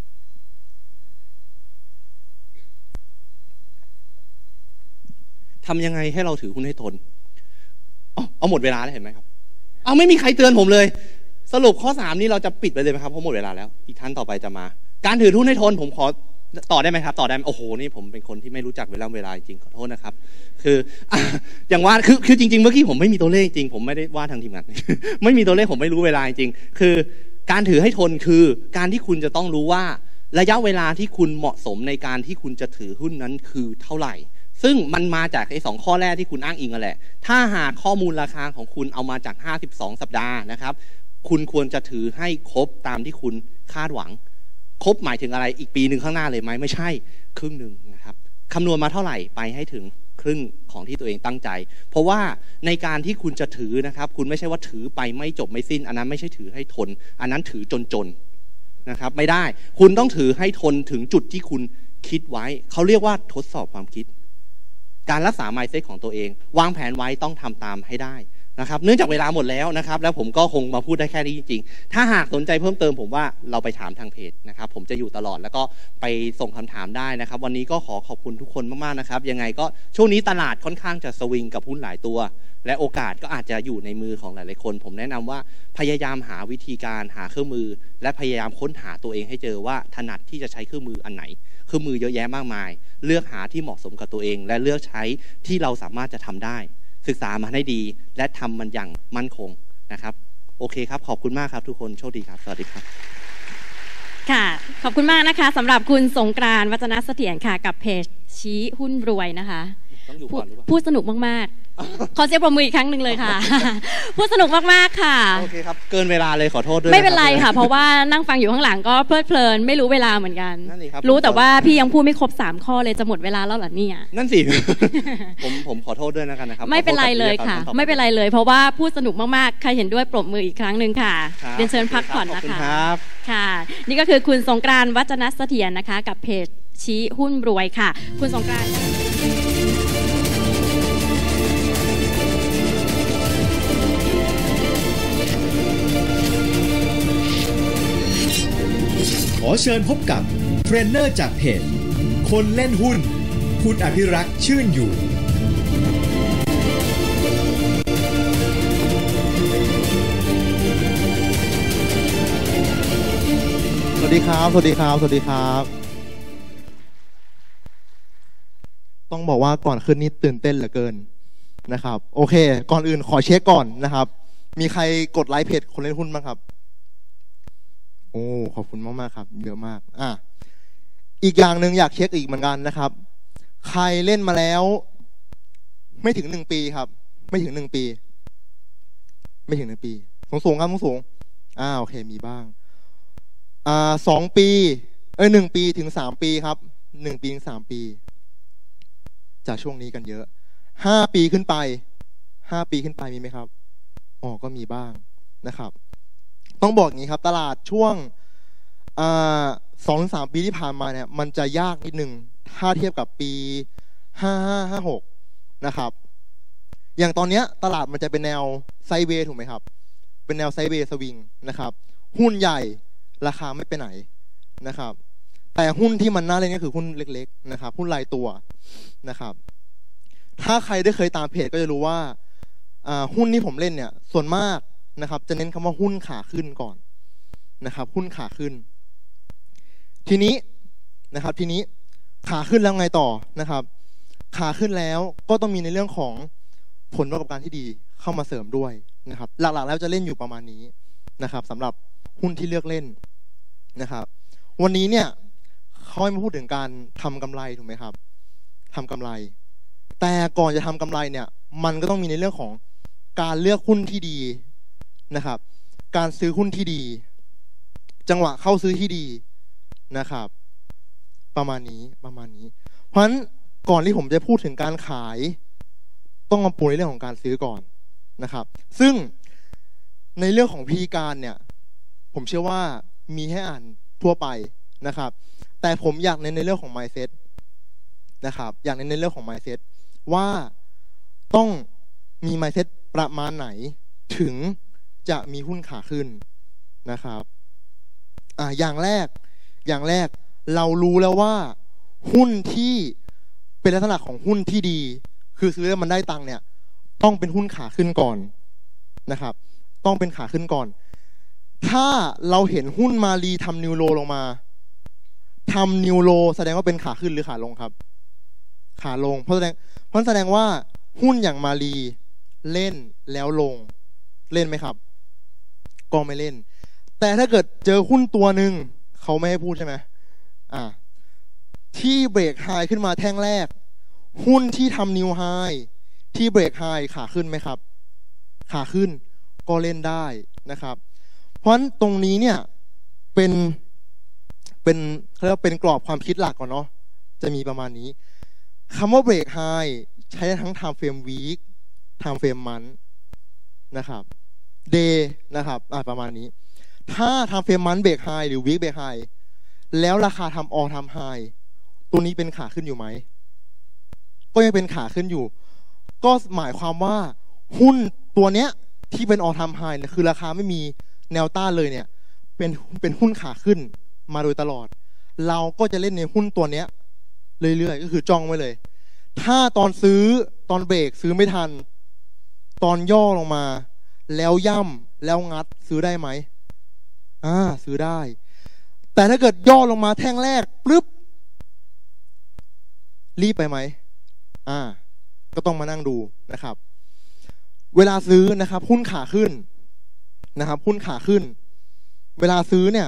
[SPEAKER 6] ทำยังไงให้เราถือหุ้นให้ทนเอาเอาหมดเวลาแล้วเห็นไหมครับเอาไม่มีใครเตือนผมเลยสรุปข้อสามนี้เราจะปิดไปเลยไหมครับเพราะหมดเวลาแล้วอีกท่านต่อไปจะมาการถือหุ้นให้ทนผมขอต่อได้ไหมครับต่อได้โอ้โหนี่ผมเป็นคนที่ไม่รู้จักเวลาเวลาจริงขอโทษนะครับคืออย่างว่าคือคือจริงๆเมื่อกี้ผมไม่มีตัวเลขจริงผมไม่ได้ว่าทางทีมงานไม่มีตัวเลขผมไม่รู้เวลาจริงคือการถือให้ทนคือการที่คุณจะต้องรู้ว่าระยะเวลาที่คุณเหมาะสมในการที่คุณจะถือหุ้นนั้นคือเท่าไหร่ซึ่งมันมาจากไอ้สองข้อแรกที่คุณอ้างอิงกันแหละถ้าหากข้อมูลราคาของคุณเอามาจากห้าสิบสองสัปดาห์นะครับคุณควรจะถือให้ครบตามที่คุณคาดหวังครบหมายถึงอะไรอีกปีหนึ่งข้างหน้าเลยไหมไม่ใช่ครึ่งหนึ่งนะครับคำนวณมาเท่าไหร่ไปให้ถึงครึ่งของที่ตัวเองตั้งใจเพราะว่าในการที่คุณจะถือนะครับคุณไม่ใช่ว่าถือไปไม่จบไม่สิ้นอันนั้นไม่ใช่ถือให้ทนอันนั้นถือจนๆนะครับไม่ได้คุณต้องถือให้ทนถึงจุดที่คุณคิดไว้เขาเรียกว่าทดสอบความคิดการรักษา mindset ของตัวเองวางแผนไว้ต้องทำตามให้ได้นะครับเนื่องจากเวลาหมดแล้วนะครับแล้วผมก็คงมาพูดได้แค่นี้จริงๆถ้าหากสนใจเพิ่มเติมผมว่าเราไปถามทางเพจนะครับผมจะอยู่ตลอดแล้วก็ไปส่งคำถามได้นะครับวันนี้ก็ขอขอบคุณทุกคนมากๆนะครับยังไงก็ช่วงนี้ตลาดค่อนข้างจะสวิงกับหุ้นหลายตัวและโอกาสก็อาจจะอยู่ในมือของหลายๆคนผมแนะนำว่าพยายามหาวิธีการหาเครื่องมือและพยายามค้นหาตัวเองให้เจอว่าถนัดที่จะใช้เครื่องมืออันไหนเครื่องมือเยอะแยะมากมายเลือกหาที่เหมาะสมกับตัวเองและเลือกใช้ที่เราสามารถจะทำได้ศึกษามาให้ดีและทำมันอย่างมั่นคงนะครับโอเคครับขอบคุณมากครับทุกคนโชคดีครับสวัสดีครับ
[SPEAKER 1] ค่ะขอบคุณมากนะคะสำหรับคุณสงกรานต์ วัฒนเสถียรค่ะกับเพจชี้หุ้นรวยนะคะพูดสนุกมากๆขอเสียงปรบมืออีกครั้งหนึ่งเลยค่ะพูดสนุกมากๆค่ะ
[SPEAKER 6] โอเคครับเกินเวลาเลยขอโทษด้วย
[SPEAKER 1] ไม่เป็นไรค่ะเพราะว่านั่งฟังอยู่ข้างหลังก็เพลิดเพลินไม่รู้เวลาเหมือนกันรู้แต่ว่าพี่ยังพูดไม่ครบสามข้อเลยจะหมดเวลาแล้วเหรอเนี่ย
[SPEAKER 6] นั่นสิผมผมขอโทษด้วยนะครับ
[SPEAKER 1] ไม่เป็นไรเลยค่ะไม่เป็นไรเลยเพราะว่าพูดสนุกมากๆใครเห็นด้วยปรบมืออีกครั้งหนึ่งค่ะเรียนเชิญพักผ่อนนะคะค่ะนี่ก็คือคุณสงกรานต์ วัฒนเสถียรนะคะกับเพจชี้หุ้นรวยค่ะคุณสงกรานต์
[SPEAKER 2] ขอเชิญพบกับเทรนเนอร์จากเพจคนเล่นหุ้นคุณอภิรักษ์ชื่นอยู่
[SPEAKER 7] สวัสดีครับสวัสดีครับสวัสดีครับต้องบอกว่าก่อนขึ้นนี้ตื่นเต้นเหลือเกินนะครับโอเคก่อนอื่นขอเช็คก่อนนะครับมีใครกดไลค์เพจคนเล่นหุ้นบ้างครับโอ้ขอบคุณมากมากครับเยอะมากอ่ะอีกอย่างหนึ่งอยากเช็คอีกเหมือนกันนะครับใครเล่นมาแล้วไม่ถึงหนึ่งปีครับไม่ถึงหนึ่งปีไม่ถึงหนึ่งปีสูงสูงครับสูงสูงอ่าโอเคมีบ้างอ่าสองปีเอ้ยหนึ่งปีถึงสามปีครับหนึ่งปีถึงสามปีจากช่วงนี้กันเยอะห้าปีขึ้นไปห้าปีขึ้นไปมีไหมครับอ๋อก็มีบ้างนะครับต้องบอกอย่างนี้ครับตลาดช่วงสองถึงสามปีที่ผ่านมาเนี่ยมันจะยากนิดนึงถ้าเทียบกับปีห้าห้าห้าหกนะครับอย่างตอนนี้ตลาดมันจะเป็นแนวไซด์เวย์ถูกไหมครับเป็นแนวไซด์เวย์สวิงนะครับหุ้นใหญ่ราคาไม่ไปไหนนะครับแต่หุ้นที่มันน่าเล่นก็คือหุ้นเล็กๆนะครับหุ้นรายตัวนะครับถ้าใครได้เคยตามเพจก็จะรู้ว่าหุ้นที่ผมเล่นเนี่ยส่วนมากนะครับจะเน้นคำว่าหุ้นขาขึ้นก่อนนะครับหุ้นขาขึ้นทีนี้นะครับทีนี้ขาขึ้นแล้วไงต่อนะครับขาขึ้นแล้วก็ต้องมีในเรื่องของผลประกอบการที่ดีเข้ามาเสริมด้วยนะครับหลักๆแล้วจะเล่นอยู่ประมาณนี้นะครับสำหรับหุ้นที่เลือกเล่นนะครับวันนี้เนี่ยเขาให้มาพูดถึงการทำกำไรถูกไหมครับทำกำไรแต่ก่อนจะทำกำไรเนี่ยมันก็ต้องมีในเรื่องของการเลือกหุ้นที่ดีนะครับการซื้อหุ้นที่ดีจังหวะเข้าซื้อที่ดีนะครับประมาณนี้ประมาณนี้เพราะฉะนั้นก่อนที่ผมจะพูดถึงการขายต้องมาปูในเรื่องของการซื้อก่อนนะครับซึ่งในเรื่องของพิธีการเนี่ยผมเชื่อว่ามีให้อ่านทั่วไปนะครับแต่ผมอยากเน้นในเรื่องของ mindset นะครับอยากเน้นในเรื่องของ mindset ว่าต้องมี mindset ประมาณไหนถึงจะมีหุ้นขาขึ้นนะครับอ่าอย่างแรกอย่างแรกเรารู้แล้วว่าหุ้นที่เป็นลักษณะของหุ้นที่ดีคือซื้อแล้วมันได้ตังค์เนี่ยต้องเป็นหุ้นขาขึ้นก่อนนะครับต้องเป็นขาขึ้นก่อนถ้าเราเห็นหุ้นมารีทำนิวโลลงมาทำนิวโลแสดงว่าเป็นขาขึ้นหรือขาลงครับขาลงเพราะแสดงเพราะแสดงว่าหุ้นอย่างมารีเล่นแล้วลงเล่นไหมครับก็ไม่เล่นแต่ถ้าเกิดเจอหุ้นตัวหนึ่งเขาไม่ให้พูดใช่ไหมอ่าที่เบรกไฮขึ้นมาแท่งแรกหุ้นที่ทำนิวไฮที่เบรกไฮขาขึ้นไหมครับขาขึ้นก็เล่นได้นะครับเพราะฉะนั้นตรงนี้เนี่ยเป็นเป็นเขาเรียกว่าเป็นกรอบความคิดหลักก่อนเนาะจะมีประมาณนี้คำว่าเบรกไฮใช้ทั้ง time frame week time frame month นะครับ day นะครับอ่าประมาณนี้ถ้า time frame month เบรกไฮหรือ week เบรกไฮแล้วราคาทำ all time high ตัวนี้เป็นขาขึ้นอยู่ไหมก็ยังเป็นขาขึ้นอยู่ก็หมายความว่าหุ้นตัวเนี้ยที่เป็น all time high เนี่ยคือราคาไม่มีแนวต้านเลยเนี่ยเป็นเป็นหุ้นขาขึ้นมาโดยตลอดเราก็จะเล่นในหุ้นตัวเนี้ยเรื่อยๆก็คือจ้องไว้เลยถ้าตอนซื้อตอนเบรกซื้อไม่ทันตอนย่อลงมาแล้วย่ำแล้วงัดซื้อได้ไหมอ่าซื้อได้แต่ถ้าเกิดย่อลงมาแท่งแรกปึ๊บรีบไปไหมอ่าก็ต้องมานั่งดูนะครับเวลาซื้อนะครับหุ้นขาขึ้นนะครับหุ้นขาขึ้นเวลาซื้อเนี่ย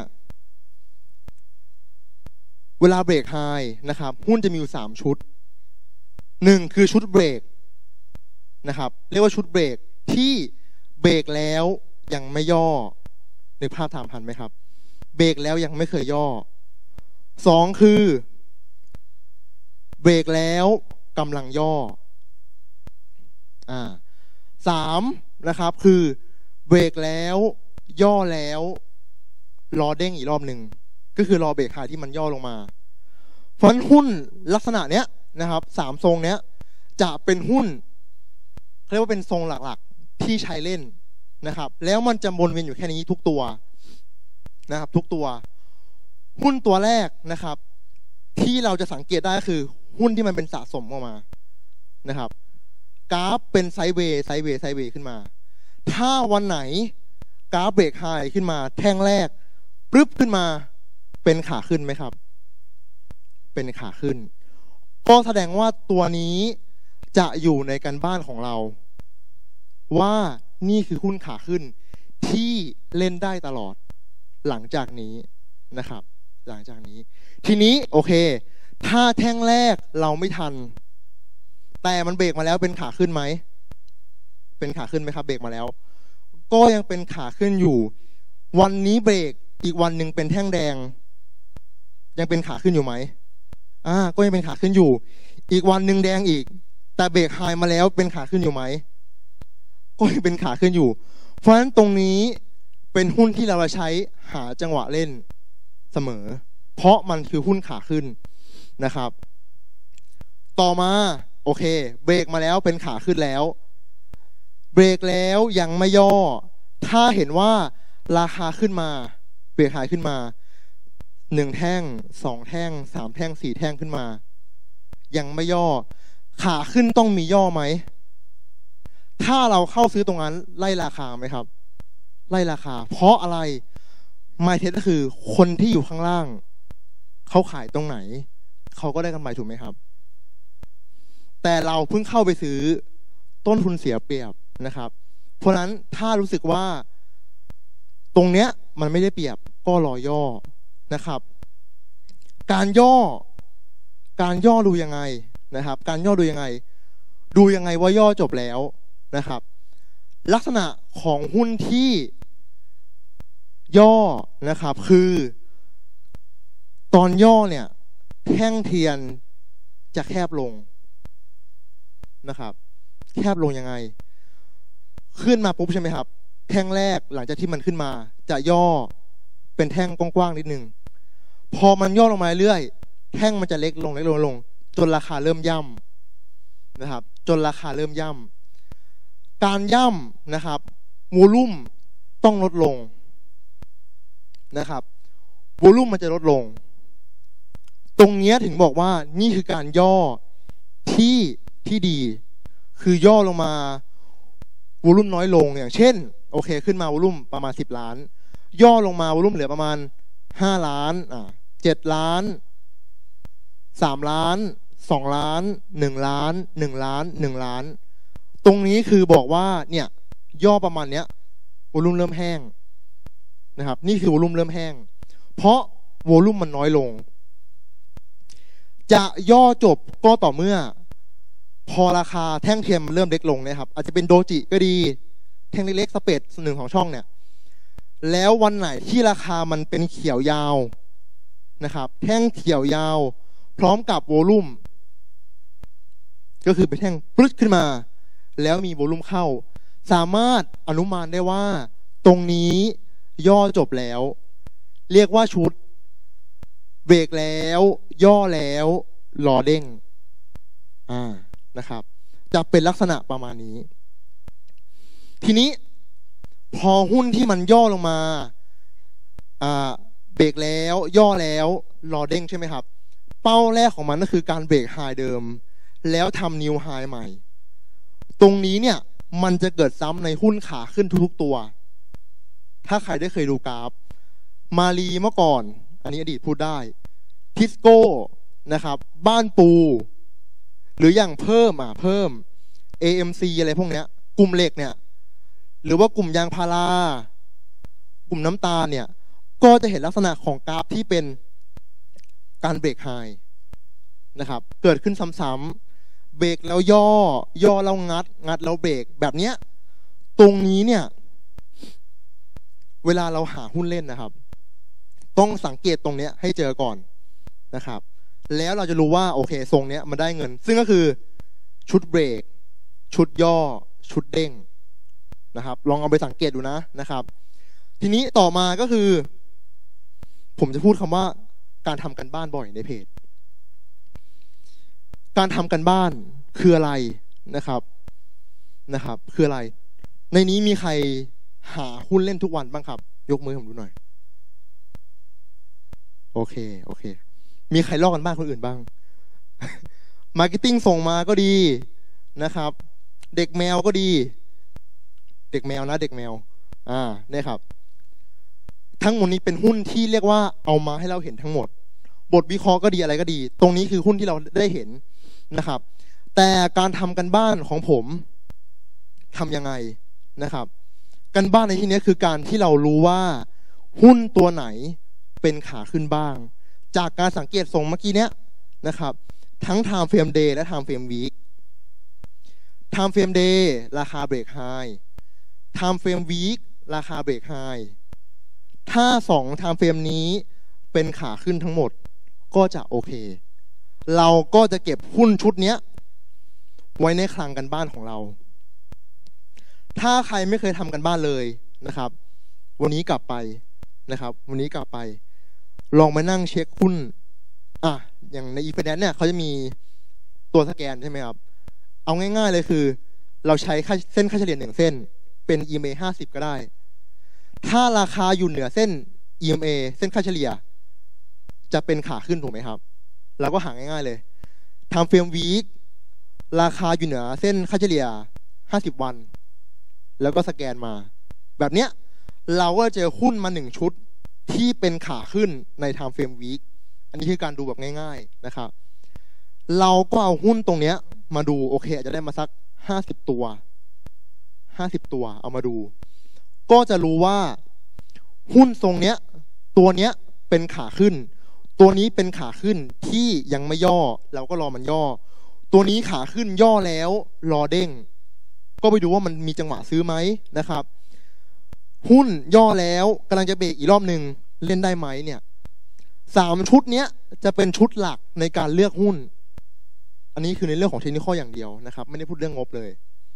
[SPEAKER 7] เวลาเบรกไฮนะครับหุ้นจะมีอยู่สามชุดหนึ่งคือชุดเบรกนะครับเรียกว่าชุดเบรกที่เบรกแล้วยังไม่ย่อในภาพถามทันไหมครับเบรกแล้วยังไม่เคยย่อสองคือเบรกแล้วกำลังย่ออ่าสามนะครับคือเบรกแล้วย่อแล้วรอเด้งอีกรอบหนึ่งก็คือรอเบรกไฮที่มันย่อลงมาเพราะฉะนั้นหุ้นลักษณะเนี้ยนะครับสามทรงเนี้ยจะเป็นหุ้นเขาเรียกว่าเป็นทรงหลักๆที่ใช้เล่นนะครับแล้วมันจะวนเวียนอยู่แค่นี้ทุกตัวนะครับทุกตัวหุ้นตัวแรกนะครับที่เราจะสังเกตได้ก็คือหุ้นที่มันเป็นสะสมออกมานะครับกราฟเป็นไซด์เวย์ไซด์เวย์ไซด์เวย์ขึ้นมาถ้าวันไหนกราฟเบรกไฮขึ้นมาแท่งแรกปึ๊บขึ้นมาเป็นขาขึ้นไหมครับเป็นขาขึ้นก็แสดงว่าตัวนี้จะอยู่ในการบ้านของเราว่านี่คือหุ้นขาขึ้นที่เล่นได้ตลอดหลังจากนี้นะครับหลังจากนี้ทีนี้โอเคถ้าแท่งแรกเราไม่ทันแต่มันเบรกมาแล้วเป็นขาขึ้นไหมเป็นขาขึ้นไหมครับเบรกมาแล้วก็ยังเป็นขาขึ้นอยู่วันนี้เบรกอีกวันหนึ่งเป็นแท่งแดงยังเป็นขาขึ้นอยู่ไหมอ่าก็ยังเป็นขาขึ้นอยู่อีกวันหนึ่งแดงอีกแต่เบรกไฮมาแล้วเป็นขาขึ้นอยู่ไหมก็ยังเป็นขาขึ้นอยู่เพราะฉะนั้นตรงนี้เป็นหุ้นที่เราใช้หาจังหวะเล่นเสมอเพราะมันคือหุ้นขาขึ้นนะครับต่อมาโอเคเบรกมาแล้วเป็นขาขึ้นแล้วเบรกแล้วยังไม่ย่อถ้าเห็นว่าราคาขึ้นมาเบรกไฮขึ้นมาหนึ่งแท่งสองแท่งสามแท่งสี่แท่งขึ้นมายังไม่ย่อขาขึ้นต้องมีย่อไหมถ้าเราเข้าซื้อตรงนั้นไล่ราคาไหมครับไล่ราคาเพราะอะไรไมเทสก็คือคนที่อยู่ข้างล่างเขาขายตรงไหนเขาก็ได้กำไรถูกไหมครับแต่เราเพิ่งเข้าไปซื้อต้นทุนเสียเปรียบนะครับเพราะนั้นถ้ารู้สึกว่าตรงเนี้ยมันไม่ได้เปรียบก็รอย่อนะครับการย่อการย่อดูยังไงนะครับการย่อดูยังไงดูยังไงว่าย่อจบแล้วนะครับลักษณะของหุ้นที่ย่อนะครับคือตอนย่อเนี่ยแท่งเทียนจะแคบลงนะครับแคบลงยังไงขึ้นมาปุ๊บใช่ไหมครับแท่งแรกหลังจากที่มันขึ้นมาจะย่อเป็นแท่งกว้างๆนิดนึงพอมันย่อลงมาเรื่อยแท่งมันจะเล็กลงเล็กลงลงจนราคาเริ่มย่ำนะครับจนราคาเริ่มย่ำการย่ำนะครับวอลุ่มต้องลดลงนะครับวอลุ่มมันจะลดลงตรงนี้ถึงบอกว่านี่คือการย่อที่ที่ดีคือย่อลงมาวอลุ่มน้อยลงอย่างเช่นโอเคขึ้นมาวอลุ่มประมาณสิบล้านย่อลงมาวอลุ่มเหลือประมาณห้าล้านอ่าเจ็ดล้านสามล้านสองล้านหนึ่งล้านหนึ่งล้านหนึ่งล้านตรงนี้คือบอกว่าเนี่ยย่อประมาณเนี้ยวอลุ่มเริ่มแห้งนะครับนี่คือวอลุ่มเริ่มแห้งเพราะวอลุ่มมันน้อยลงจะย่อจบก็ต่อเมื่อพอราคาแท่งเทียนมันเริ่มเล็กลงนะครับอาจจะเป็นโดจิก็ดีแท่งเล็กๆสเปซหนึ่งของช่องเนี่ยแล้ววันไหนที่ราคามันเป็นเขียวยาวนะครับแท่งเขียวยาวพร้อมกับโวลุ่มก็คือเป็นแท่งปลึ๊ดขึ้นมาแล้วมีโวลุ่มเข้าสามารถอนุมานได้ว่าตรงนี้ย่อจบแล้วเรียกว่าชุดเบรกแล้วย่อแล้วรอเด้งอ่านะครับจะเป็นลักษณะประมาณนี้ทีนี้พอหุ้นที่มันย่อลงมาอ่าเบรกแล้วย่อแล้วรอเด้งใช่ไหมครับเป้าแรกของมันก็คือการเบรกไฮเดิมแล้วทำนิวไฮใหม่ตรงนี้เนี่ยมันจะเกิดซ้ำในหุ้นขาขึ้นทุกๆตัวถ้าใครได้เคยดูกราฟมาลีเมื่อก่อนอันนี้อดีตพูดได้ทิสโก้นะครับบ้านปูหรืออย่างเพิ่มอ่ะเพิ่ม เอ เอ็ม ซี อะไรพวกเนี้ยกลุ่มเหล็กเนี่ยหรือว่ากลุ่มยางพารากลุ่มน้ำตาลเนี่ยก็จะเห็นลักษณะของกราฟที่เป็นการเบรกไฮนะครับเกิดขึ้นซ้ำๆเบรกแล้วย่อย่อแล้วงัดงัดแล้วเบรกแบบเนี้ยตรงนี้เนี่ยเวลาเราหาหุ้นเล่นนะครับต้องสังเกตตรงเนี้ยให้เจอก่อนนะครับแล้วเราจะรู้ว่าโอเคทรงเนี้ยมันได้เงินซึ่งก็คือชุดเบรกชุดย่อชุดเด้งนะครับลองเอาไปสังเกตดูนะนะครับทีนี้ต่อมาก็คือผมจะพูดคำว่าการทำกันบ้านบ่อยในเพจการทำกันบ้านคืออะไรนะครับนะครับคืออะไรในนี้มีใครหาหุ้นเล่นทุกวันบ้างครับยกมือให้ผมดูหน่อยโอเคโอเคมีใครลอกกันบ้านคนอื่นบ้าง มาร์เก็ตติ้งส่งมาก็ดีนะครับเด็กแมวก็ดีเด็กแมวนะเด็กแมวอ่าเนี่ยครับทั้งหมดนี้เป็นหุ้นที่เรียกว่าเอามาให้เราเห็นทั้งหมดบทวิเคราะห์ก็ดีอะไรก็ดีตรงนี้คือหุ้นที่เราได้เห็นนะครับแต่การทำกันบ้านของผมทำยังไงนะครับกันบ้านในที่นี้คือการที่เรารู้ว่าหุ้นตัวไหนเป็นขาขึ้นบ้างจากการสังเกตทรงเมื่อกี้เนี้ยนะครับทั้ง time frame day และ time frame week time frame day ราคาเบรกไฮ time frame week ราคาเบรกไฮถ้าสอง time frame นี้เป็นขาขึ้นทั้งหมดก็จะโอเคเราก็จะเก็บหุ้นชุดเนี้ยไว้ในคลังกันบ้านของเราถ้าใครไม่เคยทำกันบ้านเลยนะครับวันนี้กลับไปนะครับวันนี้กลับไปลองมานั่งเช็คหุ้นอ่ะอย่างใน อี ไฟแนนซ์ เนี่ยเขาจะมีตัวสแกนใช่ไหมครับเอาง่ายๆเลยคือเราใช้เส้นค่าเฉลี่ยหนึ่งเส้นเป็น อี เอ็ม เอ ห้าสิบก็ได้ถ้าราคาอยู่เหนือเส้น อี เอ็ม เอ เส้นค่าเฉลี่ยจะเป็นขาขึ้นถูกไหมครับเราก็หาง่ายๆเลยทำเฟรมวีคราคาอยู่เหนือเส้นค่าเฉลี่ยห้าสิบวันแล้วก็สแกนมาแบบเนี้ยเราก็เจอหุ้นมาหนึ่งชุดที่เป็นขาขึ้นในไทม์เฟรมวีคอันนี้คือการดูแบบง่ายๆนะครับเราก็เอาหุ้นตรงเนี้ยมาดูโอเคอาจจะได้มาสักห้าสิบตัวห้าสิบตัวเอามาดูก็จะรู้ว่าหุ้นทรงเนี้ยตัวเนี้ยเป็นขาขึ้นตัวนี้เป็นขาขึ้นที่ยังไม่ย่อเราก็รอมันย่อตัวนี้ขาขึ้นย่อแล้วรอเด้งก็ไปดูว่ามันมีจังหวะซื้อไหมนะครับหุ้นย่อแล้วกำลังจะเบรกอีกรอบหนึ่งเล่นได้ไหมเนี่ยสามชุดเนี้ยจะเป็นชุดหลักในการเลือกหุ้นอันนี้คือในเรื่องของเทคนิคอย่างเดียวนะครับไม่ได้พูดเรื่องงบเลย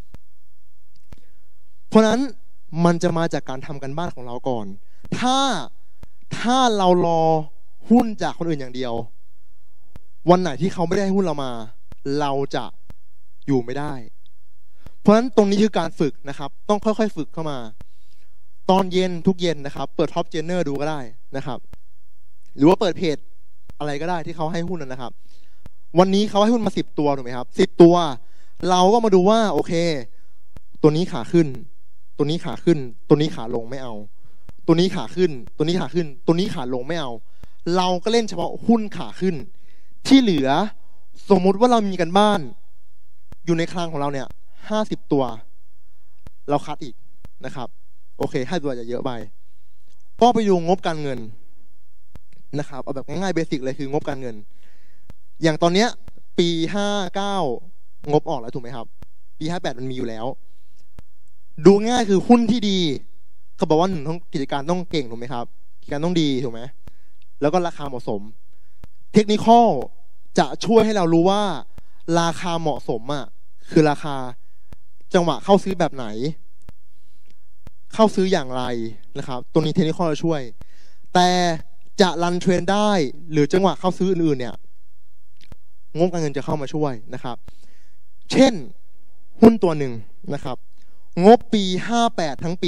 [SPEAKER 7] เพราะนั้นมันจะมาจากการทำกันบ้านของเราก่อนถ้าถ้าเรารอหุ้นจากคนอื่นอย่างเดียววันไหนที่เขาไม่ได้ให้หุ้นเรามาเราจะอยู่ไม่ได้เพราะฉะนั้นตรงนี้คือการฝึกนะครับต้องค่อยๆฝึกเข้ามาตอนเย็นทุกเย็นนะครับเปิดท็อปเจนเนอร์ดูก็ได้นะครับหรือว่าเปิดเพจอะไรก็ได้ที่เขาให้หุ้นนะครับวันนี้เขาให้หุ้นมาสิบตัวถูกไหมครับสิบตัวเราก็มาดูว่าโอเคตัวนี้ขาขึ้นตัวนี้ขาขึ้นตัวนี้ขาลงไม่เอาตัวนี้ขาขึ้นตัวนี้ขาขึ้นตัวนี้ขาลงไม่เอาเราก็เล่นเฉพาะหุ้นขาขึ้นที่เหลือสมมุติว่าเรามีกันบ้านอยู่ในคลังของเราเนี่ยห้าสิบตัวเราคัดอีกนะครับโอเคห้าตัวจะเยอะไปก็ไปดูงบการเงินนะครับเอาแบบง่ายๆเบสิกเลยคืองบการเงินอย่างตอนเนี้ยปีห้าเก้างบออกแล้วถูกไหมครับปีห้าแปดมันมีอยู่แล้วดูง่ายคือหุ้นที่ดีเขาบอกว่าหนึ่งต้องกิจการต้องเก่งถูกไหมครับกิจการต้องดีถูกไหมแล้วก็ราคาเหมาะสมเทคนิคอลจะช่วยให้เรารู้ว่าราคาเหมาะสมอ่ะคือราคาจังหวะเข้าซื้อแบบไหนเข้าซื้ออย่างไรนะครับตัวนี้เทคนิคอลจะช่วยแต่จะรันเทรนได้หรือจังหวะเข้าซื้ออื่นๆเนี่ยงบการเงินจะเข้ามาช่วยนะครับเช่นหุ้นตัวหนึ่งนะครับงบปีห้าแปดทั้งปี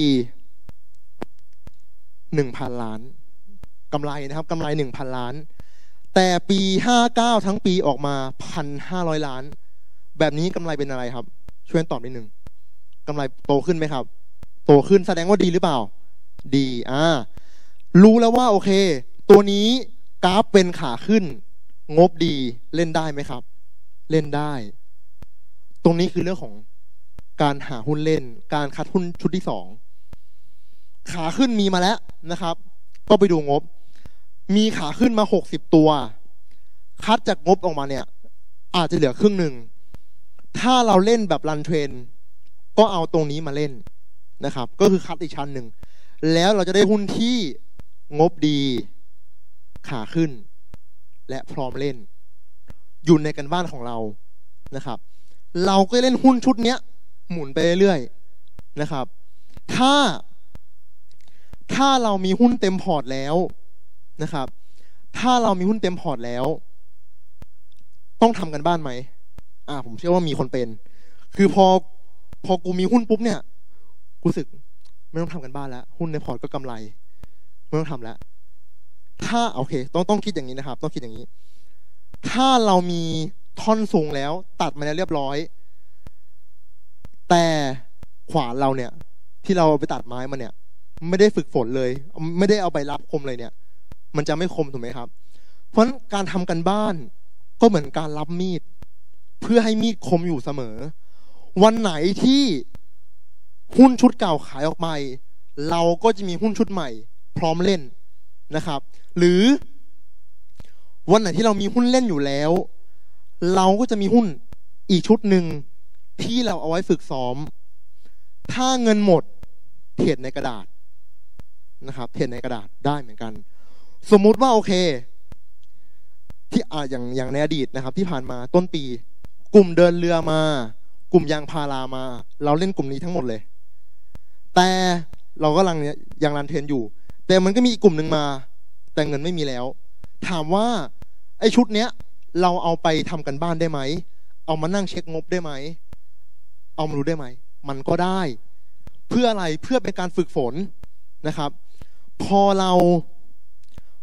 [SPEAKER 7] หนึ่งพัน ล้านกำไรนะครับกำไร หนึ่งพัน ล้านแต่ปีห้าเก้าทั้งปีออกมา หนึ่งพันห้าร้อย ล้านแบบนี้กำไรเป็นอะไรครับช่วยตอบนิดนึงกำไรโตขึ้นไหมครับโตขึ้นแสดงว่าดีหรือเปล่าดีอ่ารู้แล้วว่าโอเคตัวนี้กราฟเป็นขาขึ้นงบดีเล่นได้ไหมครับเล่นได้ตรงนี้คือเรื่องของการหาหุ้นเล่นการคัดหุ้นชุดที่สองขาขึ้นมีมาแล้วนะครับก็ไปดูงบมีขาขึ้นมาหกสิบตัวคัดจากงบออกมาเนี่ยอาจจะเหลือครึ่งหนึ่งถ้าเราเล่นแบบรันเทรนก็เอาตรงนี้มาเล่นนะครับก็คือคัดอีกชั้นหนึ่งแล้วเราจะได้หุ้นที่งบดีขาขึ้นและพร้อมเล่นอยู่ในกันบ้านของเรานะครับเราก็เล่นหุ้นชุดเนี้ยหมุนไปเรื่อยๆนะครับถ้าถ้าเรามีหุ้นเต็มพอร์ตแล้วนะครับถ้าเรามีหุ้นเต็มพอร์ตแล้วต้องทำกันบ้านไหมอ่าผมเชื่อว่ามีคนเป็นคือพอพอกูมีหุ้นปุ๊บเนี่ยกูรู้สึกไม่ต้องทำกันบ้านแล้วหุ้นในพอร์ตก็กำไรไม่ต้องทำแล้วถ้าโอเคต้องต้องคิดอย่างนี้นะครับต้องคิดอย่างนี้ถ้าเรามีท่อนสูงแล้วตัดมาแล้วเรียบร้อยแต่ขวานเราเนี่ยที่เราไปตัดไม้มาเนี่ยไม่ได้ฝึกฝนเลยไม่ได้เอาใบรับคมเลยเนี่ยมันจะไม่คมถูกไหมครับเพราะฉะนั้นการทำกันบ้านก็เหมือนการรับมีดเพื่อให้มีดคมอยู่เสมอวันไหนที่หุ้นชุดเก่าขายออกไปเราก็จะมีหุ้นชุดใหม่พร้อมเล่นนะครับหรือวันไหนที่เรามีหุ้นเล่นอยู่แล้วเราก็จะมีหุ้นอีกชุดหนึ่งที่เราเอาไว้ฝึกซ้อมถ้าเงินหมดเทรดในกระดาษนะครับเทรดในกระดาษได้เหมือนกันสมมุติว่าโอเคที่อ่าอย่างอย่างในอดีตนะครับที่ผ่านมาต้นปีกลุ่มเดินเรือมากลุ่มยางพารามาเราเล่นกลุ่มนี้ทั้งหมดเลยแต่เราก็ลังยังรันเทรนอยู่แต่มันก็มีอีกกลุ่มหนึ่งมาแต่เงินไม่มีแล้วถามว่าไอ้ชุดเนี้ยเราเอาไปทำกันบ้านได้ไหมเอามานั่งเช็คงบได้ไหมเอามาดูได้ไหมมันก็ได้เพื่ออะไรเพื่อเป็นการฝึกฝนนะครับพอเรา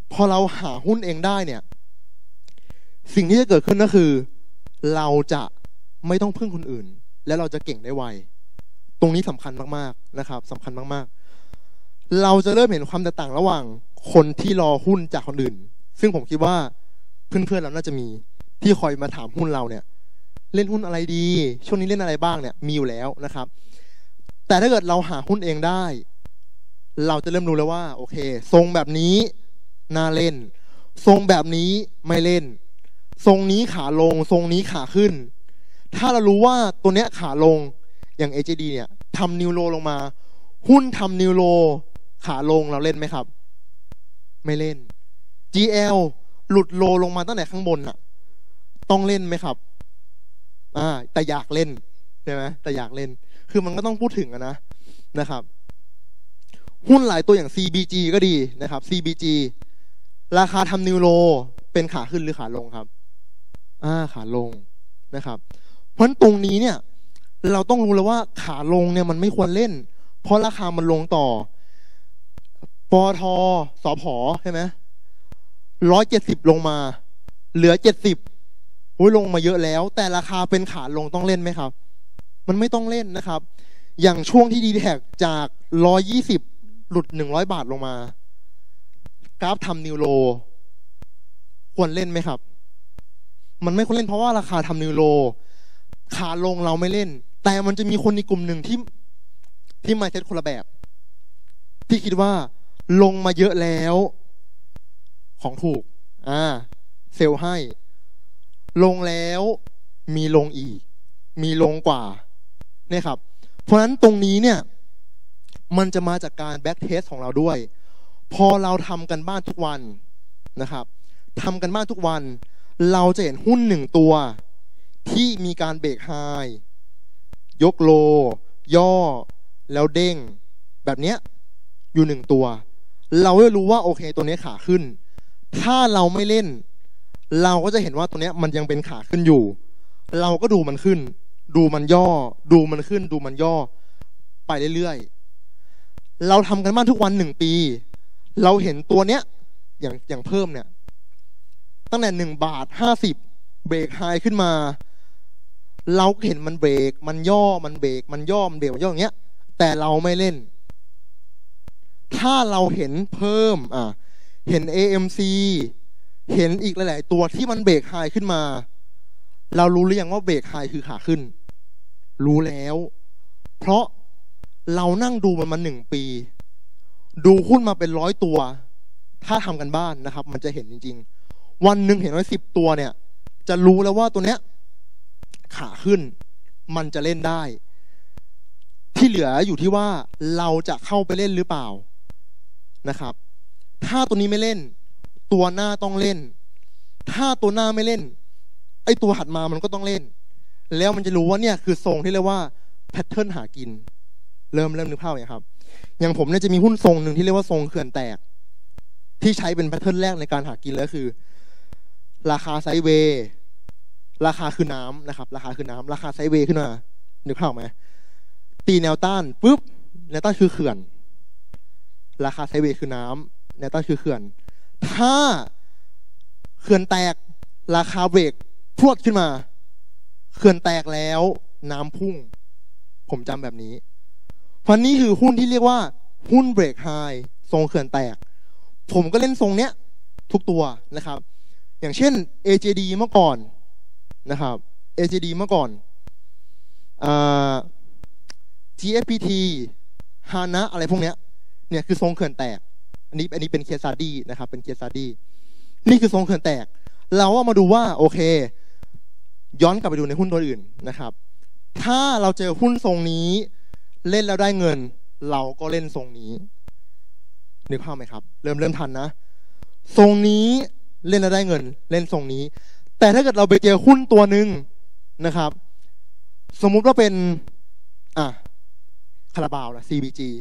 [SPEAKER 7] พอเราหาหุ้นเองได้เนี่ยสิ่งที่จะเกิดขึ้นก็คือเราจะไม่ต้องพึ่งคนอื่นและเราจะเก่งได้ไวตรงนี้สำคัญมากๆนะครับสำคัญมากๆเราจะเริ่มเห็นความแตกต่างระหว่างคนที่รอหุ้นจากคนอื่นซึ่งผมคิดว่าเพื่อนๆเราน่าจะมีที่คอยมาถามหุ้นเราเนี่ยเล่นหุ้นอะไรดีช่วงนี้เล่นอะไรบ้างเนี่ยมีอยู่แล้วนะครับแต่ถ้าเกิดเราหาหุ้นเองได้เราจะเริ่มรู้แล้วว่าโอเคทรงแบบนี้น่าเล่นทรงแบบนี้ไม่เล่นทรงนี้ขาลงทรงนี้ขาขึ้นถ้าเรารู้ว่าตัวเนี้ยขาลงอย่าง เอ เจ ดี เนี่ยทำนิวโลลงมาหุ้นทำนิวโลขาลงเราเล่นไหมครับไม่เล่น จี แอล หลุดโลลงมาตั้งแต่ข้างบนน่ะต้องเล่นไหมครับอ่าแต่อยากเล่นใช่ไหมแต่อยากเล่นคือมันก็ต้องพูดถึงนะนะครับหุ้นหลายตัวอย่าง ซี บี จี ก็ดีนะครับ ซี บี จี ราคาทำนิวโลเป็นขาขึ้นหรือขาลงครับอ่าขาลงนะครับเพราะฉะนั้นตรงนี้เนี่ยเราต้องรู้แล้วว่าขาลงเนี่ยมันไม่ควรเล่นเพราะราคามันลงต่อปตท.สผ.ใช่ไหมร้อยเจ็ดสิบลงมาเหลือเจ็ดสิบโอ้ยลงมาเยอะแล้วแต่ราคาเป็นขาลงต้องเล่นไหมครับมันไม่ต้องเล่นนะครับอย่างช่วงที่ดีแท็กจากร้อยยี่สิบหลุดหนึ่งร้อยบาทลงมากราฟทำนิวโลควรเล่นไหมครับมันไม่ควรเล่นเพราะว่าราคาทำนิวโลขาลงเราไม่เล่นแต่มันจะมีคนในกลุ่มหนึ่งที่ที่มาเซ็ตคนละแบบที่คิดว่าลงมาเยอะแล้วของถูกอ่าเซลล์ให้ลงแล้วมีลงอีกมีลงกว่าเนี่ยครับเพราะฉะนั้นตรงนี้เนี่ยมันจะมาจากการแบ็กเทสของเราด้วยพอเราทำกันบ้านทุกวันนะครับทำกันบ้านทุกวันเราจะเห็นหุ้นหนึ่งตัวที่มีการเบรกไฮยกโลย่อแล้วเด้งแบบเนี้ยอยู่หนึ่งตัวเราจะรู้ว่าโอเคตัวนี้ขาขึ้นถ้าเราไม่เล่นเราก็จะเห็นว่าตัวนี้มันยังเป็นขาขึ้นอยู่เราก็ดูมันขึ้นดูมันย่อดูมันขึ้นดูมันย่อไปเรื่อยๆเราทำกันบ้านทุกวันหนึ่งปีเราเห็นตัวเนี้ยอย่างอย่างเพิ่มเนี่ยตั้งแต่หนึ่งบาทห้าสิบเบรกไฮขึ้นมาเราเห็นมันเบรกมันย่อมันเบรกมันย่อมันเบรกมันย่ออย่างเงี้ยแต่เราไม่เล่นถ้าเราเห็นเพิ่มอ่ะเห็น เอ เอ็ม ซี เห็นอีกหลายๆตัวที่มันเบรกไฮขึ้นมาเรารู้หรือยังว่าเบรกไฮคือขาขึ้นรู้แล้วเพราะเรานั่งดูมันมาหนึ่งปีดูหุ้นมาเป็นร้อยตัวถ้าทำกันบ้านนะครับมันจะเห็นจริงๆวันหนึ่งเห็นไว้สิบตัวเนี่ยจะรู้แล้วว่าตัวเนี้ยขาขึ้นมันจะเล่นได้ที่เหลืออยู่ที่ว่าเราจะเข้าไปเล่นหรือเปล่านะครับถ้าตัวนี้ไม่เล่นตัวหน้าต้องเล่นถ้าตัวหน้าไม่เล่นไอ้ตัวถัดมามันก็ต้องเล่นแล้วมันจะรู้ว่าเนี่ยคือทรงที่เรียกว่าแพทเทิร์นหากินเริ่มเริ่มนึกภาพไหมครับอย่างผมเนี่ยจะมีหุ้นทรงหนึ่งที่เรียกว่าทรงเขื่อนแตกที่ใช้เป็นแพทเทิร์นแรกในการหากินแล้วคือราคาไซด์เวย์ราคาคือน้ำนะครับราคาคือน้ำราคาไซด์เวย์ขึ้นมานึกภาพไหมตีแนวต้านปุ๊บแนวต้านคือเขื่อนราคาไซด์เวย์คือน้ำแนวต้านคือเขื่อนถ้าเขื่อนแตกราคาเบรกพรวดขึ้นมาเขื่อนแตกแล้วน้ำพุ่งผมจำแบบนี้เพราะนี่คือหุ้นที่เรียกว่าหุ้นเบรกไฮทรงเขื่อนแตกผมก็เล่นทรงเนี้ยทุกตัวนะครับอย่างเช่น เอ เจ ดี เมื่อก่อนนะครับ เอ เจ ดี เมื่อก่อนอ่า จี เอฟ พี ที ฮานะอะไรพวกเนี้ยเนี่ยคือทรงเขื่อนแตกอันนี้อันนี้เป็นเคสซาดี้นะครับเป็นเคสซาดี้นี่คือทรงเขื่อนแตกเราเอามาดูว่าโอเคย้อนกลับไปดูในหุ้นตัวอื่นนะครับถ้าเราเจอหุ้นทรงนี้เล่นแล้วได้เงินเราก็เล่นทรงนี้นึกภาพไหมครับเริ่มเริ่มทันนะทรงนี้เล่นแล้วได้เงินเล่นทรงนี้แต่ถ้าเกิดเราไปเจอหุ้นตัวหนึ่งนะครับสมมุติว่าเป็นอ่ะคาราบาวนะ ซี บี จี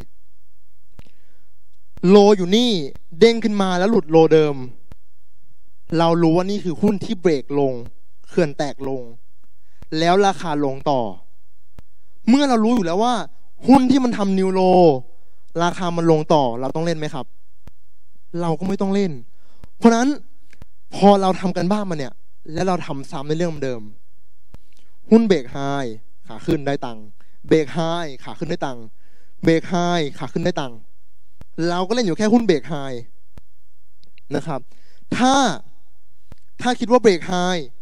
[SPEAKER 7] โลอยู่นี่เด้งขึ้นมาแล้วหลุดโลเดิมเรารู้ว่านี่คือหุ้นที่เบรกลงเขื่อนแตกลงแล้วราคาลงต่อเมื่อเรารู้อยู่แล้วว่าหุ้นที่มันทำนิวโลราคามันลงต่อเราต้องเล่นไหมครับเราก็ไม่ต้องเล่นเพราะนั้นพอเราทำกันบ้านมาเนี่ยแล้วเราทำซ้ำในเรื่องเดิมหุ้นเบรกไฮขาขึ้นได้ตังค์เบรกไฮขาขึ้นได้ตังค์เบรกไฮขาขึ้นได้ตังค์เราก็เล่นอยู่แค่หุ้นเบรกไฮนะครับถ้าถ้าคิดว่าเบรกไฮ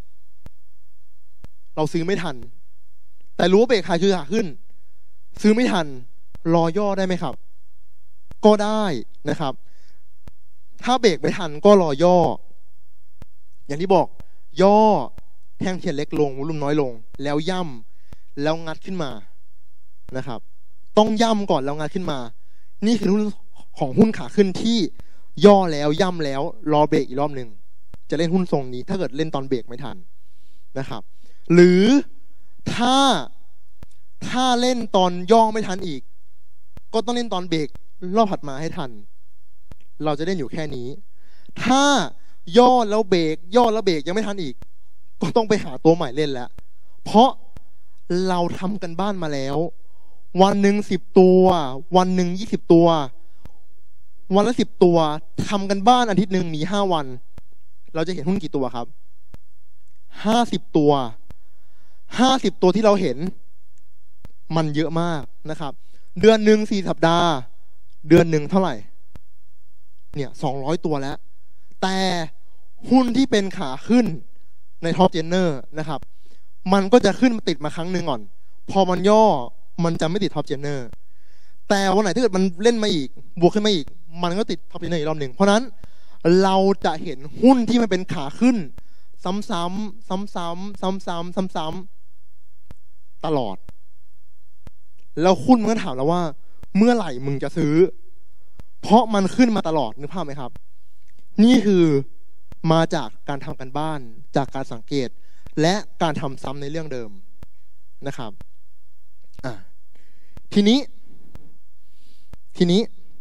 [SPEAKER 7] เราซื้อไม่ทันแต่รู้ว่าเบรกไฮคือขาขึ้นซื้อไม่ทันรอย่อได้ไหมครับก็ได้นะครับถ้าเบรกไม่ทันก็รอย่ออย่างที่บอกย่อแท่งเทียนเล็กลงวอลุ่มน้อยลงแล้วย่ำแล้วงัดขึ้นมานะครับต้องย่ำก่อนแล้วงัดขึ้นมานี่คือหุ้นของหุ้นขาขึ้นที่ย่อแล้วย่ำแล้วรอเบรกอีกรอบหนึ่งจะเล่นหุ้นทรงนี้ถ้าเกิดเล่นตอนเบรกไม่ทันนะครับหรือถ้าถ้าเล่นตอนย่อไม่ทันอีกก็ต้องเล่นตอนเบรกรอบถัดมาให้ทันเราจะเล่นอยู่แค่นี้ถ้าย่อแล้วเบรกย่อแล้วเบรกยังไม่ทันอีกก็ต้องไปหาตัวใหม่เล่นแล้วเพราะเราทำกันบ้านมาแล้ววันหนึ่งสิบตัววันหนึ่งยี่สิบตัววันละสิบตัวทำกันบ้านอาทิตย์หนึ่งมีห้าวันเราจะเห็นหุ้นกี่ตัวครับห้าสิบตัวห้าสิบตัวที่เราเห็นมันเยอะมากนะครับเดือนหนึ่งสี่สัปดาห์เดือนหนึ่งเท่าไหร่เนี่ยสองร้อยตัวแล้วแต่หุ้นที่เป็นขาขึ้นในท็อปเจนเนอร์นะครับมันก็จะขึ้นมาติดมาครั้งหนึ่งก่อนพอมันย่อมันจะไม่ติดท็อปเจนเนอร์แต่วันไหนถ้าเกิดมันเล่นมาอีกบวกขึ้นมาอีกมันก็ติดท็อปเจนเนอร์อีกรอบหนึ่งเพราะนั้นเราจะเห็นหุ้นที่มันเป็นขาขึ้นซ้ำๆซ้ำๆซ้ำๆซ้ำๆตลอดแล้วหุ้นมันก็ถามเราว่าเมื่อไหร่มึงจะซื้อเพราะมันขึ้นมาตลอดนึกภาพไหมครับนี่คือมาจากการทำกันบ้านจากการสังเกตและการทำซ้ำในเรื่องเดิมนะครับอ่ะทีนี้ทีนี้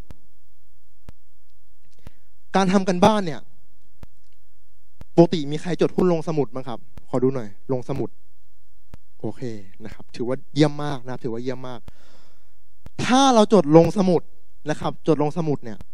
[SPEAKER 7] การทำกันบ้านเนี่ยปกติมีใครจดหุ้นลงสมุดมั้งครับขอดูหน่อยลงสมุดโอเคนะครับถือว่าเยี่ยมมากนะถือว่าเยี่ยมมากถ้าเราจดลงสมุดนะครับจดลงสมุดเนี่ย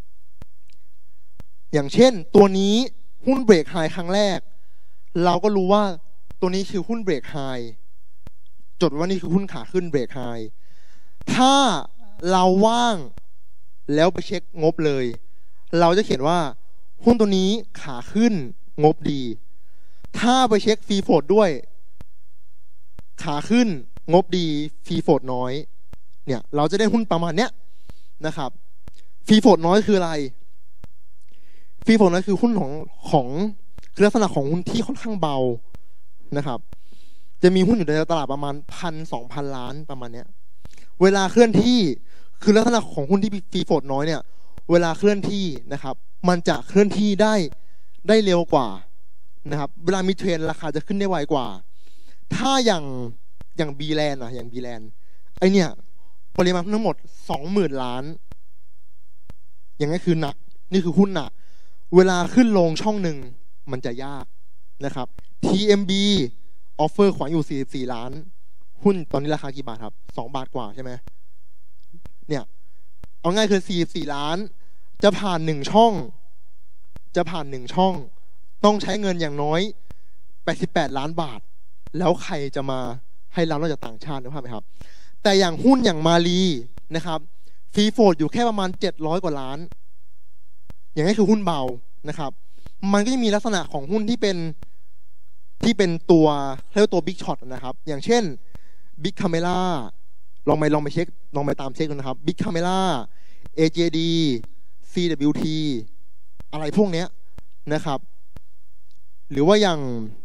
[SPEAKER 7] อย่างเช่นตัวนี้หุ้นเบรกไฮครั้งแรกเราก็รู้ว่าตัวนี้คือหุ้นเบรกไฮจดว่านี่คือหุ้นขาขึ้นเบรกไฮถ้าเราว่างแล้วไปเช็คงบเลยเราจะเขียนว่าหุ้นตัวนี้ขาขึ้นงบดีถ้าไปเช็คฟรีโฟลดด้วยขาขึ้นงบดีฟรีโฟลดน้อยเนี่ยเราจะได้หุ้นประมาณเนี้ยนะครับฟรีโฟลดน้อยคืออะไรฟรีโฟลดน้อยคือหุ้นของของคือลักษณะของหุ้นที่ค่อนข้างเบานะครับจะมีหุ้นอยู่ในตลาดประมาณพันสองพันล้านประมาณเนี้ยเวลาเคลื่อนที่คือลักษณะของหุ้นที่ฟรีโฟลดน้อยเนี่ยเวลาเคลื่อนที่นะครับมันจะเคลื่อนที่ได้ได้เร็วกว่านะครับเวลามีเทรนราคาจะขึ้นได้ไวกว่าถ้าอย่างอย่างบีแลนด์อะอย่างบีแลนด์ไอเนี่ยปริมาณทั้งหมดสองหมื่นล้านอย่างนี้คือหนักนี่คือหุ้นหนักเวลาขึ้นลงช่องหนึ่งมันจะยากนะครับ ที เอ็ม บี ออฟเฟอร์ขวางอยู่สี่สิบสี่ล้านหุ้นตอนนี้ราคากี่บาทครับสองบาทกว่าใช่ไหมเนี่ยเอาง่ายคือสี่สิบสี่ล้านจะผ่านหนึ่งช่องจะผ่านหนึ่งช่องต้องใช้เงินอย่างน้อยแปดสิบแปดล้านบาทแล้วใครจะมาให้เรานอกจากต่างชาตินะครับไหมครับแต่อย่างหุ้นอย่างมาลีนะครับฟรีโฟลดอยู่แค่ประมาณเจ็ดร้อยกว่าล้านอย่างนี้คือหุ้นเบานะครับมันก็จะมีลักษณะของหุ้นที่เป็นที่เป็นตัวเรียกว่าตัวบิ๊กช็อตนะครับอย่างเช่นบิ๊กคาเมล่าลองไปลองไปเช็คลองไปตามเช็คดูนะครับบิ๊กคาเมล่า เอ เจ ดี ซี ดับเบิลยู ที อะไรพวกเนี้ยนะครับหรือว่าอย่าง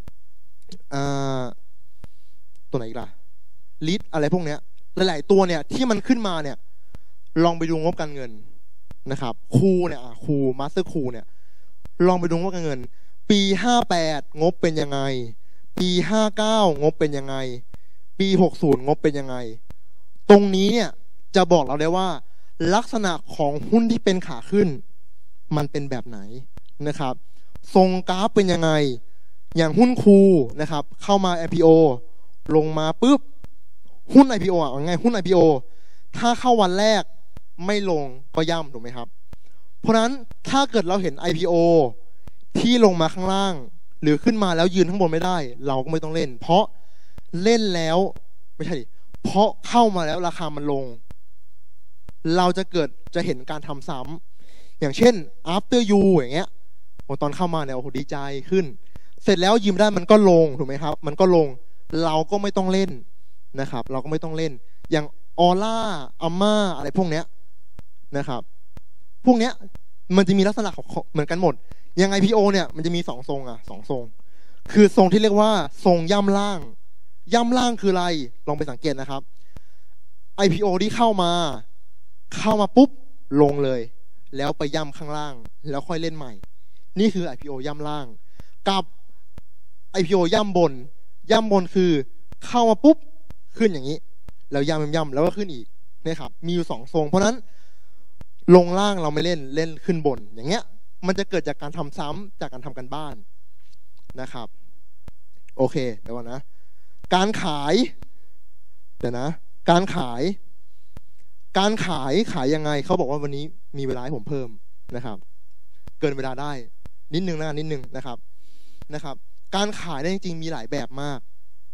[SPEAKER 7] ตัวไหนอีกล่ะลิทอะไรพวกเนี้ยหลายๆตัวเนี่ยที่มันขึ้นมาเนี่ยลองไปดูงบการเงินนะครับคูเนี่ยคูมาสเตอร์คูเนี่ยลองไปดูงบการเงินปีห้าแปดงบเป็นยังไงปีห้าเก้างบเป็นยังไงปีหกสิบงบเป็นยังไงตรงนี้เนี่ยจะบอกเราได้ว่าลักษณะของหุ้นที่เป็นขาขึ้นมันเป็นแบบไหนนะครับทรงกราฟเป็นยังไงอย่างหุ้นคูนะครับเข้ามา ไอ พี โอ ลงมาปุ๊บหุ้น ไอ พี โอ อ่ะไงหุ้น ไอ พี โอ ถ้าเข้าวันแรกไม่ลงก็ย่ำถูกไหมครับเพราะฉะนั้นถ้าเกิดเราเห็น ไอ พี โอที่ลงมาข้างล่างหรือขึ้นมาแล้วยืนข้างบนไม่ได้เราก็ไม่ต้องเล่นเพราะเล่นแล้วไม่ใช่ดิเพราะเข้ามาแล้วราคามันลงเราจะเกิดจะเห็นการทำซ้ำอย่างเช่น after you อย่างเงี้ยโอ้ตอนเข้ามาเนี่ยโอ้โหดีใจขึ้นเสร็จแล้วยืมได้มันก็ลงถูกไหมครับมันก็ลงเราก็ไม่ต้องเล่นนะครับเราก็ไม่ต้องเล่นอย่างออร่าอัมม่าอะไรพวกเนี้ยนะครับพวกเนี้ยมันจะมีลักษณะเหมือนกันหมดอย่าง ไอ พี โอ เนี่ยมันจะมีสองทรงอ่ะสองทรงคือทรงที่เรียกว่าทรงย่ำล่างย่ำล่างคืออะไรลองไปสังเกตนะครับ ไอ พี โอ ที่เข้ามาเข้ามาปุ๊บลงเลยแล้วไปย่ำข้างล่างแล้วค่อยเล่นใหม่นี่คือ ไอ พี โอ ย่ำล่างกับ ไอ พี โอ ย่ำบนย่ำบนคือเข้ามาปุ๊บขึ้นอย่างนี้แล้วย่ำย่ำแล้วก็ขึ้นอีกนี่ครับมีอยู่สองทรงเพราะนั้นลงล่างเราไม่เล่นเล่นขึ้นบนอย่างเงี้ยมันจะเกิดจากการทำซ้ำจากการทำกันบ้านนะครับโอเคเดี๋ยวก่อนนะการขายเดี๋ยวนะการขายการขายขายยังไงเขาบอกว่าวันนี้มีเวลาให้ผมเพิ่มนะครับเกินเวลาได้นิดนึงนะนิดนึงนะครับนะครับการขายเนี่ยจริงๆมีหลายแบบมาก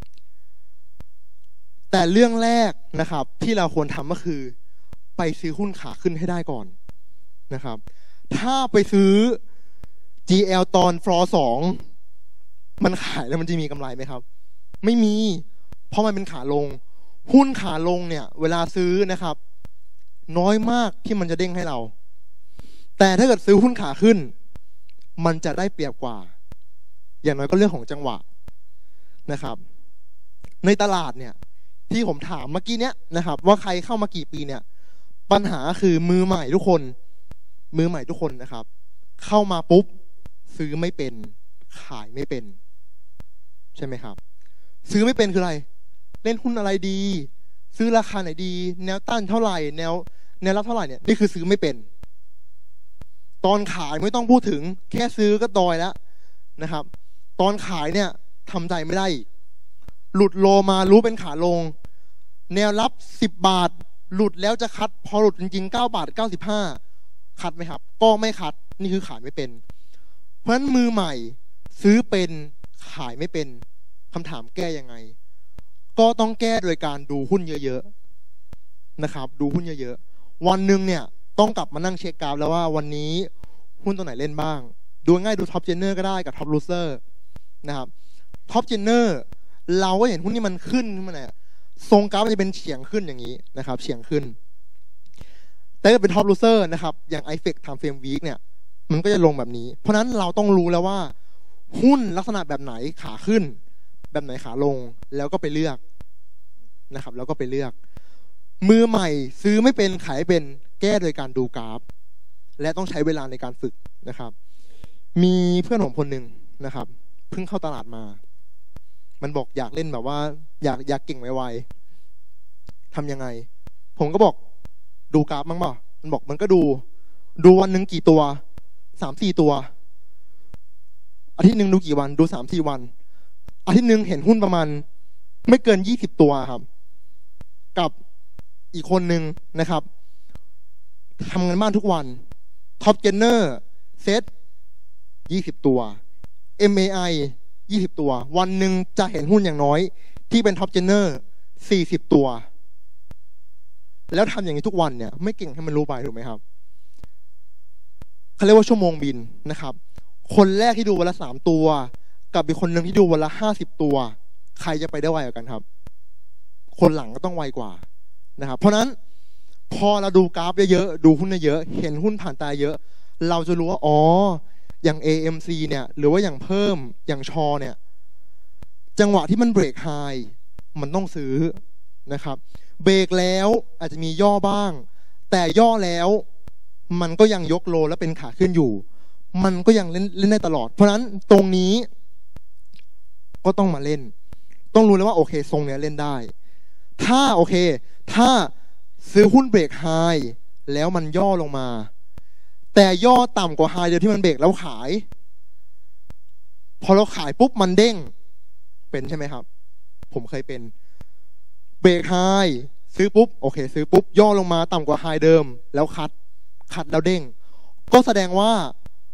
[SPEAKER 7] แต่เรื่องแรกนะครับที่เราควรทำก็คือไปซื้อหุ้นขาขึ้นให้ได้ก่อนนะครับถ้าไปซื้อ จี แอล ตอนฟลอร์สองมันขายแล้วมันจะมีกำไรไหมครับไม่มีเพราะมันเป็นขาลงหุ้นขาลงเนี่ยเวลาซื้อนะครับน้อยมากที่มันจะเด้งให้เราแต่ถ้าเกิดซื้อหุ้นขาขึ้นมันจะได้เปรียบกว่าอย่างน้อยก็เรื่องของจังหวะนะครับในตลาดเนี่ยที่ผมถามเมื่อกี้เนี้ยนะครับว่าใครเข้ามากี่ปีเนี่ยปัญหาคือมือใหม่ทุกคนมือใหม่ทุกคนนะครับเข้ามาปุ๊บซื้อไม่เป็นขายไม่เป็นใช่ไหมครับซื้อไม่เป็นคืออะไรเล่นหุ้นอะไรดีซื้อราคาไหนดีแนวต้านเท่าไหร่แนวแนวรับเท่าไหร่เนี่ยนี่คือซื้อไม่เป็นตอนขายไม่ต้องพูดถึงแค่ซื้อก็ดอยแล้วนะครับตอนขายเนี่ยทำใจไม่ได้หลุดโลมารู้เป็นขาลงแนวรับสิบบาทหลุดแล้วจะคัดพอหลุดจริงๆเก้าบาทเก้าสิบห้าคัดไหมครับก็ไม่คัดนี่คือขายไม่เป็นเพราะฉะนั้นมือใหม่ซื้อเป็นขายไม่เป็นคำถามแก้ยังไงก็ต้องแก้โดยการดูหุ้นเยอะๆนะครับดูหุ้นเยอะๆวันหนึ่งเนี่ยต้องกลับมานั่งเช็คกราฟแล้วว่าวันนี้หุ้นตัวไหนเล่นบ้างดูง่ายดูท็อปเจนเนอร์ก็ได้กับท็อปลูเซอร์นะครับท็อปเจนเนอร์เราก็เห็นหุ้นที่มันขึ้นมันเนี่ยทรงกราฟมันจะเป็นเฉียงขึ้นอย่างนี้นะครับเฉียงขึ้นแต่ถ้าเป็นท็อปลูเซอร์นะครับอย่าง ไอ เอฟ อี ซี Time Frame Week เนี่ยมันก็จะลงแบบนี้เพราะนั้นเราต้องรู้แล้วว่าหุ้นลักษณะแบบไหนขาขึ้นแบบไหนขาลงแล้วก็ไปเลือกนะครับแล้วก็ไปเลือกมือใหม่ซื้อไม่เป็นขายเป็นแก้โดยการดูกราฟและต้องใช้เวลาในการฝึกนะครับมีเพื่อนผมคนหนึ่งนะครับเพิ่งเข้าตลาดมามันบอกอยากเล่นแบบว่าอยากอยากเก่งไวๆทำยังไงผมก็บอกดูกราฟมั้งบ่มันบอกมันก็ดูดูวันหนึ่งกี่ตัวสามสี่ตัวอาทิตย์หนึ่งดูกี่วันดูสามสี่วันอาทิตย์หนึ่งเห็นหุ้นประมาณไม่เกินยี่สิบตัวครับกับอีกคนหนึ่งนะครับทำงานบ้านทุกวันท็อปเจนเนอร์เซตยี่สิบตัว เอ็ม เอ ไอ ยี่สิบตัววันหนึ่งจะเห็นหุ้นอย่างน้อยที่เป็นท็อปเจนเนอร์สี่สิบตัวแล้วทำอย่างนี้ทุกวันเนี่ยไม่เก่งให้มันรู้ไปถูกไหมครับเขาเรียกว่าชั่วโมงบินนะครับคนแรกที่ดูวันละสามตัวกับอีกคนหนึ่งที่ดูวันละห้าสิบตัวใครจะไปได้ไวกว่ากันครับคนหลังก็ต้องไวกว่านะครับเพราะนั้นพอเราดูกราฟเยอะๆดูหุ้นเยอะเห็นหุ้นผ่านตาเยอะเราจะรู้ว่าอ๋ออย่าง เอ เอ็ม ซี เนี่ยหรือว่าอย่างเพิ่มอย่างชอเนี่ยจังหวะที่มันเบรกไฮมันต้องซื้อนะครับเบรกแล้วอาจจะมีย่อบ้างแต่ย่อแล้วมันก็ยังยกโลและเป็นขาขึ้นอยู่มันก็ยังเล่นเล่นได้ตลอดเพราะฉะนั้นตรงนี้ก็ต้องมาเล่นต้องรู้แล้วว่าโอเคทรงเนี้ยเล่นได้ถ้าโอเคถ้าซื้อหุ้นเบรกไฮแล้วมันย่อลงมาแต่ย่อต่ำกว่าไฮเดียวที่มันเบรกแล้วขายพอเราขายปุ๊บมันเด้งเป็นใช่ไหมครับผมเคยเป็นเบรกไฮซื้อปุ๊บโอเคซื้อปุ๊บย่อลงมาต่ำกว่าไฮเดิมแล้วคัดคัดแล้วเด้งก็แสดงว่า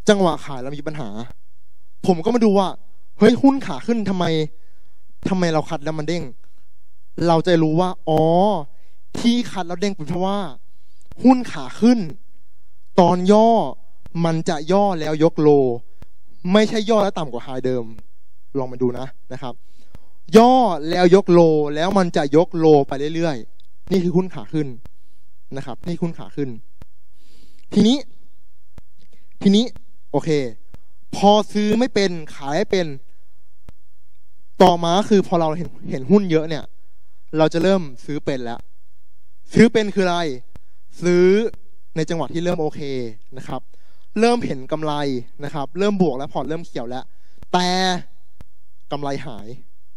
[SPEAKER 7] จังหวะขายเรามีปัญหาผมก็มาดูว่าเฮ้ยหุ้นขาขึ้นทำไมทำไมเราคัดแล้วมันเด้งเราจะรู้ว่าอ๋อที่คัดแล้วเด้งเป็นเพราะว่าหุ้นขาขึ้นตอนย่อมันจะย่อแล้วยกโลไม่ใช่ย่อแล้วต่ำกว่าไฮเดิมลองมาดูนะนะครับย่อแล้วยกโลแล้วมันจะยกโลไปเรื่อยๆนี่คือหุ้นขาขึ้นนะครับนี่หุ้นขาขึ้นทีนี้ทีนี้โอเคพอซื้อไม่เป็นขายไม่เป็นต่อมาคือพอเราเห็นเห็นหุ้นเยอะเนี่ยเราจะเริ่มซื้อเป็นแล้วซื้อเป็นคืออะไรซื้อในจังหวะที่เริ่มโอเคนะครับเริ่มเห็นกำไรนะครับเริ่มบวกแล้วพอร์ตเริ่มเขียวแล้วแต่กำไรหาย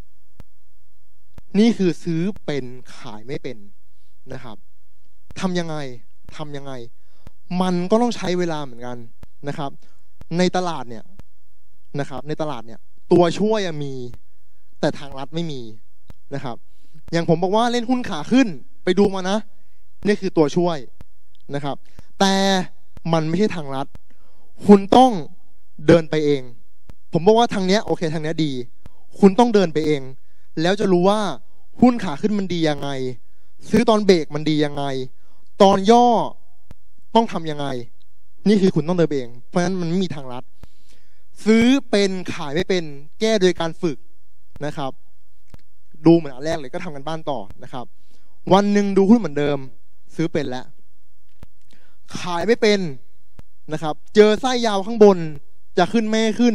[SPEAKER 7] นี่คือซื้อเป็นขายไม่เป็นนะครับทำยังไงทำยังไงมันก็ต้องใช้เวลาเหมือนกันนะครับในตลาดเนี่ยนะครับในตลาดเนี่ยตัวช่วยมีแต่ทางลัดไม่มีนะครับอย่างผมบอกว่าเล่นหุ้นขาขึ้นไปดูมานะนี่คือตัวช่วยนะครับแต่มันไม่ใช่ทางลัดคุณต้องเดินไปเองผมบอกว่าทางเนี้ยโอเคทางเนี้ยดีคุณต้องเดินไปเองแล้วจะรู้ว่าหุ้นขาขึ้นมันดียังไงซื้อตอนเบรกมันดียังไงตอนย่อต้องทำยังไงนี่คือคุณต้องเดินเองเพราะฉะนั้นมันไม่มีทางลัดซื้อเป็นขายไม่เป็นแก้โดยการฝึกนะครับดูเหมือนอันแรกเลยก็ทำกันบ้านต่อนะครับวันหนึ่งดูหุ้นเหมือนเดิมซื้อเป็นแล้วขายไม่เป็นนะครับเจอไส้ยาวข้างบนจะขึ้นไม่ขึ้น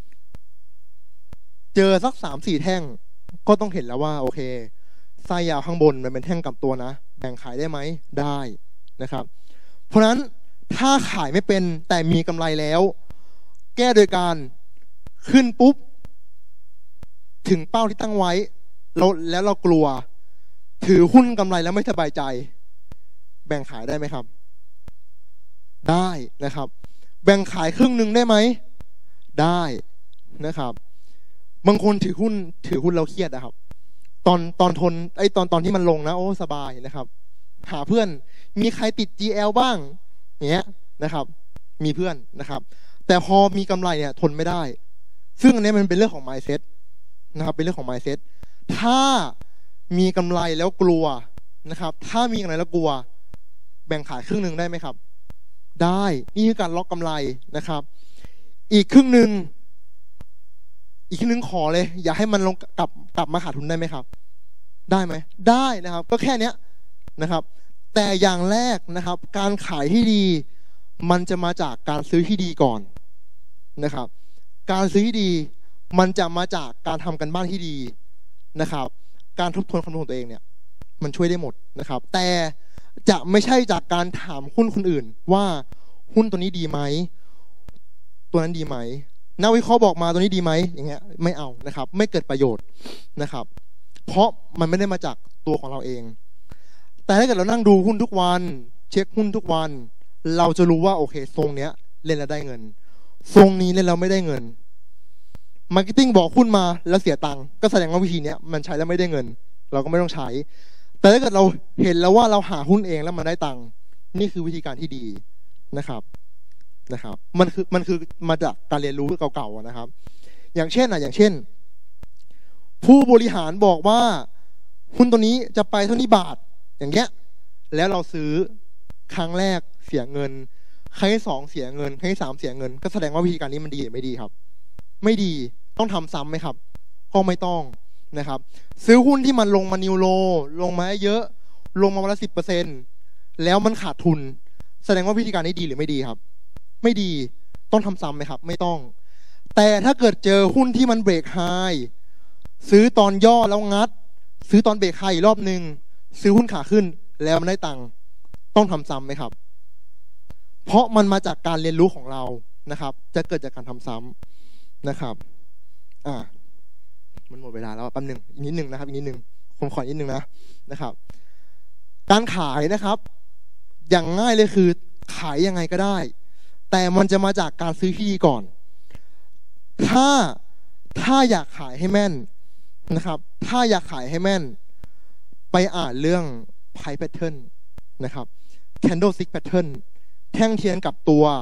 [SPEAKER 7] เจอสักสามสี่แท่งก็ต้องเห็นแล้วว่าโอเคไส้ยาวข้างบนมันเป็นแท่งกลับตัวนะแบ่งขายได้ไหมได้นะครับเพราะฉะนั้นถ้าขายไม่เป็นแต่มีกำไรแล้วแก้โดยการขึ้นปุ๊บถึงเป้าที่ตั้งไว้เราแล้วเรากลัวถือหุ้นกำไรแล้วไม่สบายใจแบ่งขายได้ไหมครับได้นะครับแบ่งขายครึ่งหนึ่งได้ไหมได้นะครับบางคนถือหุ้นถือหุ้นเราเครียดนะครับตอนตอนทนไอ้ตอนตอนที่มันลงนะโอ้สบายนะครับหาเพื่อนมีใครติด จี แอล บ้างอย่างเงี้ยนะครับมีเพื่อนนะครับแต่พอมีกำไรเนี่ยทนไม่ได้ซึ่งอันนี้มันเป็นเรื่องของ mindset นะครับเป็นเรื่องของ mindset ถ้ามีกำไรแล้วกลัวนะครับถ้ามีกำไรแล้วกลัวแบ่งขายครึ่งหนึ่งได้ไหมครับได้นี่คือการล็อกกำไรนะครับอีกครึ่งหนึ่งอีกครึ่งหนึ่งขอเลยอย่าให้มันลงกลับกลับมาขาดทุนได้ไหมครับได้ไหมได้นะครับก็แค่เนี้ยนะครับแต่อย่างแรกนะครับการขายที่ดีมันจะมาจากการซื้อที่ดีก่อนนะครับการซื้อที่ดีมันจะมาจากการทำกันบ้านที่ดีนะครับการทบทวนคำนวณตัวเองเนี่ยมันช่วยได้หมดนะครับแต่จะไม่ใช่จากการถามหุ้นคนอื่นว่าหุ้นตัวนี้ดีไหมตัวนั้นดีไหมนักวิเคราะห์บอกมาตัวนี้ดีไหมอย่างเงี้ยไม่เอานะครับไม่เกิดประโยชน์นะครับเพราะมันไม่ได้มาจากตัวของเราเองแต่ถ้าเกิดเรานั่งดูหุ้นทุกวันเช็คหุ้นทุกวันเราจะรู้ว่าโอเคทรงเนี้ยเล่นแล้วได้เงินทรงนี้เล่นแล้วไม่ได้เงินมาร์เก็ตติ้งบอกหุ้นมาแล้วเสียตังค์ก็แสดงว่าวิธีเนี้ยมันใช้แล้วไม่ได้เงินเราก็ไม่ต้องใช้แต่ถ้าเกิดเราเห็นแล้วว่าเราหาหุ้นเองแล้วมันได้ตังค์นี่คือวิธีการที่ดีนะครับนะครับมันคือมันคือมาจากการเรียนรู้เก่าๆนะครับอย่างเช่นอ่ะอย่างเช่นผู้บริหารบอกว่าหุ้นตัวนี้จะไปเท่านี้บาทอย่างเงี้ยแล้วเราซื้อครั้งแรกเสียเงินครั้งที่สองเสียเงินครั้งที่สามเสียเงินก็แสดงว่าวิธีการนี้มันดีหรือไม่ดีครับไม่ดีต้องทำซ้ำไหมครับก็ไม่ต้องนะครับซื้อหุ้นที่มันลงมานิวโลลงมาเยอะลงมาวันละสิบเปอร์เซ็นต์แล้วมันขาดทุนแสดงว่าวิธีการนี้ดีหรือไม่ดีครับไม่ดีต้องทำซ้ำไหมครับไม่ต้องแต่ถ้าเกิดเจอหุ้นที่มันเบรกไฮซื้อตอนย่อแล้วงัดซื้อตอนเบรกไฮอีกรอบนึงซื้อหุ้นขาขึ้นแล้วมันได้ตังค์ต้องทำซ้ำไหมครับเพราะมันมาจากการเรียนรู้ของเรานะครับจะเกิดจากการทำซ้ำนะครับอ่ามันหมดเวลาแล้วแป๊บนึงอีกนิดนึงนะครับอีกนิดนึงผมขออีกนิดนึงนะนะครับการขายนะครับอย่างง่ายเลยคือขายยังไงก็ได้แต่มันจะมาจากการซื้อที่ดีก่อนถ้าถ้าอยากขายให้แม่นนะครับถ้าอยากขายให้แม่นไปอ่านเรื่อง Pie Pattern นะครับ Candlestick Pattern แท่งเทียนกับตัว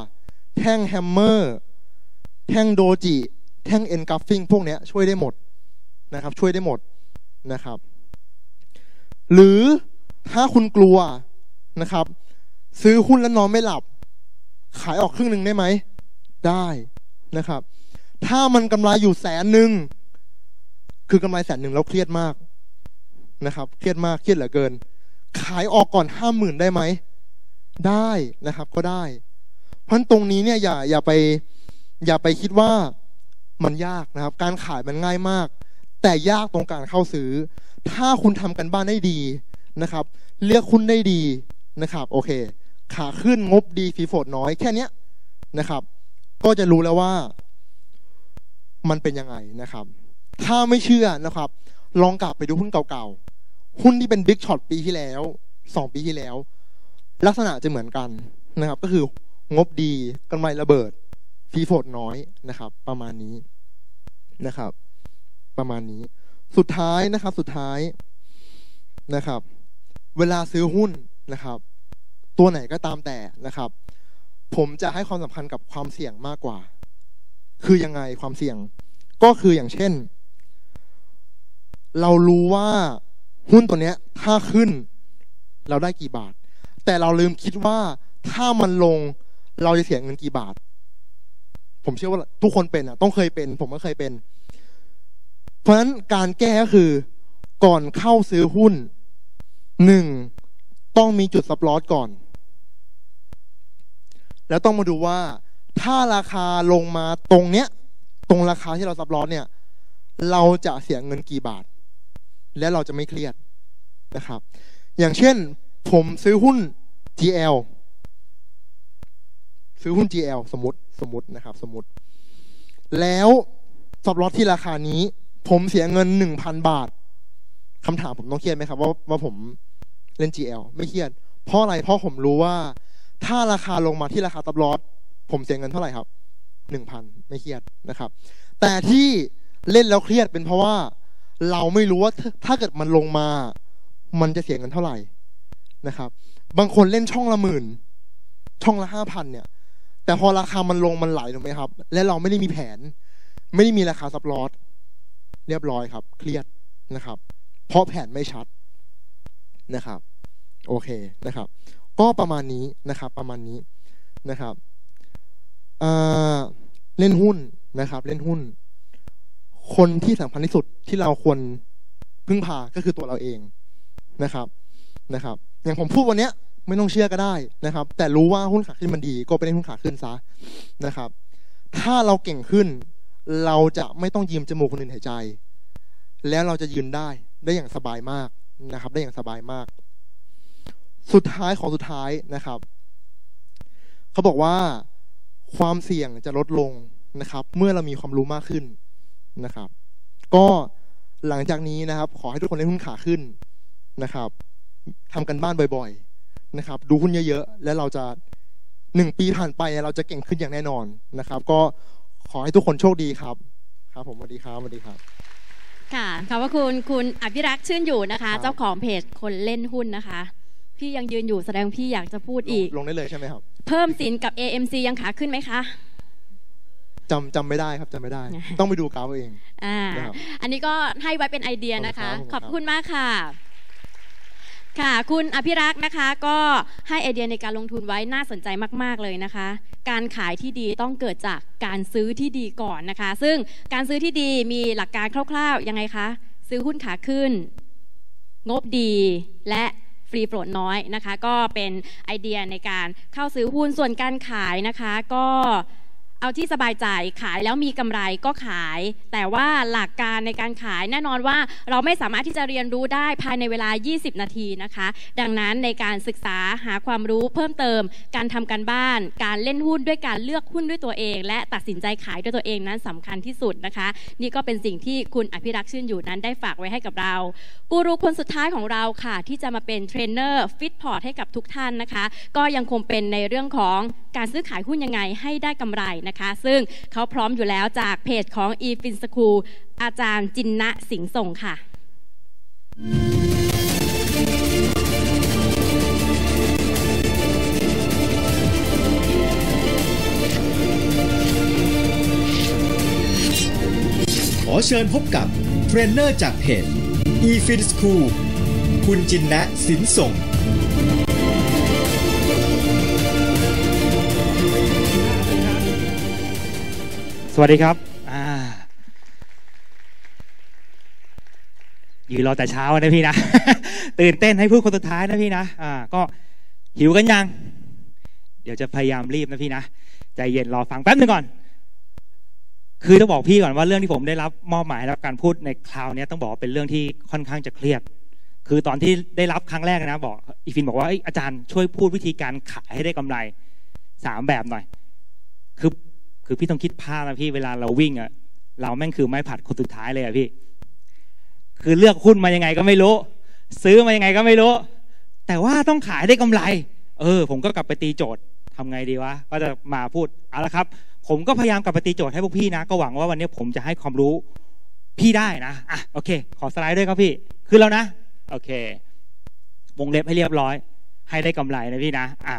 [SPEAKER 7] แท่งแฮมเมอร์แท่งโดจิแท่งเอ็นกัฟฟิ้งพวกนี้ช่วยได้หมดนะครับช่วยได้หมดนะครับหรือถ้าคุณกลัวนะครับซื้อหุ้นแล้วนอนไม่หลับขายออกครึ่งหนึ่งได้ไหมได้นะครับถ้ามันกำไรอยู่แสนหนึ่งคือกำไรแสนหนึ่งแล้วเครียดมากนะครับเครียดมากเครียดเหลือเกินขายออกก่อนห้าหมื่นได้ไหมได้นะครับก็ได้เพราะตรงนี้เนี่ยอย่าอย่าไปอย่าไปคิดว่ามันยากนะครับการขายมันง่ายมากแต่ยากตรงการเข้าซื้อถ้าคุณทำกันบ้านได้ดีนะครับเลือกหุ้นได้ดีนะครับโอเคขาขึ้นงบดีฟรีโฟลตน้อยแค่นี้นะครับก็จะรู้แล้วว่ามันเป็นยังไงนะครับถ้าไม่เชื่อนะครับลองกลับไปดูหุ้นเก่าๆหุ้นที่เป็นบิ๊กช็อตปีที่แล้วสองปีที่แล้วลักษณะจะเหมือนกันนะครับก็คืองบดีกำไรระเบิดฟรีโฟลตน้อยนะครับประมาณนี้นะครับประมาณนี้สุดท้ายนะครับสุดท้ายนะครับเวลาซื้อหุ้นนะครับตัวไหนก็ตามแต่นะครับผมจะให้ความสำคัญกับความเสี่ยงมากกว่าคือยังไงความเสี่ยงก็คืออย่างเช่นเรารู้ว่าหุ้นตัวเนี้ยถ้าขึ้นเราได้กี่บาทแต่เราลืมคิดว่าถ้ามันลงเราจะเสียเงินกี่บาทผมเชื่อว่าทุกคนเป็นอ่ะต้องเคยเป็นผมก็เคยเป็นเพราะฉะนั้นการแก้ก็คือก่อนเข้าซื้อหุ้นหนึ่งต้องมีจุดซับลอสก่อนแล้วต้องมาดูว่าถ้าราคาลงมาตรงเนี้ยตรงราคาที่เราซับลอสเนี่ยเราจะเสียเงินกี่บาทและเราจะไม่เครียดนะครับอย่างเช่นผมซื้อหุ้น จี แอล ซื้อหุ้น จี แอล สมมติสมมตินะครับสมมติแล้วซับลอสที่ราคานี้ผมเสียเงิน หนึ่งพัน บาทคำถามผมต้องเครียดไหมครับว่าว่าผมเล่น จี แอล ไม่เครียดเพราะอะไรเพราะผมรู้ว่าถ้าราคาลงมาที่ราคาซับลอสผมเสียเงินเท่าไหร่ครับ หนึ่งพัน ไม่เครียดนะครับแต่ที่เล่นแล้วเครียดเป็นเพราะว่าเราไม่รู้ว่าถ้าเกิดมันลงมามันจะเสียเงินเท่าไหร่นะครับบางคนเล่นช่องละหมื่นช่องละห้าพันเนี่ยแต่พอราคามันลงมันไหลถูกไหมครับและเราไม่ได้มีแผนไม่ได้มีราคาซับลอสเรียบร้อยครับเครียดนะครับเพราะแผนไม่ชัดนะครับโอเคนะครับก็ประมาณนี้นะครับประมาณนี้นะครับเล่นหุ้นนะครับเล่นหุ้นคนที่สำคัญที่สุดที่เราควรพึ่งพาก็คือตัวเราเองนะครับนะครับอย่างผมพูดวันนี้ไม่ต้องเชื่อก็ได้นะครับแต่รู้ว่าหุ้นขาขึ้นมันดีก็ไปเล่นหุ้นขาขึ้นซะนะครับถ้าเราเก่งขึ้นเราจะไม่ต้องยืมจมูกคนอื่นหายใจแล้วเราจะยืนได้ได้อย่างสบายมากนะครับได้อย่างสบายมากสุดท้ายของสุดท้ายนะครับเขาบอกว่าความเสี่ยงจะลดลงนะครับเมื่อเรามีความรู้มากขึ้นนะครับก็หลังจากนี้นะครับขอให้ทุกคนเล่นหุ้นขาขึ้นนะครับทำกันบ้านบ่อยๆนะครับดูหุ้นเยอะๆแล้วเราจะหนึ่งปีผ่านไปเราจะเก่งขึ้นอย่างแน่นอนนะครับก็ขอให้ทุกคนโชคดีครับครับผมสวัสดีครับสวัสดีครับ
[SPEAKER 1] ค่ะขอบพระคุณคุณอภิรักษ์ชื่นอยู่นะคะเจ้าของเพจคนเล่นหุ้นนะคะพี่ยังยืนอยู่แสดงพี่อยากจะพูดอีก
[SPEAKER 7] ลงได้เลยใช่ไหมครับ
[SPEAKER 1] เพิ่มสินกับ เอ เอ็ม ซี ยังขาขึ้นไหมคะ
[SPEAKER 7] จำจำไม่ได้ครับจำไม่ได้ต้องไปดูกราฟเอง
[SPEAKER 1] อ่าอันนี้ก็ให้ไว้เป็นไอเดียนะคะขอบคุณมากค่ะค่ะคุณอภิรักษ์นะคะก็ให้ไอเดียในการลงทุนไว้น่าสนใจมากๆเลยนะคะการขายที่ดีต้องเกิดจากการซื้อที่ดีก่อนนะคะซึ่งการซื้อที่ดีมีหลักการคร่าวๆยังไงคะซื้อหุ้นขาขึ้นงบดีและฟรีโฟลตน้อยนะคะก็เป็นไอเดียในการเข้าซื้อหุ้นส่วนการขายนะคะก็เอาที่สบายใจขายแล้วมีกำไรก็ขายแต่ว่าหลักการในการขายแน่นอนว่าเราไม่สามารถที่จะเรียนรู้ได้ภายในเวลายี่สิบนาทีนะคะดังนั้นในการศึกษาหาความรู้เพิ่มเติมการทำการบ้านการเล่นหุ้นด้วยการเลือกหุ้นด้วยตัวเองและตัดสินใจขายด้วยตัวเองนั้นสำคัญที่สุดนะคะนี่ก็เป็นสิ่งที่คุณอภิรักษ์ชื่นอยู่นั้นได้ฝากไว้ให้กับเรากูรูคนสุดท้ายของเราค่ะที่จะมาเป็นเทรนเนอร์ฟิตพอร์ตให้กับทุกท่านนะคะก็ยังคงเป็นในเรื่องของการซื้อขายหุ้นยังไงให้ได้กำไรนะคะซึ่งเขาพร้อมอยู่แล้วจากเพจของ eFin School อาจารย์จินนะสิงห์ส่งค่ะ
[SPEAKER 2] อเชิญพบกับเทรนเนอร์จากเพจ eFit School คุณจินนะสินส่ง
[SPEAKER 8] สวัสดีครับอ่ายืนรอแต่เช้านะพี่นะ ตื่นเต้นให้พูดคนสุดท้ายนะพี่นะอ่าก็หิวกันยังเดี๋ยวจะพยายามรีบนะพี่นะใจเย็นรอฟังแป๊บนึงก่อนคือต้องบอกพี่ก่อนว่าเรื่องที่ผมได้รับมอบหมายแล้วการพูดในคราวนี้ต้องบอกว่าเป็นเรื่องที่ค่อนข้างจะเครียดคือตอนที่ได้รับครั้งแรกนะบอกอีฟินบอกว่าอาจารย์ช่วยพูดวิธีการขายให้ได้กำไรสามแบบหน่อยคือคือพี่ต้องคิดภาพนะพี่เวลาเราวิ่งอ่ะเราแม่งคือไม้ผัดคนสุดท้ายเลยอ่ะพี่คือเลือกหุ้นมายังไงก็ไม่รู้ซื้อมายังไงก็ไม่รู้แต่ว่าต้องขายได้กำไรเออผมก็กลับไปตีโจทย์ทำไงดีวะก็จะมาพูดเอาละครับผมก็พยายามกลับไปตีโจทย์ให้พวกพี่นะก็หวังว่าวันนี้ผมจะให้ความรู้พี่ได้นะอ่ะโอเคขอสไลด์ด้วยครับพี่ขึ้นแล้วนะโอเควงเล็บให้เรียบร้อยให้ได้กำไรนะพี่นะอ่ะ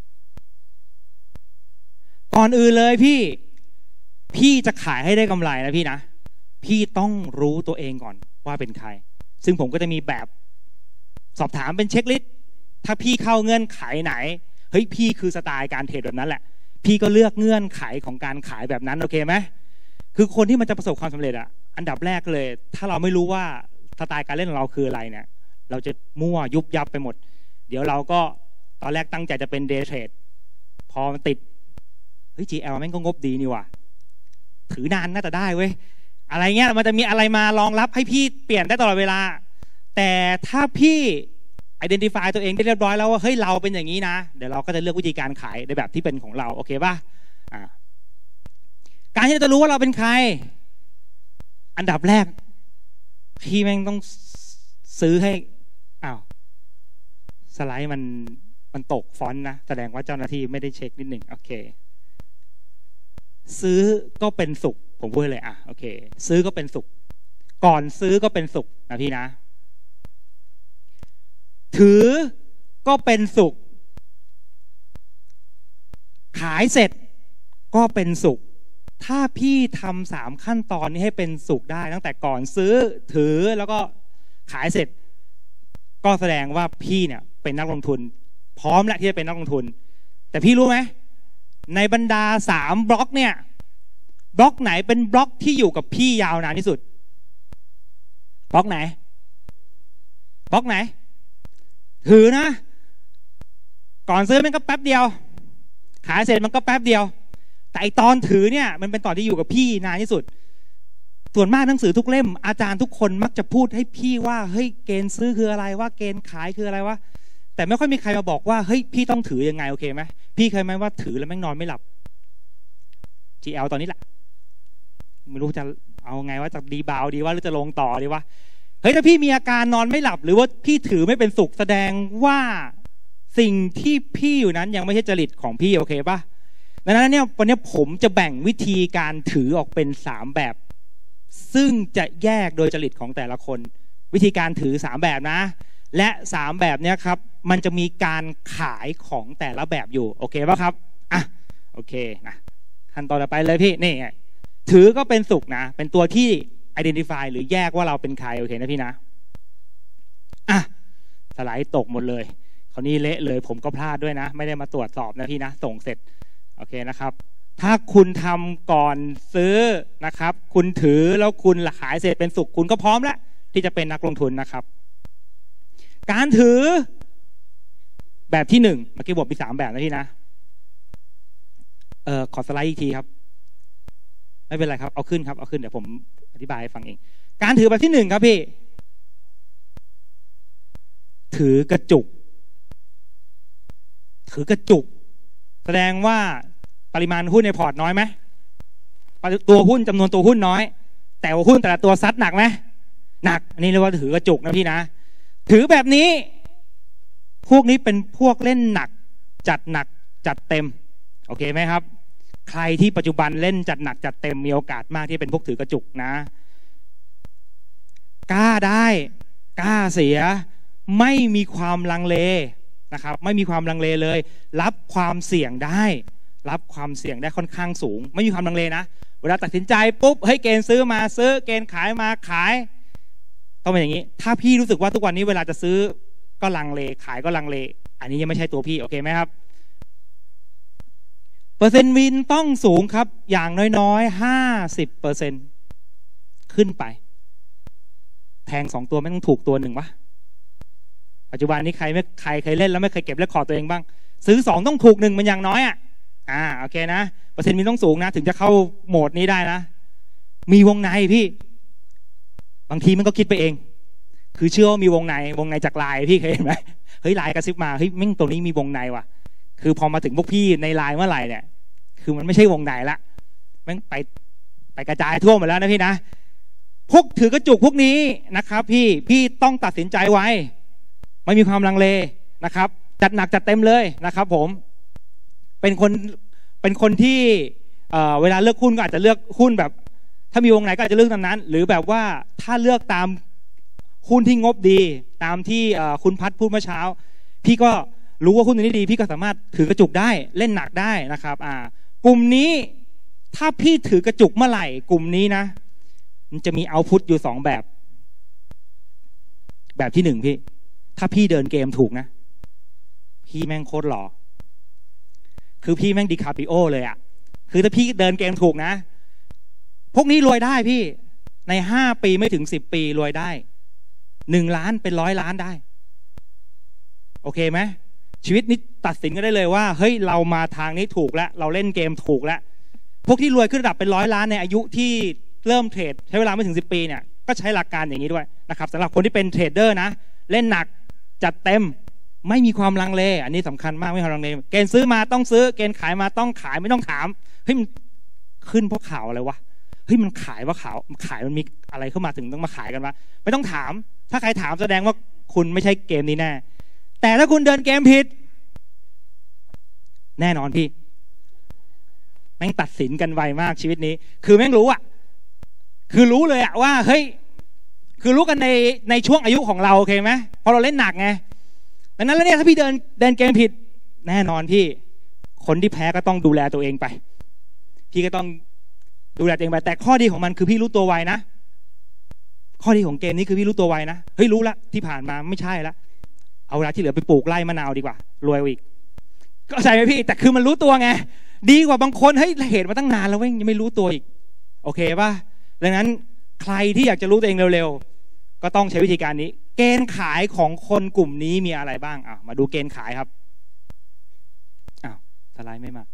[SPEAKER 8] ก่อนอื่นเลยพี่พี่จะขายให้ได้กำไรนะพี่นะพี่ต้องรู้ตัวเองก่อนว่าเป็นใครซึ่งผมก็จะมีแบบสอบถามเป็นเช็คลิสต์ถ้าพี่เข้าเงื่อนไขไหนเฮ้ยพี่คือสไตล์การเทรดแบบนั้นแหละพี่ก็เลือกเงื่อนไขของการขายแบบนั้นโอเคไหมคือคนที่มันจะประสบความสำเร็จอ่ะอันดับแรกเลยถ้าเราไม่รู้ว่าสไตล์การเล่นของเราคืออะไรเนี่ยเราจะมั่วยุบยับไปหมดเดี๋ยวเราก็ตอนแรกตั้งใจจะเป็นเดย์เทรดพอมันติดเฮ้ย จี แอล แม่งก็งบดีนี่ว่ะถือนานน่าจะได้เว้ยอะไรเงี้ยมันจะมีอะไรมารองรับให้พี่เปลี่ยนได้ตลอดเวลาแต่ถ้าพี่ identify ตัวเองได้เรียบร้อยแล้วว่าเฮ้ยเราเป็นอย่างนี้นะเดี๋ยวเราก็จะเลือกวิธีการขายในแบบที่เป็นของเราโอเคป่ะอ่าการที่เราจะรู้ว่าเราเป็นใครอันดับแรกพี่แม่งต้องซื้อให้อ้าวสไลด์มันมันตกฟอนต์นะแสดงว่าเจ้าหน้าที่ไม่ได้เช็คนิดหนึ่งโอเคซื้อก็เป็นสุขผมพูดเลยอ่ะโอเคซื้อก็เป็นสุขก่อนซื้อก็เป็นสุขนะพี่นะถือก็เป็นสุขขายเสร็จก็เป็นสุขถ้าพี่ทำสามขั้นตอนนี้ให้เป็นสุขได้ตั้งแต่ก่อนซื้อถือแล้วก็ขายเสร็จก็แสดงว่าพี่เนี่ยเป็นนักลงทุนพร้อมแล้วที่จะเป็นนักลงทุนแต่พี่รู้ไหมในบรรดาสามบล็อกเนี่ยบล็อกไหนเป็นบล็อกที่อยู่กับพี่ยาวนานที่สุดบล็อกไหนบล็อกไหนถือนะก่อนซื้อมันก็แป๊บเดียวขายเสร็จมันก็แป๊บเดียวแต่ไอตอนถือเนี่ยมันเป็นตอนที่อยู่กับพี่นานที่สุดส่วนมากหนังสือทุกเล่มอาจารย์ทุกคนมักจะพูดให้พี่ว่าเฮ้ยเกณฑ์ซื้อคืออะไรว่าเกณฑ์ขายคืออะไรวะแต่ไม่ค่อยมีใครมาบอกว่าเฮ้ยพี่ต้องถือยังไงโอเคไหมพี่เคยไหมว่าถือแล้วแม่งนอนไม่หลับ จี แอล ตอนนี้แหละไม่รู้จะเอาไงว่าจะดีบาวดีว่าหรือจะลงต่อดีว่าเฮ้ยถ้าพี่มีอาการนอนไม่หลับหรือว่าพี่ถือไม่เป็นสุขแสดงว่าสิ่งที่พี่อยู่นั้นยังไม่ใช่จริตของพี่โอเคป่ะดังนั้นเนี่ยวันนี้ผมจะแบ่งวิธีการถือออกเป็นสามแบบซึ่งจะแยกโดยจริตของแต่ละคนวิธีการถือสามแบบนะและสามแบบเนี้ยครับมันจะมีการขายของแต่ละแบบอยู่โอเคป่ะครับอ่ะโอเคนะขั้นตอนต่อไปเลยพี่นี่ถือก็เป็นสุขนะเป็นตัวที่ identify หรือแยกว่าเราเป็นใครโอเคนะพี่นะอ่ะสไลด์ตกหมดเลยคราวนี้เละเลยผมก็พลาดด้วยนะไม่ได้มาตรวจสอบนะพี่นะส่งเสร็จโอเคนะครับถ้าคุณทำก่อนซื้อนะครับคุณถือแล้วคุณขายเสร็จเป็นสุขคุณก็พร้อมแล้วที่จะเป็นนักลงทุนนะครับการถือแบบที่หนึ่งเมื่อกี้บอกมีสามแบบนะพี่นะเอ่อขอสไลด์อีกทีครับไม่เป็นไรครับเอาขึ้นครับเอาขึ้นเดี๋ยวผมอธิบายให้ฟังเองการถือแบบที่หนึ่งครับพี่ถือกระจุกถือกระจุกแสดงว่าปริมาณหุ้นในพอร์ตน้อยไหมตัวหุ้นจำนวนตัวหุ้นน้อยแต่ว่าหุ้นแต่ละตัวซัดหนักไหมหนักอันนี้เรียกว่าถือกระจุกนะพี่นะถือแบบนี้พวกนี้เป็นพวกเล่นหนักจัดหนักจัดเต็มโอเคไหมครับใครที่ปัจจุบันเล่นจัดหนักจัดเต็มมีโอกาสมากที่เป็นพวกถือกระจุกนะกล้าได้กล้าเสียไม่มีความลังเลนะครับไม่มีความลังเลเลยรับความเสี่ยงได้รับความเสี่ยงได้ค่อนข้างสูงไม่มีความลังเลนะเวลาตัดสินใจปุ๊บเฮ้ยเกณฑ์ซื้อมาซื้อเกณฑ์ขายมาขายต้องเป็นอย่างนี้ถ้าพี่รู้สึกว่าทุกวันนี้เวลาจะซื้อก็ลังเลขายก็ลังเลอันนี้ยังไม่ใช่ตัวพี่โอเคไหมครับเปอร์เซ็นต์วินต้องสูงครับอย่างน้อยๆห้าสิบเปอร์เซ็นต์ขึ้นไปแทงสองตัวไม่ต้องถูกตัวหนึ่งวะปัจจุบันนี้ใครไม่ใครเคยเล่นแล้วไม่เคยเก็บเรคคอร์ดตัวเองบ้างซื้อสองต้องถูกหนึ่งมันอย่างน้อยอ่ะอ่าโอเคนะเปอร์เซ็นต์วินต้องสูงนะถึงจะเข้าโหมดนี้ได้นะมีวงในพี่บางทีมันก็คิดไปเองคือเชื่อว่ามีวงในวงในจากไลน์พี่เคยเห็นไหมเฮ้ยไลน์กระซิบมาเฮ้ยมิ่งตัวนี้มีวงในว่ะคือพอมาถึงพวกพี่ในไลน์เมื่อไหร่เนี่ยคือมันไม่ใช่วงในละมันไปไปกระจายทั่วหมดแล้วนะพี่นะพวกถือกระจุกพวกนี้นะครับพี่พี่ต้องตัดสินใจไว้ไม่มีความลังเลนะครับจัดหนักจัดเต็มเลยนะครับผมเป็นคนเป็นคนที่เอ่อเวลาเลือกหุ้นก็อาจจะเลือกหุ้นแบบถ้ามีวงในก็อาจจะเลือกตามนั้นหรือแบบว่าถ้าเลือกตามหุ้นที่งบดีตามที่คุณพัดพูดเมื่อเช้าพี่ก็รู้ว่าหุ้นตัวนี้ดีพี่ก็สามารถถือกระจุกได้เล่นหนักได้นะครับอ่ากลุ่มนี้ถ้าพี่ถือกระจุกเมื่อไหร่กลุ่มนี้นะมันจะมีเอาพุตอยู่สองแบบแบบที่หนึ่งพี่ถ้าพี่เดินเกมถูกนะพี่แม่งโคตรหล่อคือพี่แม่งดิคาปิโอเลยอ่ะคือถ้าพี่เดินเกมถูกนะพวกนี้รวยได้พี่ในห้าปีไม่ถึงสิบปีรวยได้หนึ่งล้านเป็นร้อยล้านได้โอเคไหมชีวิตนี้ตัดสินก็ได้เลยว่าเฮ้ยเรามาทางนี้ถูกแล้วเราเล่นเกมถูกแล้วพวกที่รวยขึ้นระดับเป็นร้อยล้านในอายุที่เริ่มเทรดใช้เวลาไม่ถึงสิบปีเนี่ยก็ใช้หลักการอย่างนี้ด้วยนะครับสำหรับคนที่เป็นเทรดเดอร์นะเล่นหนักจัดเต็มไม่มีความลังเลอันนี้สำคัญมากไม่มีความลังเลเกณฑ์ซื้อมาต้องซื้อเกณฑ์ขายมาต้องขายไม่ต้องถามเฮ้ยมันขึ้นเพราะข่าวอะไรวะเฮ้ยมันขายว่าข่าวขายมันมีอะไรเข้ามาถึงต้องมาขายกันวะไม่ต้องถามถ้าใครถามแสดงว่าคุณไม่ใช่เกมนี้แน่แต่ถ้าคุณเดินเกมผิดแน่นอนพี่แม่งตัดสินกันไวมากชีวิตนี้คือแม่งรู้อ่ะคือรู้เลยอ่ะว่าเฮ้ยคือรู้กันในในช่วงอายุของเราโอเคไหมพอเราเล่นหนักไงดังนั้นแล้วเนี่ยถ้าพี่เดินเดินเกมผิดแน่นอนพี่คนที่แพ้ก็ต้องดูแลตัวเองไปพี่ก็ต้องดูแลตัวเองไปแต่ข้อดีของมันคือพี่รู้ตัวไวนะข้อดีของเกมนี้คือพี่รู้ตัวไวนะเฮ้ยรู้ละที่ผ่านมาไม่ใช่ละเอาเวลาที่เหลือไปปลูกไร่มะนาวดีกว่ารวยอีกก็ใช่ไหมพี่แต่คือมันรู้ตัวไงดีกว่าบางคนเฮ้ยเหตุมาตั้งนานแล้วเว้ยยังไม่รู้ตัวอีกโอเคป่ะดังนั้นใครที่อยากจะรู้ตัวเองเร็วๆก็ต้องใช้วิธีการนี้เกณฑ์ขายของคนกลุ่มนี้มีอะไรบ้างอ่ะมาดูเกณฑ์ขายครับอ้าวสไลด์ไม่มา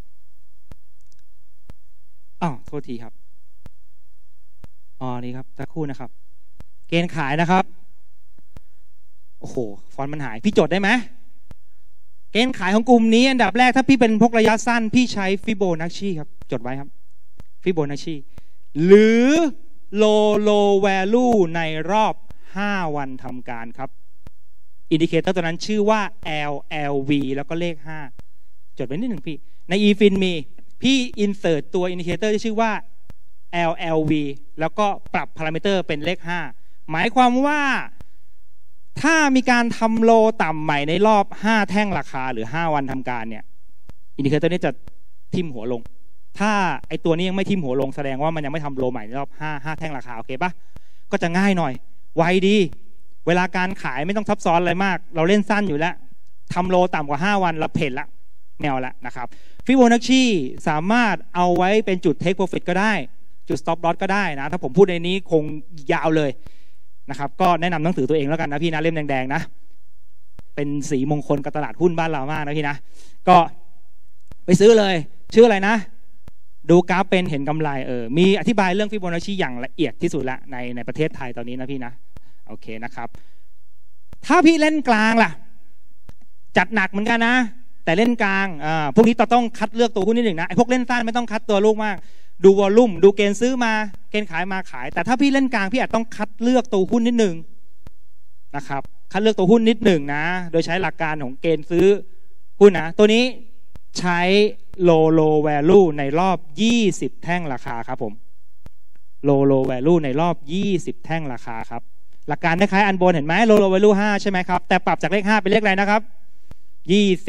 [SPEAKER 8] อ้าวโทษทีครับอ๋อนี่ครับสักครู่นะครับเกณฑ์ขายนะครับโอ้โหฟอนต์มันหายพี่จดได้ไหมเกณฑ์ขายของกลุ่มนี้อันดับแรกถ้าพี่เป็นพวกระยะสั้นพี่ใช้ฟิโบนัชชีครับจดไว้ครับฟิโบนัชชีหรือ low low value ในรอบห้าวันทำการครับอินดิเคเตอร์ตัวนั้นชื่อว่า แอล แอล วี แล้วก็เลขห้าจดไว้นิดหนึ่งพี่ใน อี ฟิน มีพี่ insert ตัวอินดิเคเตอร์ที่ชื่อว่า แอล แอล วี แล้วก็ปรับพารามิเตอร์เป็นเลขห้าหมายความว่าถ้ามีการทำโลต่ำใหม่ในรอบห้าแท่งราคาหรือห้าวันทำการเนี่ยอินดิเคเตอร์นี้จะทิ่มหัวลงถ้าไอตัวนี้ยังไม่ทิ่มหัวลงแสดงว่ามันยังไม่ทำโลใหม่ในรอบห้า ห้าแท่งราคาโอเคปะก็จะง่ายหน่อยไวดีเวลาการขายไม่ต้องซับซ้อนอะไรมากเราเล่นสั้นอยู่แล้วทำโลต่ำกว่าห้าวันเราเพ่นละแนวละนะครับฟิโบนัชชีสามารถเอาไว้เป็นจุด take profit ก็ได้จุด stop loss ก็ได้นะถ้าผมพูดในนี้คงยาวเลยนะครับก็แนะนำหนังสือตัวเองแล้วกันนะพี่นะเล่มแดงๆนะเป็นสีมงคลกับตลาดหุ้นบ้านเรามากนะพี่นะก็ไปซื้อเลยชื่ออะไรนะดูกราฟเป็นเห็นกำไรเออมีอธิบายเรื่องฟิโบนัชชีอย่างละเอียดที่สุดละในในประเทศไทยตอนนี้นะพี่นะโอเคนะครับถ้าพี่เล่นกลางล่ะจัดหนักเหมือนกันนะแต่เล่นกลางอ่าพวกนี้ต้องคัดเลือกตัวหุ้นนิดหนึ่งนะไอ้พวกเล่นสั้นไม่ต้องคัดตัวลูกมากดูวอลลุ่มดูเกณฑ์ซื้อมาเกณฑ์ขายมาขายแต่ถ้าพี่เล่นกลางพี่อาจต้องคัดเลือกตัวหุ้นนิดหนึ่งนะครับคัดเลือกตัวหุ้นนิดหนึ่งนะโดยใช้หลักการของเกณฑ์ซื้อหุ้นนะตัวนี้ใช้ low low value ในรอบยี่สิบแท่งราคาครับผม low low value ในรอบยี่สิบแท่งราคาครับหลักการคล้ายๆอันบนเห็นไหม low low value ห้าใช่ไหมครับแต่ปรับจากเลขห้าเป็นเลขอะไรนะครับยี่สิบ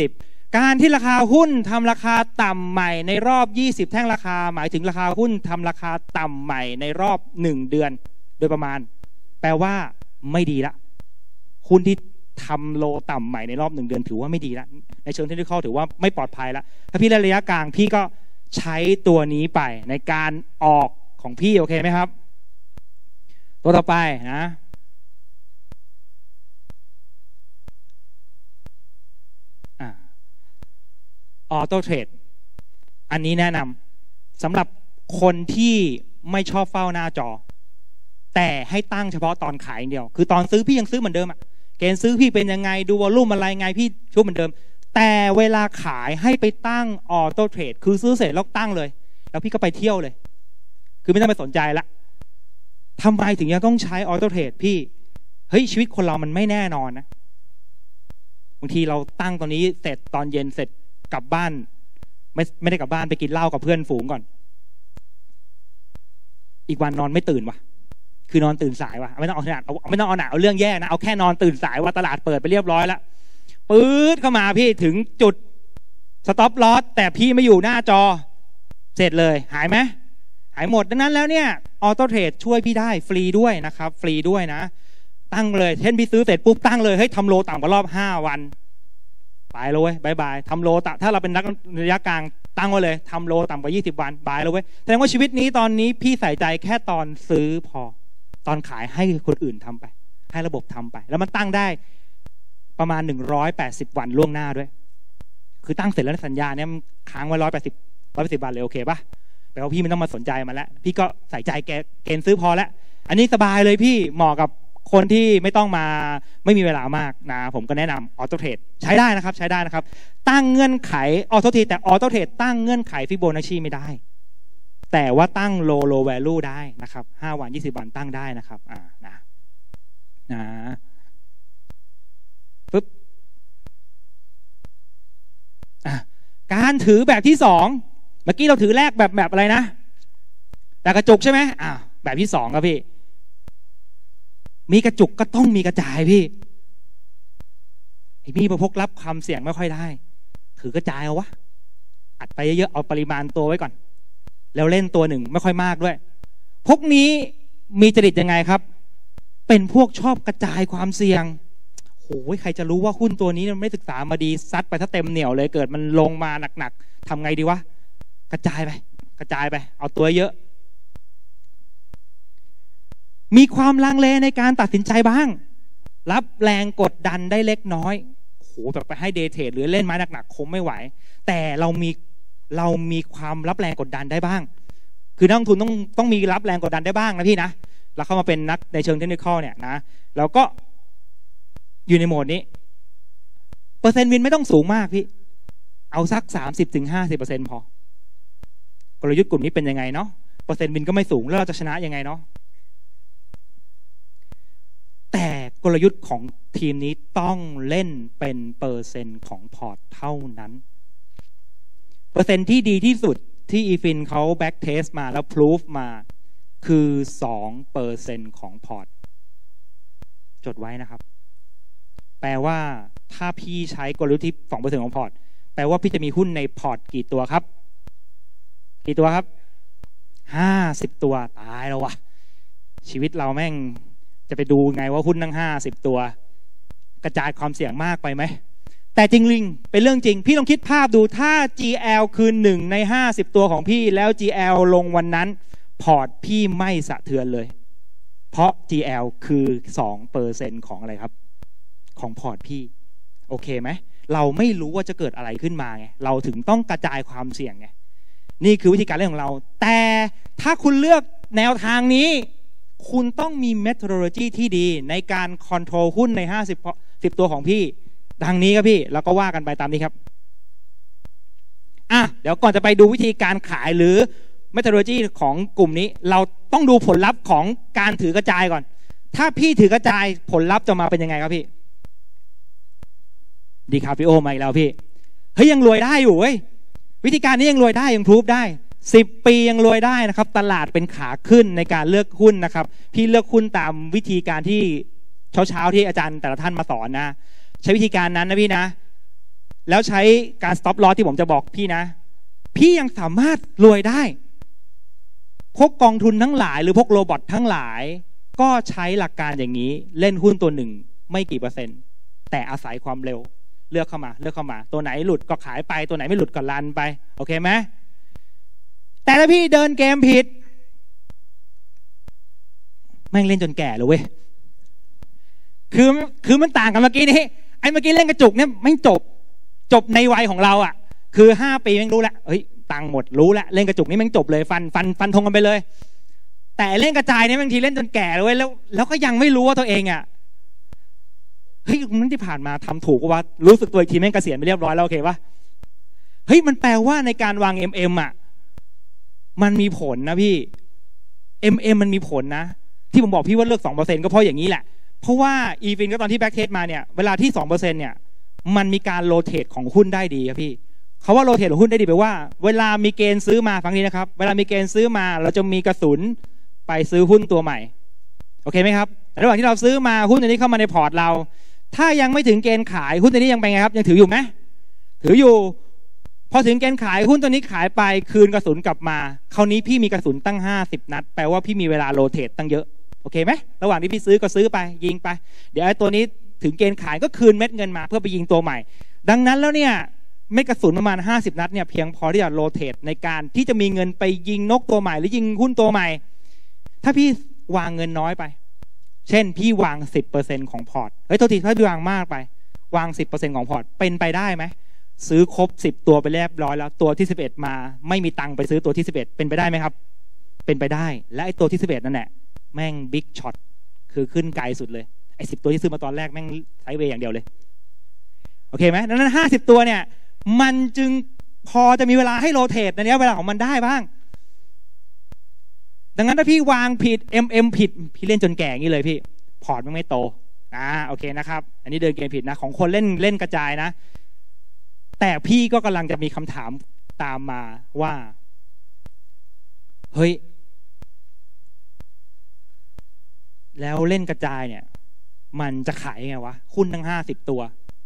[SPEAKER 8] การที่ราคาหุ้นทำราคาต่ำใหม่ในรอบยี่สิบแท่งราคาหมายถึงราคาหุ้นทำราคาต่ำใหม่ในรอบหนึ่งเดือนโดยประมาณแปลว่าไม่ดีละหุ้นที่ทำโลต่ำใหม่ในรอบหนึ่งเดือนถือว่าไม่ดีละในเชิงเทคนิคถือว่าไม่ปลอดภัยละถ้าพี่ระยะกลางพี่ก็ใช้ตัวนี้ไปในการออกของพี่โอเคไหมครับตัวต่อไปนะออโต้เทรดอันนี้แนะนำสำหรับคนที่ไม่ชอบเฝ้าหน้าจอแต่ให้ตั้งเฉพาะตอนขายอย่างเดียวคือตอนซื้อพี่ยังซื้อเหมือนเดิมอะเกณฑ์ซื้อพี่เป็นยังไงดูวอลลุ่มอะไรไงพี่ชุบเหมือนเดิมแต่เวลาขายให้ไปตั้งออโต้เทรดคือซื้อเสร็จแล้วตั้งเลยแล้วพี่ก็ไปเที่ยวเลยคือไม่ต้องไปสนใจละทำไมถึงยังต้องใช้ออโต้เทรดพี่เฮ้ยชีวิตคนเรามันไม่แน่นอนนะบางทีเราตั้งตอนนี้เสร็จตอนเย็นเสร็จกลับบ้านไม่ไม่ได้กลับบ้านไปกินเหล้ากับเพื่อนฝูงก่อนอีกวันนอนไม่ตื่นวะคือนอนตื่นสายวะไม่ต้องเอาขนาดเอาไม่ต้องเอาหนาเอาเรื่องแย่นะเอาแค่นอนตื่นสายว่าตลาดเปิดไปเรียบร้อยแล้วปื๊ดเข้ามาพี่ถึงจุดสต็อปลอสแต่พี่ไม่อยู่หน้าจอเสร็จเลยหายไหมหายหมดดังนั้นแล้วเนี่ยออโต้เทรดช่วยพี่ได้ฟรีด้วยนะครับฟรีด้วยนะตั้งเลยเช่นพี่ซื้อเสร็จปุ๊บตั้งเลยเฮ้ยทำโลต่ำกว่ารอบห้าวันไปเลยเว้ยบายบายทำโลต่ำถ้าเราเป็นนักระยะกลางตั้งไว้เลยทำโลต่ำกว่ายี่สิบวันบายเลยเว้ยแสดงว่าชีวิตนี้ตอนนี้พี่ใส่ใจแค่ตอนซื้อพอตอนขายให้คนอื่นทำไปให้ระบบทำไปแล้วมันตั้งได้ประมาณหนึ่งร้อยแปดสิบวันล่วงหน้าด้วยคือตั้งเสร็จแล้วสัญญาเนี่ยมันค้างไว้ร้อยแปดสิบร้อยแปดสิบวันเลยโอเคป่ะแปลว่าพี่ไม่ต้องมาสนใจมันแล้วพี่ก็ใส่ใจแกเกณฑ์ซื้อพอแล้วอันนี้สบายเลยพี่เหมาะกับคนที่ไม่ต้องมาไม่มีเวลามากนะผมก็แนะนำออโต้เทรดใช้ได้นะครับใช้ได้นะครับตั้งเงื่อนไขออโต้เทรดแต่ออโต้เทรดตั้งเงื่อนไขฟิโบนัชชีไม่ได้แต่ว่าตั้งโลโลแวลูได้นะครับห้าวันยี่สิบวันตั้งได้นะครับอ่านะนะปึ๊บอ่ะการถือแบบที่สองเมื่อกี้เราถือแรกแบบแบบอะไรนะแต่กระจุกใช่ไหมอ่าแบบที่สองครับพี่มีกระจุกก็ต้องมีกระจายพี่ไอ้พี่ประพกรับความเสี่ยงไม่ค่อยได้ถือกระจายเอาวะอัดไปเยอะๆเอาปริมาณตัวไว้ก่อนแล้วเล่นตัวหนึ่งไม่ค่อยมากด้วยพวกนี้มีจริตยังไงครับเป็นพวกชอบกระจายความเสี่ยงโหยใครจะรู้ว่าหุ้นตัวนี้มันไม่ศึกษามาดีซัดไปถ้าเต็มเหนียวเลยเกิดมันลงมาหนักๆทำไงดีวะกระจายไปกระจายไปเอาตัวเยอะมีความลังเลในการตัดสินใจบ้างรับแรงกดดันได้เล็กน้อยโหแบบไปให้เดย์เทรดหรือเล่นไม้หนักๆคงไม่ไหวแต่เรามีเรามีความรับแรงกดดันได้บ้างคือนักลงทุนต้องต้องมีรับแรงกดดันได้บ้างนะพี่นะเราเข้ามาเป็นนักในเชิงเทคนิคเนี่ยนะเราก็อยู่ในโหมดนี้เปอร์เซ็นต์วินไม่ต้องสูงมากพี่เอาสัก สามสิบถึงห้าสิบเปอร์เซ็นต์ พอกลยุทธ์กลุ่มนี้เป็นยังไงเนาะเปอร์เซ็นต์วินก็ไม่สูงแล้วเราจะชนะยังไงเนาะแต่กลยุทธ์ของทีมนี้ต้องเล่นเป็นเปอร์เซ็นต์ของพอร์ตเท่านั้นเปอร์เซ็นต์ที่ดีที่สุดที่อีฟินเขาแบ็กเทสมาแล้วพรูฟมาคือ สองเปอร์เซ็นต์ ของพอร์ตจดไว้นะครับแปลว่าถ้าพี่ใช้กลยุทธ์ที่ สองเปอร์เซ็นต์ ของพอร์ตแปลว่าพี่จะมีหุ้นในพอร์ตกี่ตัวครับกี่ตัวครับห้าสิบตัวตายแล้ววะชีวิตเราแม่งจะไปดูไงว่าหุ้นทั้งห้าสิบตัวกระจายความเสี่ยงมากไปไหมแต่จริงลิงเป็นเรื่องจริงพี่ลองคิดภาพดูถ้า จี แอล คือหนึ่งในห้าสิบตัวของพี่แล้ว จี แอล ลงวันนั้นพอร์ตพี่ไม่สะเทือนเลยเพราะ จี แอล คือ สองเปอร์เซ็นต์ ของอะไรครับของพอร์ตพี่โอเคไหมเราไม่รู้ว่าจะเกิดอะไรขึ้นมาไงเราถึงต้องกระจายความเสี่ยงไงนี่คือวิธีการเล่นของเราแต่ถ้าคุณเลือกแนวทางนี้คุณต้องมี methodology ที่ดีในการคอนโทรลหุ้นในห้าสิบ สิบตัวของพี่ดังนี้ครับพี่แล้วก็ว่ากันไปตามนี้ครับอ่ะเดี๋ยวก่อนจะไปดูวิธีการขายหรือ methodology ของกลุ่มนี้เราต้องดูผลลัพธ์ของการถือกระจายก่อนถ้าพี่ถือกระจายผลลัพธ์จะมาเป็นยังไงครับพี่ดีคาปิโอมาอีกแล้วพี่เฮ้ยยังรวยได้อยู่เว้ยวิธีการนี้ยังรวยได้ยังพรูฟได้สิบปียังรวยได้นะครับตลาดเป็นขาขึ้นในการเลือกหุ้นนะครับพี่เลือกหุ้นตามวิธีการที่เช้าๆที่อาจารย์แต่ละท่านมาสอนนะใช้วิธีการนั้นนะพี่นะแล้วใช้การ stop loss ที่ผมจะบอกพี่นะพี่ยังสามารถรวยได้พวกกองทุนทั้งหลายหรือพวกโรบอททั้งหลายก็ใช้หลักการอย่างนี้เล่นหุ้นตัวหนึ่งไม่กี่เปอร์เซ็นต์แต่อาศัยความเร็วเลือกเข้ามาเลือกเข้ามาตัวไหนหลุดก็ขายไปตัวไหนไม่หลุดก็ลันไปโอเคไหมแต่ถ้าพี่เดินเกมผิดแม่งเล่นจนแก่เลยเว้ยคือคือมันต่างกันเมื่อกี้นี้ไอ้เมื่อกี้เล่นกระจุกเนี่ยไม่จบจบในวัยของเราอ่ะคือห้าปีแม่งรู้แล้วเฮ้ยตังหมดรู้แล้วเล่นกระจุกนี่แม่งจบเลยฟันฟันฟันธงกันไปเลยแต่เล่นกระจายเนี่ยบางทีเล่นจนแก่เลยแล้วแล้วก็ยังไม่รู้ว่าตัวเองอ่ะเฮ้ยมันที่ผ่านมาทำถูกว่ารู้สึกตัวอีกทีแม่งเกษียณไปเรียบร้อยแล้วโอเคปะเฮ้ยมันแปลว่าในการวาง เอ็ม เอ็ม อ่ะมันมีผลนะพี่ เอ็ม เอ็ม มันมีผลนะที่ผมบอกพี่ว่าเลือก สองเปอร์เซ็นต์ ก็เพราะอย่างนี้แหละเพราะว่าอีฟินก็ตอนที่แบ็กเทสมาเนี่ยเวลาที่ สองเปอร์เซ็นต์ เนี่ยมันมีการโรเตทของหุ้นได้ดีครับพี่เขาว่าโรเตทของหุ้นได้ดีแปลว่าเวลามีเกณฑ์ซื้อมาฟังดีนะครับเวลามีเกณฑ์ซื้อมาเราจะมีกระสุนไปซื้อหุ้นตัวใหม่โอเคไหมครับแต่ระหว่างที่เราซื้อมาหุ้นตัวนี้เข้ามาในพอร์ตเราถ้ายังไม่ถึงเกณฑ์ขายหุ้นตัวนี้ยังเป็นไงครับยังถืออยู่ไหมถืออยู่พอถึงเกณฑ์ขายหุ้นตัวนี้ขายไปคืนกระสุนกลับมาคราวนี้พี่มีกระสุนตั้งห้าสิบนัดแปลว่าพี่มีเวลาโรเตทตั้งเยอะโอเคไหมระหว่างที่พี่ซื้อก็ซื้อไปยิงไปเดี๋ยวไอ้ตัวนี้ถึงเกณฑ์ขายก็คืนเม็ดเงินมาเพื่อไปยิงตัวใหม่ดังนั้นแล้วเนี่ยเม็ดกระสุนประมาณห้าสิบนัดเนี่ยเพียงพอที่จะโรเตทในการที่จะมีเงินไปยิงนกตัวใหม่หรือยิงหุ้นตัวใหม่ถ้าพี่วางเงินน้อยไปเช่นพี่วาง สิบเปอร์เซ็นต์ ของพอร์ตเฮ้ยโทษทีถ้าพี่วางมากไปวาง สิบเปอร์เซ็นต์ ของพอร์ตเป็นไปได้ไหมซื้อครบสิบตัวไปเรียบร้อยแล้วตัวที่สิบเอ็ดมาไม่มีตังค์ไปซื้อตัวที่สิบเอ็ดเป็นไปได้ไหมครับเป็นไปได้และไอ้ตัวที่สิบเอ็ดนั่นแหละแม่งบิ๊กช็อตคือขึ้นไกลสุดเลยไอ้สิบตัวที่ซื้อมาตอนแรกแม่งไซด์เวย์อย่างเดียวเลยโอเคไหมดังนั้นห้าสิบตัวเนี่ยมันจึงพอจะมีเวลาให้โรเตทในระยะเวลาของมันได้บ้างดังนั้นถ้าพี่วางผิด เอ็ม เอ็ม ผิดพี่เล่นจนแก่อย่างนี้เลยพี่พอร์ตมันไม่โตอ่าโอเคนะครับอันนี้เดินเกมผิดนะของคนเล่นเล่นกระจายนะแต่พี่ก็กำลังจะมีคำถามตามมาว่าเฮ้ยแล้วเล่นกระจายเนี่ยมันจะขายยังไงวะหุ้นทั้งห้าสิบตัว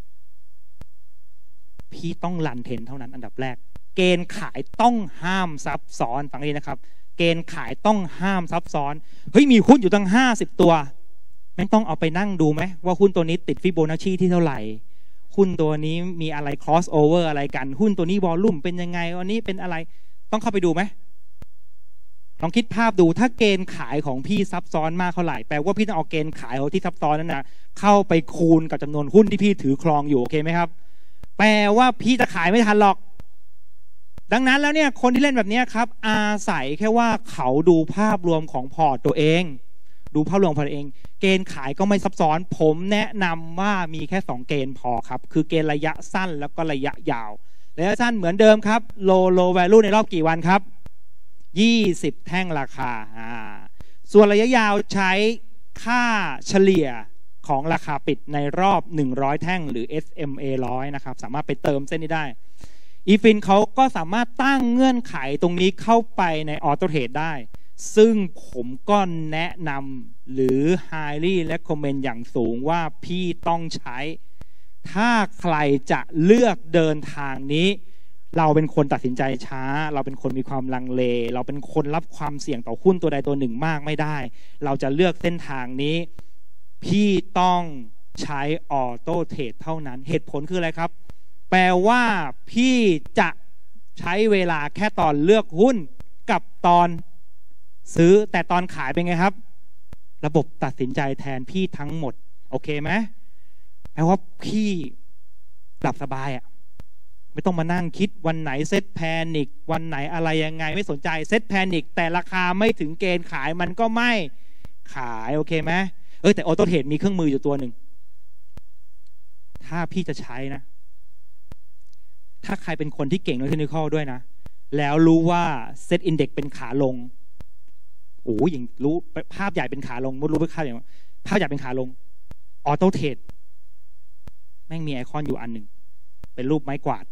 [SPEAKER 8] พี่ต้องรันเทรนเท่านั้นอันดับแรกเกณฑ์ขายต้องห้ามซับซ้อนฟังดีนะครับเกณฑ์ขายต้องห้ามซับซ้อนเฮ้ยมีหุ้นอยู่ตั้งห้าสิบตัวไม่ต้องเอาไปนั่งดูไหมว่าหุ้นตัวนี้ติดฟิโบนัชชีที่เท่าไหร่หุ้นตัวนี้มีอะไร cross over อะไรกันหุ้นตัวนี้วอลลุ่มเป็นยังไงวันนี้เป็นอะไรต้องเข้าไปดูไหมลองคิดภาพดูถ้าเกณฑ์ขายของพี่ซับซ้อนมากเท่าไหร่แปลว่าพี่ต้องเอาเกณฑ์ขายของที่ซับซ้อนนั้นนะเข้าไปคูณกับจำนวนหุ้นที่พี่ถือครองอยู่โอเคไหมครับแปลว่าพี่จะขายไม่ทันหรอกดังนั้นแล้วเนี่ยคนที่เล่นแบบนี้ครับอาศัยแค่ว่าเขาดูภาพรวมของพอร์ตตัวเองดูภาพรวมพอร์ตเองเกณฑ์ขายก็ไม่ซับซ้อนผมแนะนำว่ามีแค่สองเกณฑ์พอครับคือเกณฑ์ระยะสั้นแล้วก็ระยะยาวระยะสั้นเหมือนเดิมครับ low low value ในรอบกี่วันครับยี่สิบแท่งราคาอ่าส่วนระยะยาวใช้ค่าเฉลี่ยของราคาปิดในรอบหนึ่งร้อยแท่งหรือ เอส เอ็ม เอ หนึ่งร้อยนะครับสามารถไปเติมเส้นนี้ได้อีฟินเขาก็สามารถตั้งเงื่อนไขตรงนี้เข้าไปในออโต้เทรดได้ซึ่งผมก็แนะนำหรือ highly recommend อย่างสูงว่าพี่ต้องใช้ถ้าใครจะเลือกเดินทางนี้เราเป็นคนตัดสินใจช้าเราเป็นคนมีความลังเลเราเป็นคนรับความเสี่ยงต่อหุ้นตัวใดตัวหนึ่งมากไม่ได้เราจะเลือกเส้นทางนี้พี่ต้องใช้ออโต้เทรดเท่านั้นเหตุผลคืออะไรครับแปลว่าพี่จะใช้เวลาแค่ตอนเลือกหุ้นกับตอนซื้อแต่ตอนขายเป็นไงครับระบบตัดสินใจแทนพี่ทั้งหมดโอเคไหมแปลว่าพี่หลับสบายอ่ะไม่ต้องมานั่งคิดวันไหนเซ็ตแพนิควันไหนอะไรยังไงไม่สนใจเซ็ตแพนิคแต่ราคาไม่ถึงเกณฑ์ขายมันก็ไม่ขายโอเคไหมเออแต่ออโต้เทรดมีเครื่องมืออยู่ตัวหนึ่งถ้าพี่จะใช้นะถ้าใครเป็นคนที่เก่งในเทคนิคด้วยนะแล้วรู้ว่าเซ็ตอินเด็กซ์เป็นขาลงโอ้ยอย่างรู้ภาพใหญ่เป็นขาลงมุดรู้ภาพอย่างภาพใหญ่เป็นขาลงออโต้เทรดแม่งมีไอคอนอยู่อันหนึ่งเป็นรูปไม้กวาด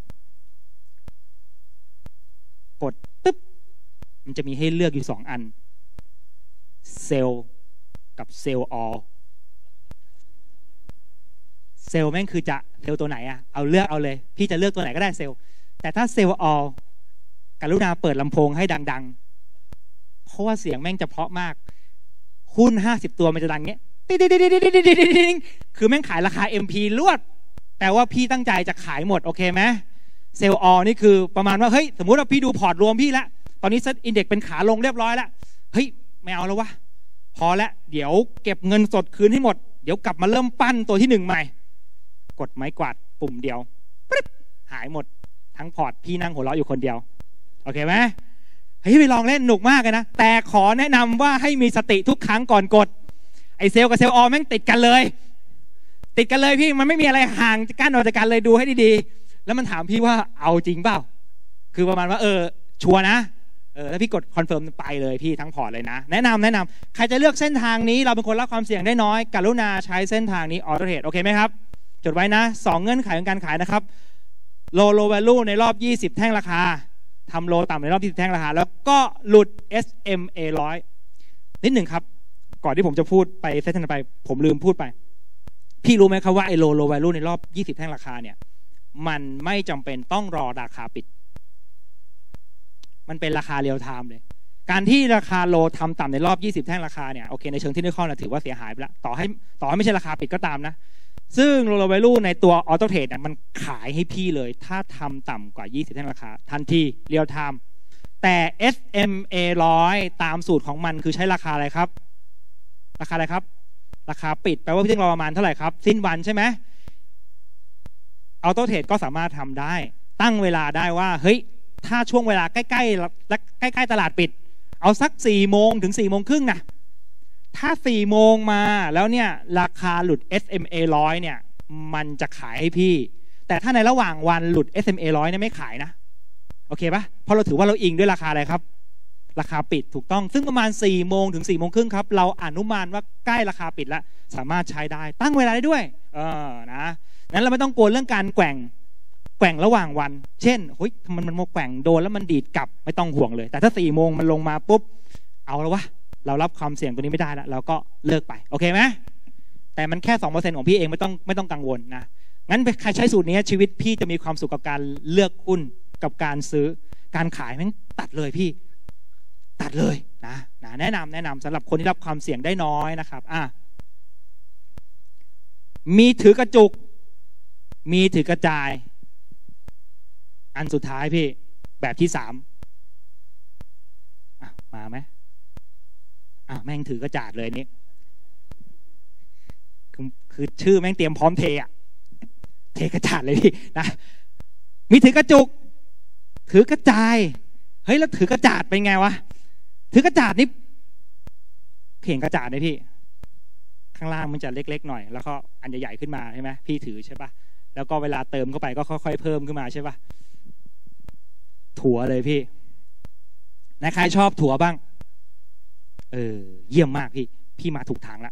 [SPEAKER 8] กดตึ๊บมันจะมีให้เลือกอยู่สองอันเซลล์กับเซลล์ออลเซลล์แม่งคือจะเซลล์ตัวไหนอะเอาเลือกเอาเลยพี่จะเลือกตัวไหนก็ได้เซลล์แต่ถ้าเซลล์ออลกรุณาเปิดลำโพงให้ดังๆเพราะว่าเสียงแม่งจะเพราะมากหุ้นห้าสิบตัวมันจะดังเงี้ยคือแม่งขายราคา เอ็ม พี ลวดแต่ว่าพี่ตั้งใจจะขายหมดโอเคไหมเซลล์ออลนี่คือประมาณว่าเฮ้ยสมมุติว่าพี่ดูพอร์ตรวมพี่ละตอนนี้เซ็ตอินเด็กซ์เป็นขาลงเรียบร้อยแล้วเฮ้ยไม่เอาแล้ววะพอแล้วเดี๋ยวเก็บเงินสดคืนให้หมดเดี๋ยวกลับมาเริ่มปั้นตัวที่หนึ่งใหม่กดไม้กวาดปุ่มเดียวปึ๊บหายหมดทั้งพอร์ตพี่นั่งหัวเราะอยู่คนเดียวโอเคไหมเฮ้ยไปลองเล่นหนุกมากเลยนะแต่ขอแนะนำว่าให้มีสติทุกครั้งก่อนกดไอเซลกับเซลออแม่งติดกันเลยติดกันเลยพี่มันไม่มีอะไรห่างกั้นออกจากกันเลยดูให้ดีๆแล้วมันถามพี่ว่าเอาจริงเปล่าคือประมาณว่าเออชัวร์นะเออแล้วพี่กดคอนเฟิร์มไปเลยพี่ทั้งพอร์ตเลยนะแนะนำแนะนำใครจะเลือกเส้นทางนี้เราเป็นคนรับความเสี่ยงได้น้อยกรุณาใช้เส้นทางนี้ออโต้เทรดโอเคไหมครับจดไว้นะสองเงื่อนไขของการขายนะครับ low low value ในรอบยี่สิบแท่งราคาทำโลต่ำในรอบยี่สิบแท่งราคาแล้วก็หลุด เอส เอ็ม เอ หนึ่งร้อยนิดหนึ่งครับก่อนที่ผมจะพูดไปเซสชันไปผมลืมพูดไปพี่รู้ไหมครับว่าไอ้ low low value ในรอบยี่สิบแท่งราคาเนี่ยมันไม่จำเป็นต้องรอราคาปิดมันเป็นราคาเรียลไทม์เลยการที่ราคาโลทำต่ำในรอบยี่สิบแท่งราคาเนี่ยโอเคในเชิงเทคนิคเราถือว่าเสียหายไปแล้วต่อให้ต่อให้ไม่ใช่ราคาปิดก็ตามนะซึ่ง low low value ในตัว auto trade เนี่ยมันขายให้พี่เลยถ้าทำต่ำกว่ายี่สิบแท่งราคาทันทีเรียลไทม์แต่ เอส เอ็ม เอ หนึ่งร้อยตามสูตรของมันคือใช้ราคาอะไรครับราคาอะไรครับราคาปิดแปลว่าพี่ต้องรอประมาณเท่าไหร่ครับสิ้นวันใช่ไหม auto trade ก็สามารถทำได้ตั้งเวลาได้ว่าเฮ้ยถ้าช่วงเวลาใกล้ๆและใกล้ๆตลาดปิดเอาสักสี่โมงถึงสี่โมงครึ่งนะถ้าสี่โมงมาแล้วเนี่ยราคาหลุด เอส เอ็ม เอ หนึ่งร้อยเนี่ยมันจะขายให้พี่แต่ถ้าในระหว่างวันหลุด เอส เอ็ม เอ หนึ่งร้อยเนี่ยไม่ขายนะโอเคปะเพราะเราถือว่าเราอิงด้วยราคาอะไรครับราคาปิดถูกต้องซึ่งประมาณสี่โมงถึงสี่โมงครึ่งครับเราอนุมานว่าใกล้ราคาปิดแล้วสามารถใช้ได้ตั้งเวลาได้ด้วยเออนะนั้นเราไม่ต้องกลัวเรื่องการแกว่งแกว่งระหว่างวันเช่นเฮ้ยมันมันโมแกว่งโดนแล้วมันดีดกลับไม่ต้องห่วงเลยแต่ถ้าสี่โมงมันลงมาปุ๊บเอาแล้ววะเรารับความเสี่ยงตัวนี้ไม่ได้แล้วเราก็เลิกไปโอเคไหมแต่มันแค่ สองเปอร์เซ็นต์ ของพี่เองไม่ต้องไม่ต้องกังวลนะงั้นใครใช้สูตรนี้ชีวิตพี่จะมีความสุขกับการเลือกหุ้นกับการซื้อการขายแม่งตัดเลยพี่ตัดเลยนะนะแนะนำแนะนำสำหรับคนที่รับความเสี่ยงได้น้อยนะครับอ่ะมีถือกระจุกมีถือกระจายอันสุดท้ายพี่แบบที่สามอ่ะมาไหมอ่ะแม่งถือกระจาดเลยนี่คือคือชื่อแม่งเตรียมพร้อมเทอะเทกระจาดเลยพี่นะมีถือกระจุกถือกระจายเฮ้ยแล้วถือกระจาดเป็นไงวะถือกระจาดนี่เขียนกระจาดเลยพี่ข้างล่างมันจะเล็กๆหน่อยแล้วก็อันใหญ่ๆขึ้นมาใช่ไหมพี่ถือใช่ปะแล้วก็เวลาเติมเข้าไปก็ค่อยๆเพิ่มขึ้นมาใช่ปะถั่วเลยพี่นะใครชอบถั่วบ้างเออเยี่ยมมากพี่พี่มาถูกทางแล้ว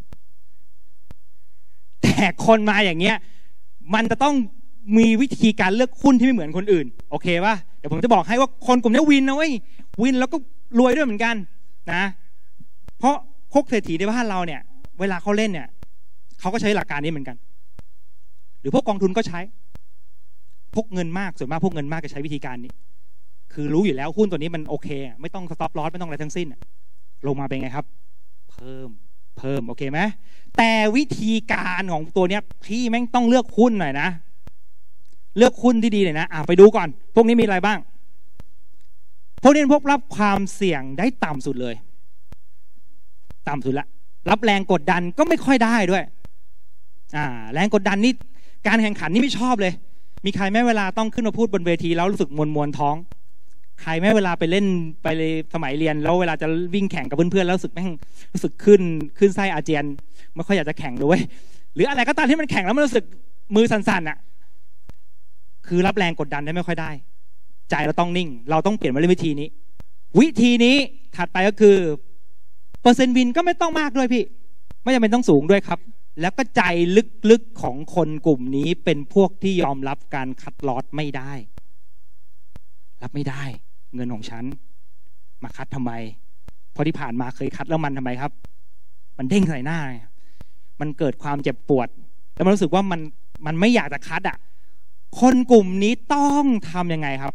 [SPEAKER 8] แต่คนมาอย่างเงี้ยมันจะต้องมีวิธีการเลือกหุ้นที่ไม่เหมือนคนอื่นโอเคป่ะเดี๋ยวผมจะบอกให้ว่าคนกลุ่มนี้วินนะเว้ยวินแล้วก็รวยด้วยเหมือนกันนะเพราะพวกเศรษฐีในบ้านเราเนี่ยเวลาเขาเล่นเนี่ยเขาก็ใช้หลักการนี้เหมือนกันหรือพวกกองทุนก็ใช้พวกเงินมากส่วนมากพวกเงินมากจะใช้วิธีการนี้คือรู้อยู่แล้วหุ้นตัวนี้มันโอเคไม่ต้องสต็อปลอสไม่ต้องอะไรทั้งสิ้นลงมาเป็นไงครับเพิ่มเพิ่มโอเคไหมแต่วิธีการของตัวเนี้ยพี่แม่งต้องเลือกหุ้นหน่อยนะเลือกหุ้นที่ดีหน่อยนะอ่ะไปดูก่อนพวกนี้มีอะไรบ้างพวกนี้พวกรับความเสี่ยงได้ต่ำสุดเลยต่ำสุดละรับแรงกดดันก็ไม่ค่อยได้ด้วยอ่าแรงกดดันนี่การแข่งขันนี่ไม่ชอบเลยมีใครแม้เวลาต้องขึ้นมาพูดบนเวทีแล้วรู้สึกมวนมวนท้องใครแม้เวลาไปเล่นไปสมัยเรียนแล้วเวลาจะวิ่งแข่งกับเพื่อนๆแล้วรู้สึกแม่งรู้สึกขึ้นขึ้นไส้อาเจียนไม่ค่อยอยากจะแข่งด้วยหรืออะไรก็ตามที่มันแข่งแล้วมันรู้สึกมือสั่นๆอ่ะคือรับแรงกดดันได้ไม่ค่อยได้ใจเราต้องนิ่งเราต้องเปลี่ยนมาเล่นวิธีนี้วิธีนี้ถัดไปก็คือเปอร์เซ็นต์วินก็ไม่ต้องมากด้วยพี่ไม่จำเป็นต้องสูงด้วยครับแล้วก็ใจลึกๆของคนกลุ่มนี้เป็นพวกที่ยอมรับการคัดลอสไม่ได้รับไม่ได้เงินของฉันมาคัดทำไมเพราะที่ผ่านมาเคยคัดแล้วมันทำไมครับมันเด้งใส่หน้ามันเกิดความเจ็บปวดแล้วมันรู้สึกว่ามันมันไม่อยากจะคัดอ่ะคนกลุ่มนี้ต้องทำยังไงครับ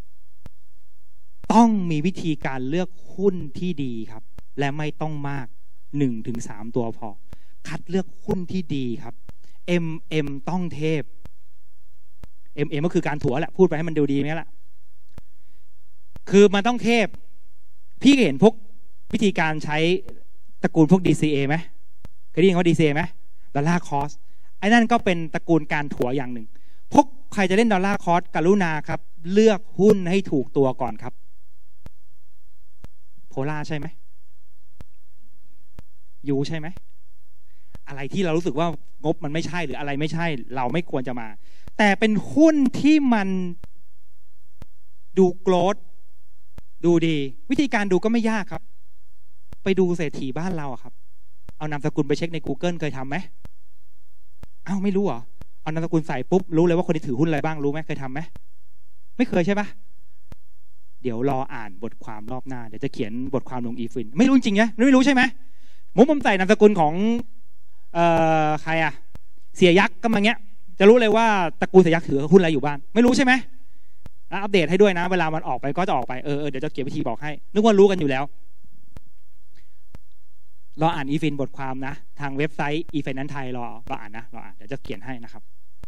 [SPEAKER 8] ต้องมีวิธีการเลือกหุ้นที่ดีครับและไม่ต้องมาก หนึ่งถึงสาม ตัวพอคัดเลือกหุ้นที่ดีครับ เอ็ม เอ็ม ต้องเทพ เอ็ม เอ็ม ก็คือการถัวแหละพูดไปให้มันดูดีไหมล่ะคือมันต้องเทพพี่เห็นพวกวิธีการใช้ตระกูลพวก ดี ซี เอ ไหมเคยได้ยินว่า ดี ซี เอ ไหมดอลลาร์คอสไอ้นั่นก็เป็นตระกูลการถัวอย่างหนึ่งพวกใครจะเล่นดอลลาร์คอสกรุณาครับเลือกหุ้นให้ถูกตัวก่อนครับโพล่าใช่ไหมยูใช่ไหมอะไรที่เรารู้สึกว่างบมันไม่ใช่หรืออะไรไม่ใช่เราไม่ควรจะมาแต่เป็นหุ้นที่มันดูโกรธดูดีวิธีการดูก็ไม่ยากครับไปดูเศรษฐีบ้านเราครับเอานามสกุลไปเช็คใน Google เคยทำไหมอ้าวไม่รู้เหรอเอานามสกุลใส่ปุ๊บรู้เลยว่าคนที่ถือหุ้นอะไรบ้างรู้ไหมเคยทำไหมไม่เคยใช่ปะเดี๋ยวรออ่านบทความรอบหน้าเดี๋ยวจะเขียนบทความลงอีฟินไม่รู้จริงๆนะไม่รู้ใช่ไหมมุมผมใส่นามสกุลของเอ่อใครอะเสียยักษ์ก็มาเงี้ยจะรู้เลยว่าตระกูลเสียยักษ์ถือหุ้นอะไรอยู่บ้างไม่รู้ใช่ไหมอัปเดตให้ด้วยนะเวลามันออกไปก็จะออกไปเออเดี๋ยวจะเขียนวิธีบอกให้นึกว่ารู้กันอยู่แล้วรออ่านอีฟินบทความนะทางเว็บไซต์อีฟินนั้นไทยรอรออ่านนะรออ่านเดี๋ยวจะเขียนให้นะครับ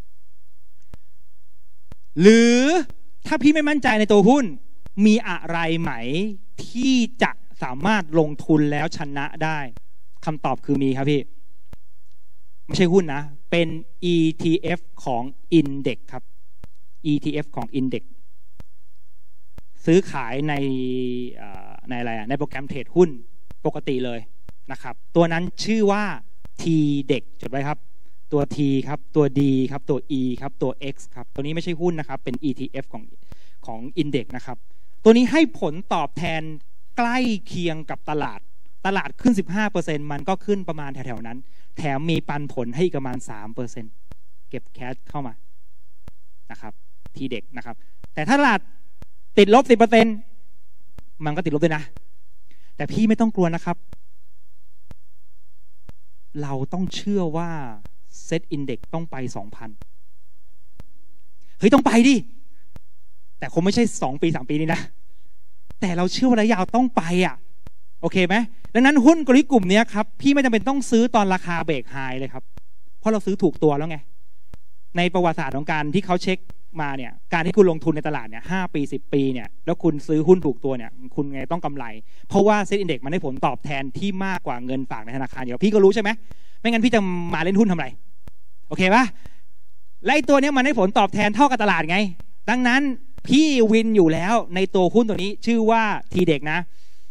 [SPEAKER 8] หรือถ้าพี่ไม่มั่นใจในตัวหุ้นมีอะไรไหมที่จะสามารถลงทุนแล้วชนะได้คำตอบคือมีครับพี่ไม่ใช่หุ้นนะเป็น อี ที เอฟ ของ Index ครับ อี ที เอฟ ของ Index ซื้อขายในในอะไรอ่ะในโปรแกรมเทรดหุ้นปกติเลยนะครับตัวนั้นชื่อว่า ที ดี อี ซี จดไว้ครับตัว T ครับตัว D ครับตัว E ครับตัว X ครับตัวนี้ไม่ใช่หุ้นนะครับเป็น อี ที เอฟ ของของ Index นะครับตัวนี้ให้ผลตอบแทนใกล้เคียงกับตลาดตลาดขึ้น สิบห้าเปอร์เซ็นต์ มันก็ขึ้นประมาณแถวๆนั้นแถมมีปันผลให้ประมาณ สามเปอร์เซ็นต์ เก็บแคชเข้ามานะครับทีเด็กนะครับแต่ถ้าตลาดติดลบ สิบเปอร์เซ็นต์ มันก็ติดลบด้วยนะแต่พี่ไม่ต้องกลัวนะครับเราต้องเชื่อว่าเซตอินเด็กซ์ต้องไป สองพัน เฮ้ยต้องไปดิแต่คงไม่ใช่สองปีสามปีนี้นะแต่เราเชื่อว่าระยะยาวต้องไปอ่ะโอเคไหมดังนั้นหุ้นกลุ่มกลุ่มนี้ครับพี่ไม่จำเป็นต้องซื้อตอนราคาเบรกไฮเลยครับเพราะเราซื้อถูกตัวแล้วไงในประวัติศาสตร์ของการที่เขาเช็คมาเนี่ยการที่คุณลงทุนในตลาดเนี่ยห้าปีสิบปีเนี่ยแล้วคุณซื้อหุ้นถูกตัวเนี่ยคุณไงต้องกำไรเพราะว่าเซ็ตอินเด็กซ์มันได้ผลตอบแทนที่มากกว่าเงินฝากในธนาคารเดี๋ยวพี่ก็รู้ใช่ไหมไม่งั้นพี่จะมาเล่นหุ้นทำไรโอเคปะและไอ้ตัวนี้มันได้ผลตอบแทนเท่ากับตลาดไงดังนั้นพี่วินอยู่แล้วในตัวหุ้นตัวนี้ชื่อว่าทีเด็กนะ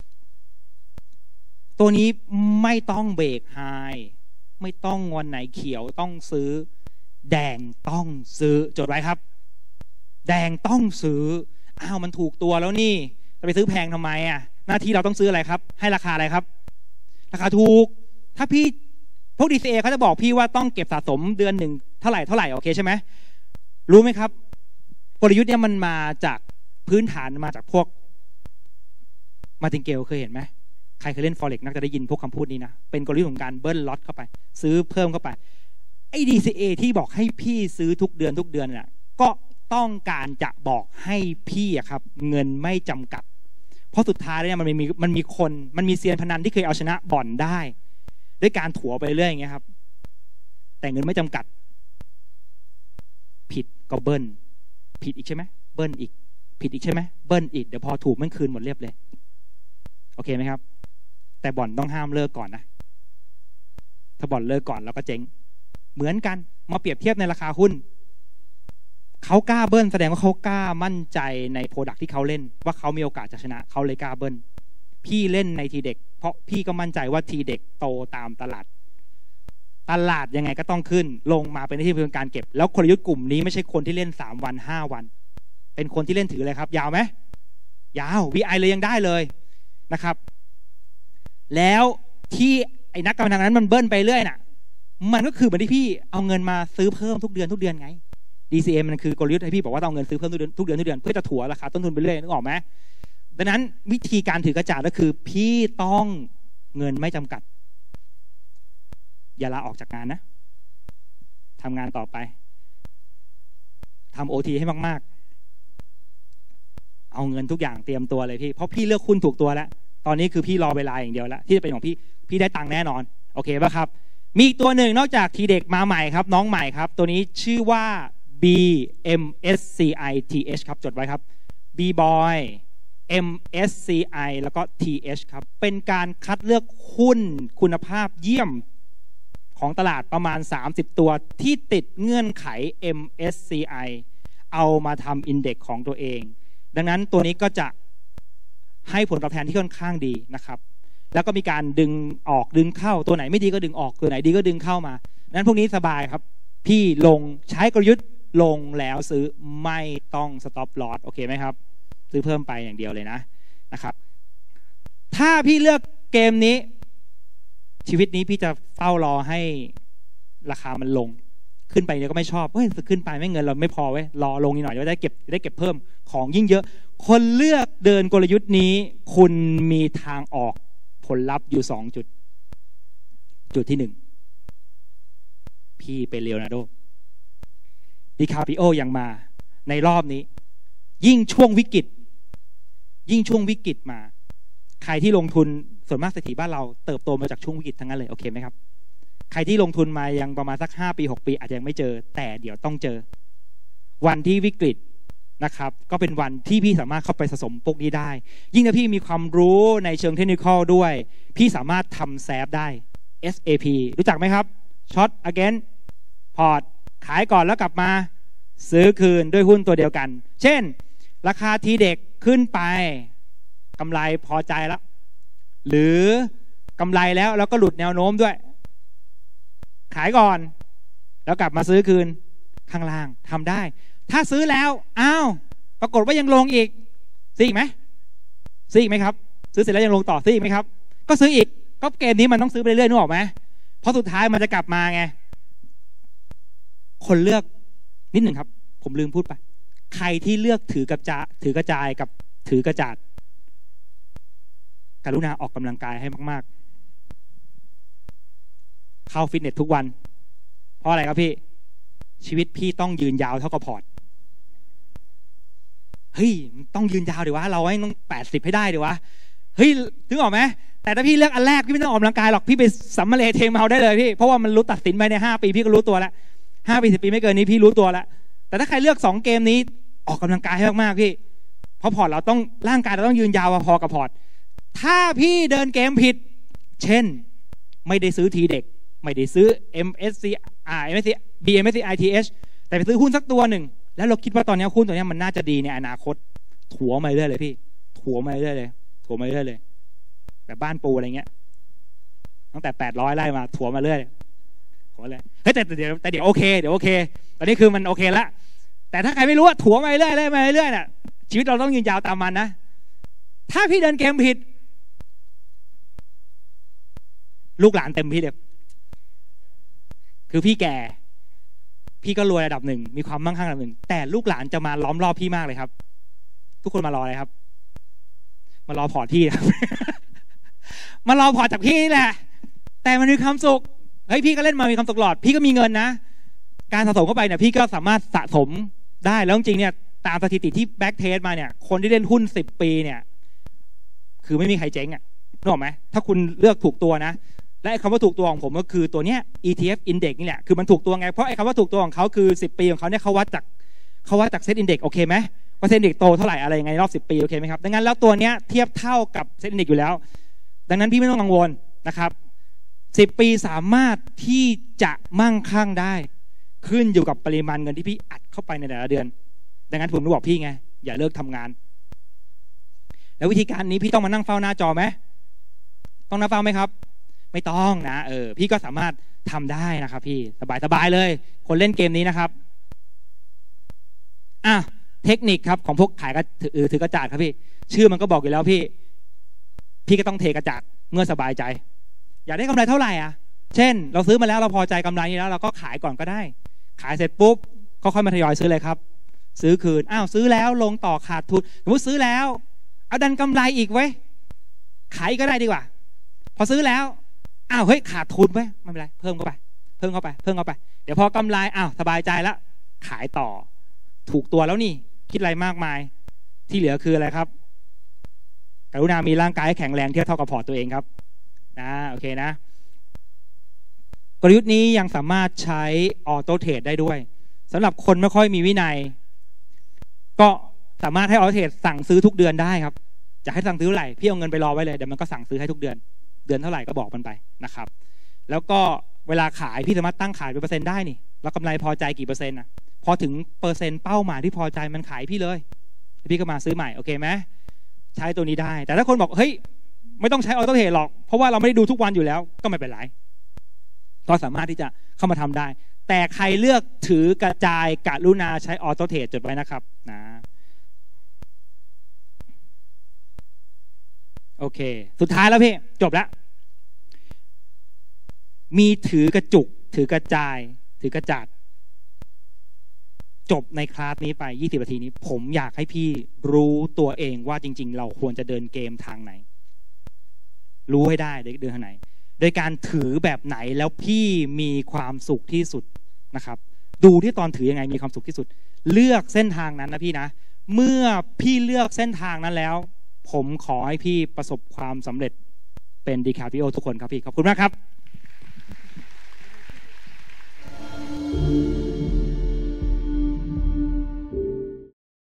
[SPEAKER 8] ตัวนี้ไม่ต้องเบรกไฮไม่ต้องวันไหนเขียวต้องซื้อแดงต้องซื้อจดไว้ครับแดงต้องซื้ออ้าวมันถูกตัวแล้วนี่จะไปซื้อแพงทำไมอ่ะหน้าที่เราต้องซื้ออะไรครับให้ราคาอะไรครับราคาถูกถ้าพี่พวก ดี ซี เอ เขาจะบอกพี่ว่าต้องเก็บสะสมเดือนหนึ่งเท่าไหร่เท่าไหร่โอเคใช่ไหมรู้ไหมครับกลยุทธ์เนี่ยมันมาจากพื้นฐานมาจากพวกมาร์ตินเกลเคยเห็นไหมใครเคยเล่น Forex นักจะได้ยินพวกคำพูดนี้นะเป็นกลยุทธ์ของการเบิ้ลล็อตเข้าไปซื้อเพิ่มเข้าไปไอ้ ดี ซี เอ ที่บอกให้พี่ซื้อทุกเดือนทุกเดือนน่ะก็ต้องการจะบอกให้พี่อะครับเงินไม่จำกัดเพราะสุดท้ายเนี่ยมันมีมันมีคนมันมีเซียนพนันที่เคยเอาชนะบ่อนได้ด้วยการถัวไปเรื่อยอย่างเงี้ยครับแต่เงินไม่จำกัดผิดก็เบิ้ลผิดอีกใช่ไหมเบิ้ลอีกผิดอีกใช่ไหมเบิ้ลอีกเดี๋ยวพอถูกมันคืนหมดเรียบเลยโอเคไหมครับแต่บ่อนต้องห้ามเลิกก่อนนะถ้าบ่อนเลิกก่อนเราก็เจ๊งเหมือนกันมาเปรียบเทียบในราคาหุ้นเขากล้าเบิ้ลแสดงว่าเขากล้ามั่นใจในโปรดักที่เขาเล่นว่าเขามีโอกาสจะชนะเขาเลยกล้าเบิ้ลพี่เล่นในทีเด็กเพราะพี่ก็มั่นใจว่าทีเด็กโตตามตลาดตลาดยังไงก็ต้องขึ้นลงมาเป็นที่เพื่อการเก็บแล้วกลยุทธ์กลุ่มนี้ไม่ใช่คนที่เล่นสามวันห้าวันเป็นคนที่เล่นถือเลยครับยาวไหมยาว วี ไอ เลยยังได้เลยนะครับแล้วที่ไอ้นักการพนันนั้นมันเบิ้ลไปเรื่อยน่ะมันก็คือเหมือนที่พี่เอาเงินมาซื้อเพิ่มทุกเดือนทุกเดือนไง ดี ซี เอ็ม มันคือกลยุทธ์ให้พี่บอกว่าต้องเอาเงินซื้อเพิ่มทุกเดือนทุกเดือนทุกเดือนเพื่อจะถัวราคาต้นทุนไปเรื่อยนึกออกไหมดังนั้นวิธีการถือกระจาดก็คือพี่ต้องเงินไม่จำกัดอย่าลาออกจากงานนะทำงานต่อไปทำโอทีให้มากๆเอาเงินทุกอย่างเตรียมตัวเลยพี่เพราะพี่เลือกหุ้นถูกตัวแล้วตอนนี้คือพี่รอเวลาอย่างเดียวแล้วที่จะเป็นของพี่พี่ได้ตังค์แน่นอนโอเคป่ะครับมีตัวหนึ่งนอกจากทีเด็กมาใหม่ครับน้องใหม่ครับตัวนี้ชื่อว่า บี เอ็ม เอส ซี ไอ ที เอช ครับจดไว้ครับ B Boy เอ็ม เอส ซี ไอ แล้วก็ ที เอช ครับเป็นการคัดเลือกหุ้นคุณภาพเยี่ยมของตลาดประมาณสามสิบตัวที่ติดเงื่อนไข เอ็ม เอส ซี ไอ เอามาทำอินเด็กซ์ของตัวเองดังนั้นตัวนี้ก็จะให้ผลตอบแทนที่ค่อนข้างดีนะครับแล้วก็มีการดึงออกดึงเข้าตัวไหนไม่ดีก็ดึงออกตัวไหนดีก็ดึงเข้ามาดังนั้นพวกนี้สบายครับพี่ลงใช้กลยุทธ์ลงแล้วซื้อไม่ต้องสต็อปลอสโอเคไหมครับซื้อเพิ่มไปอย่างเดียวเลยนะนะครับถ้าพี่เลือกเกมนี้ชีวิตนี้พี่จะเฝ้ารอให้ราคามันลงขึ้นไปเนี่ยก็ไม่ชอบเฮ้ยขึ้นไปไม่เงินเราไม่พอเว้ยรอลงนิดหน่อยจะได้เก็บได้เก็บเพิ่มของยิ่งเยอะคนเลือกเดินกลยุทธ์นี้คุณมีทางออกผลลัพธ์อยู่สองจุดจุดที่หนึ่งพี่เป็นเลโอนาร์โดดิคาปิโอยังมาในรอบนี้ยิ่งช่วงวิกฤตยิ่งช่วงวิกฤตมาใครที่ลงทุนส่วนมากเศรษฐีบ้านเราเติบโตมาจากช่วงวิกฤตทั้งนั้นเลยโอเคไหมครับใครที่ลงทุนมายังประมาณสักห้าปีหกปีอาจจะยังไม่เจอแต่เดี๋ยวต้องเจอวันที่วิกฤตนะครับก็เป็นวันที่พี่สามารถเข้าไปสะสมพวกนี้ได้ยิ่งถ้าพี่มีความรู้ในเชิงเทคนิคด้วยพี่สามารถทำแซฟได้ เอส เอ พี รู้จักไหมครับช็อต again พอร์ตขายก่อนแล้วกลับมาซื้อคืนด้วยหุ้นตัวเดียวกันเช่นราคาทีเด็กขึ้นไปกำไรพอใจแล้วหรือกำไรแล้วแล้วก็หลุดแนวโน้มด้วยขายก่อนแล้วกลับมาซื้อคืนข้างล่างทำได้ถ้าซื้อแล้วอ้าวปรากฏว่ายังลงอีกซื้ออีกไหมซื้ออีกไหมครับซื้อเสร็จแล้วยังลงต่อซื้ออีกไหมครับก็ซื้ออีกก็เกมนี้มันต้องซื้อไปเรื่อยๆนึกออกไหมเพราะสุดท้ายมันจะกลับมาไงคนเลือกนิดหนึ่งครับผมลืมพูดไปใครที่เลือกถือกระจาถือกระจายกับถือกระจาดกรุณาออกกำลังกายให้มากๆเข้าฟิตเนสทุกวันเพราะอะไรครับพี่ชีวิตพี่ต้องยืนยาวเท่ากับพอร์ตเฮ้ยต้องยืนยาวดิวะเราให้ต้องแปดสิบให้ได้ดิวะเฮ้ยถึงออกไหมแต่ถ้าพี่เลือกอันแรกพี่ไม่ต้องออกกำลังกายหรอกพี่ไปสัมมาเลเทเมาได้เลยพี่เพราะว่ามันรู้ตัดสินไปในห้าปีพี่ก็รู้ตัวแล้วห้าปีสิบปีไม่เกินนี้พี่รู้ตัวแล้วแต่ถ้าใครเลือกสองเกมนี้ออกกำลังกายให้มากๆพี่เพราะพอร์ตเราต้องร่างกายเราต้องยืนยาวพอกับพอร์ตถ้าพี่เดินเกมผิดเช่นไม่ได้ซื้อทีเด็กไม่ได้ซื้อ เอ็ม เอส ซี ไอ เอ็ม เอส ซี บี เอ็ม เอส ซี ไอ ที เอช แต่ไปซื้อหุ้นสักตัวหนึ่งแล้วเราคิดว่าตอนนี้หุ้นตัวนี้มันน่าจะดีในอนาคตถัวมาเรื่อยเลยพี่ถัวมาเรื่อยเลยถัวมาเรื่อยเลยแบบบ้านปูอะไรเงี้ยตั้งแต่แปดร้อยไล่มาถัวมาเรื่อยถัวเลยเฮ้ยแต่เดี๋ยวแต่เดี๋ยวโอเคเดี๋ยวโอเคตอนนี้คือมันโอเคละแต่ถ้าใครไม่รู้ว่าถัวมาเรื่อยๆมาเรื่อยๆน่ะชีวิตเราต้องยืนยาวตามมันนะถ้าพี่เดินเกมผิดลูกหลานเต็มพี่เดียวคือพี่แก่พี่ก็รวยระดับหนึ่งมีความมั่งคั่งระดับหนึ่งแต่ลูกหลานจะมาล้อมรอบพี่มากเลยครับทุกคนมารออะไรครับมารอพอร์ตพี่ครับ มารอพอร์ตจากพี่นี่แหละแต่มันมีความสุขเฮ้ยพี่ก็เล่นมามีความสุขตลอดพี่ก็มีเงินนะการสะสมเข้าไปเนี่ยพี่ก็สามารถสะสมได้แล้วจริงๆเนี่ยตามสถิติที่แบ็กเทสมาเนี่ยคนที่เล่นหุ้นสิบปีเนี่ยคือไม่มีใครเจ๊งอ่ะนึกออกไหมถ้าคุณเลือกถูกตัวนะและคำว่าถูกตัวของผมก็คือตัวเนี้ย อี ที เอฟ Index นี่แหละคือมันถูกตัวไงเพราะไอ้คำว่าถูกตัวของเขาคือสิบปีของเขาเนี่ยเขาวัดจากเขาวัดจากเซ็ตอินเด็กซ์โอเคไหมว่าเซ็ตอินเด็กซ์โตเท่าไหร่อะไรยังไงรอบสิบปีโอเคไหมครับดังนั้นแล้วตัวเนี้ยเทียบเท่ากับเซ็ตอินเด็กซ์อยู่แล้วดังนั้นพี่ไม่ต้องกังวลนะครับสิบปีสามารถที่จะมั่งคั่งได้ขึ้นอยู่กับปริมาณเงินที่พี่อัดเข้าไปในแต่ละเดือนดังนั้นผมต้องบอกพี่ไงอย่าเลิกทำงานแล้ววิธีการนี้พี่ต้องมานั่งเฝ้าหน้าจอไหมต้องนั่งเฝ้าไหมครับไม่ต้องนะเออพี่ก็สามารถทำได้นะครับพี่สบายๆเลยคนเล่นเกมนี้นะครับอ่ะเทคนิคครับของพวกขายกระถือถือกระจาดครับพี่ชื่อมันก็บอกอยู่แล้วพี่พี่ก็ต้องเทกระจาดเมื่อสบายใจอยากได้กำไรเท่าไหร่อ่ะเช่นเราซื้อมาแล้วเราพอใจกำไรนี้แล้วเราก็ขายก่อนก็ได้ขายเสร็จปุ๊บก็ค่อยมาทยอยซื้อเลยครับซื้อคืนอ้าวซื้อแล้วลงต่อขาดทุนสมมติซื้อแล้วเอาดันกำไรอีกไว้ขายก็ได้ดีกว่าพอซื้อแล้วอ้าวเฮ้ยขาดทุนไว้ไม่เป็นไรเพิ่มเข้าไปเพิ่มเข้าไปเพิ่มเข้าไปเดี๋ยวพอกำไรอ้าวสบายใจแล้วขายต่อถูกตัวแล้วนี่คิดอะไรมากมายที่เหลือคืออะไรครับกรุณามีร่างกายแข็งแรงเทียบเท่ากับพอร์ตตัวเองครับนะโอเคนะกลยุทธ์นี้ยังสามารถใช้ออโต้เทรดได้ด้วยสำหรับคนไม่ค่อยมีวินัยก็สามารถให้ออโต้เทรดสั่งซื้อทุกเดือนได้ครับจะให้สั่งซื้อเท่าไหร่พี่เอาเงินไปรอไว้เลยเดี๋ยวมันก็สั่งซื้อให้ทุกเดือนเดือนเท่าไหร่ก็บอกมันไปนะครับแล้วก็เวลาขายพี่สามารถตั้งขายเป็นเปอร์เซ็นต์ได้นี่แล้วกำไรพอใจกี่เปอร์เซ็นต์นะพอถึงเปอร์เซ็นต์เป้าหมายที่พอใจมันขายพี่เลยพี่ก็มาซื้อใหม่โอเคไหมใช้ตัวนี้ได้แต่ถ้าคนบอกเฮ้ยไม่ต้องใช้ออโต้เทรดหรอกเพราะว่าเราไม่ได้ดูทุกวันอยู่แล้วก็ไม่เป็นไรก็สามารถที่จะเข้ามาทำได้แต่ใครเลือกถือกระจายกรุณาใช้ออโต้เทรดจดไว้นะครับนะโอเคสุดท้ายแล้วพี่จบแล้วมีถือกระจุกถือกระจายถือกระจัดจบในคลาสนี้ไปยี่สิบนาทีนี้ผมอยากให้พี่รู้ตัวเองว่าจริงๆเราควรจะเดินเกมทางไหนรู้ให้ได้เดินทางไหนโดยการถือแบบไหนแล้วพี่มีความสุขที่สุดนะครับดูที่ตอนถือยังไงมีความสุขที่สุดเลือกเส้นทางนั้นนะพี่นะเมื่อพี่เลือกเส้นทางนั้นแล้วผมขอให้พี่ประสบความสำเร็จเป็นดีคาปิโอทุกคนครับพี่ขอบคุณมากครับ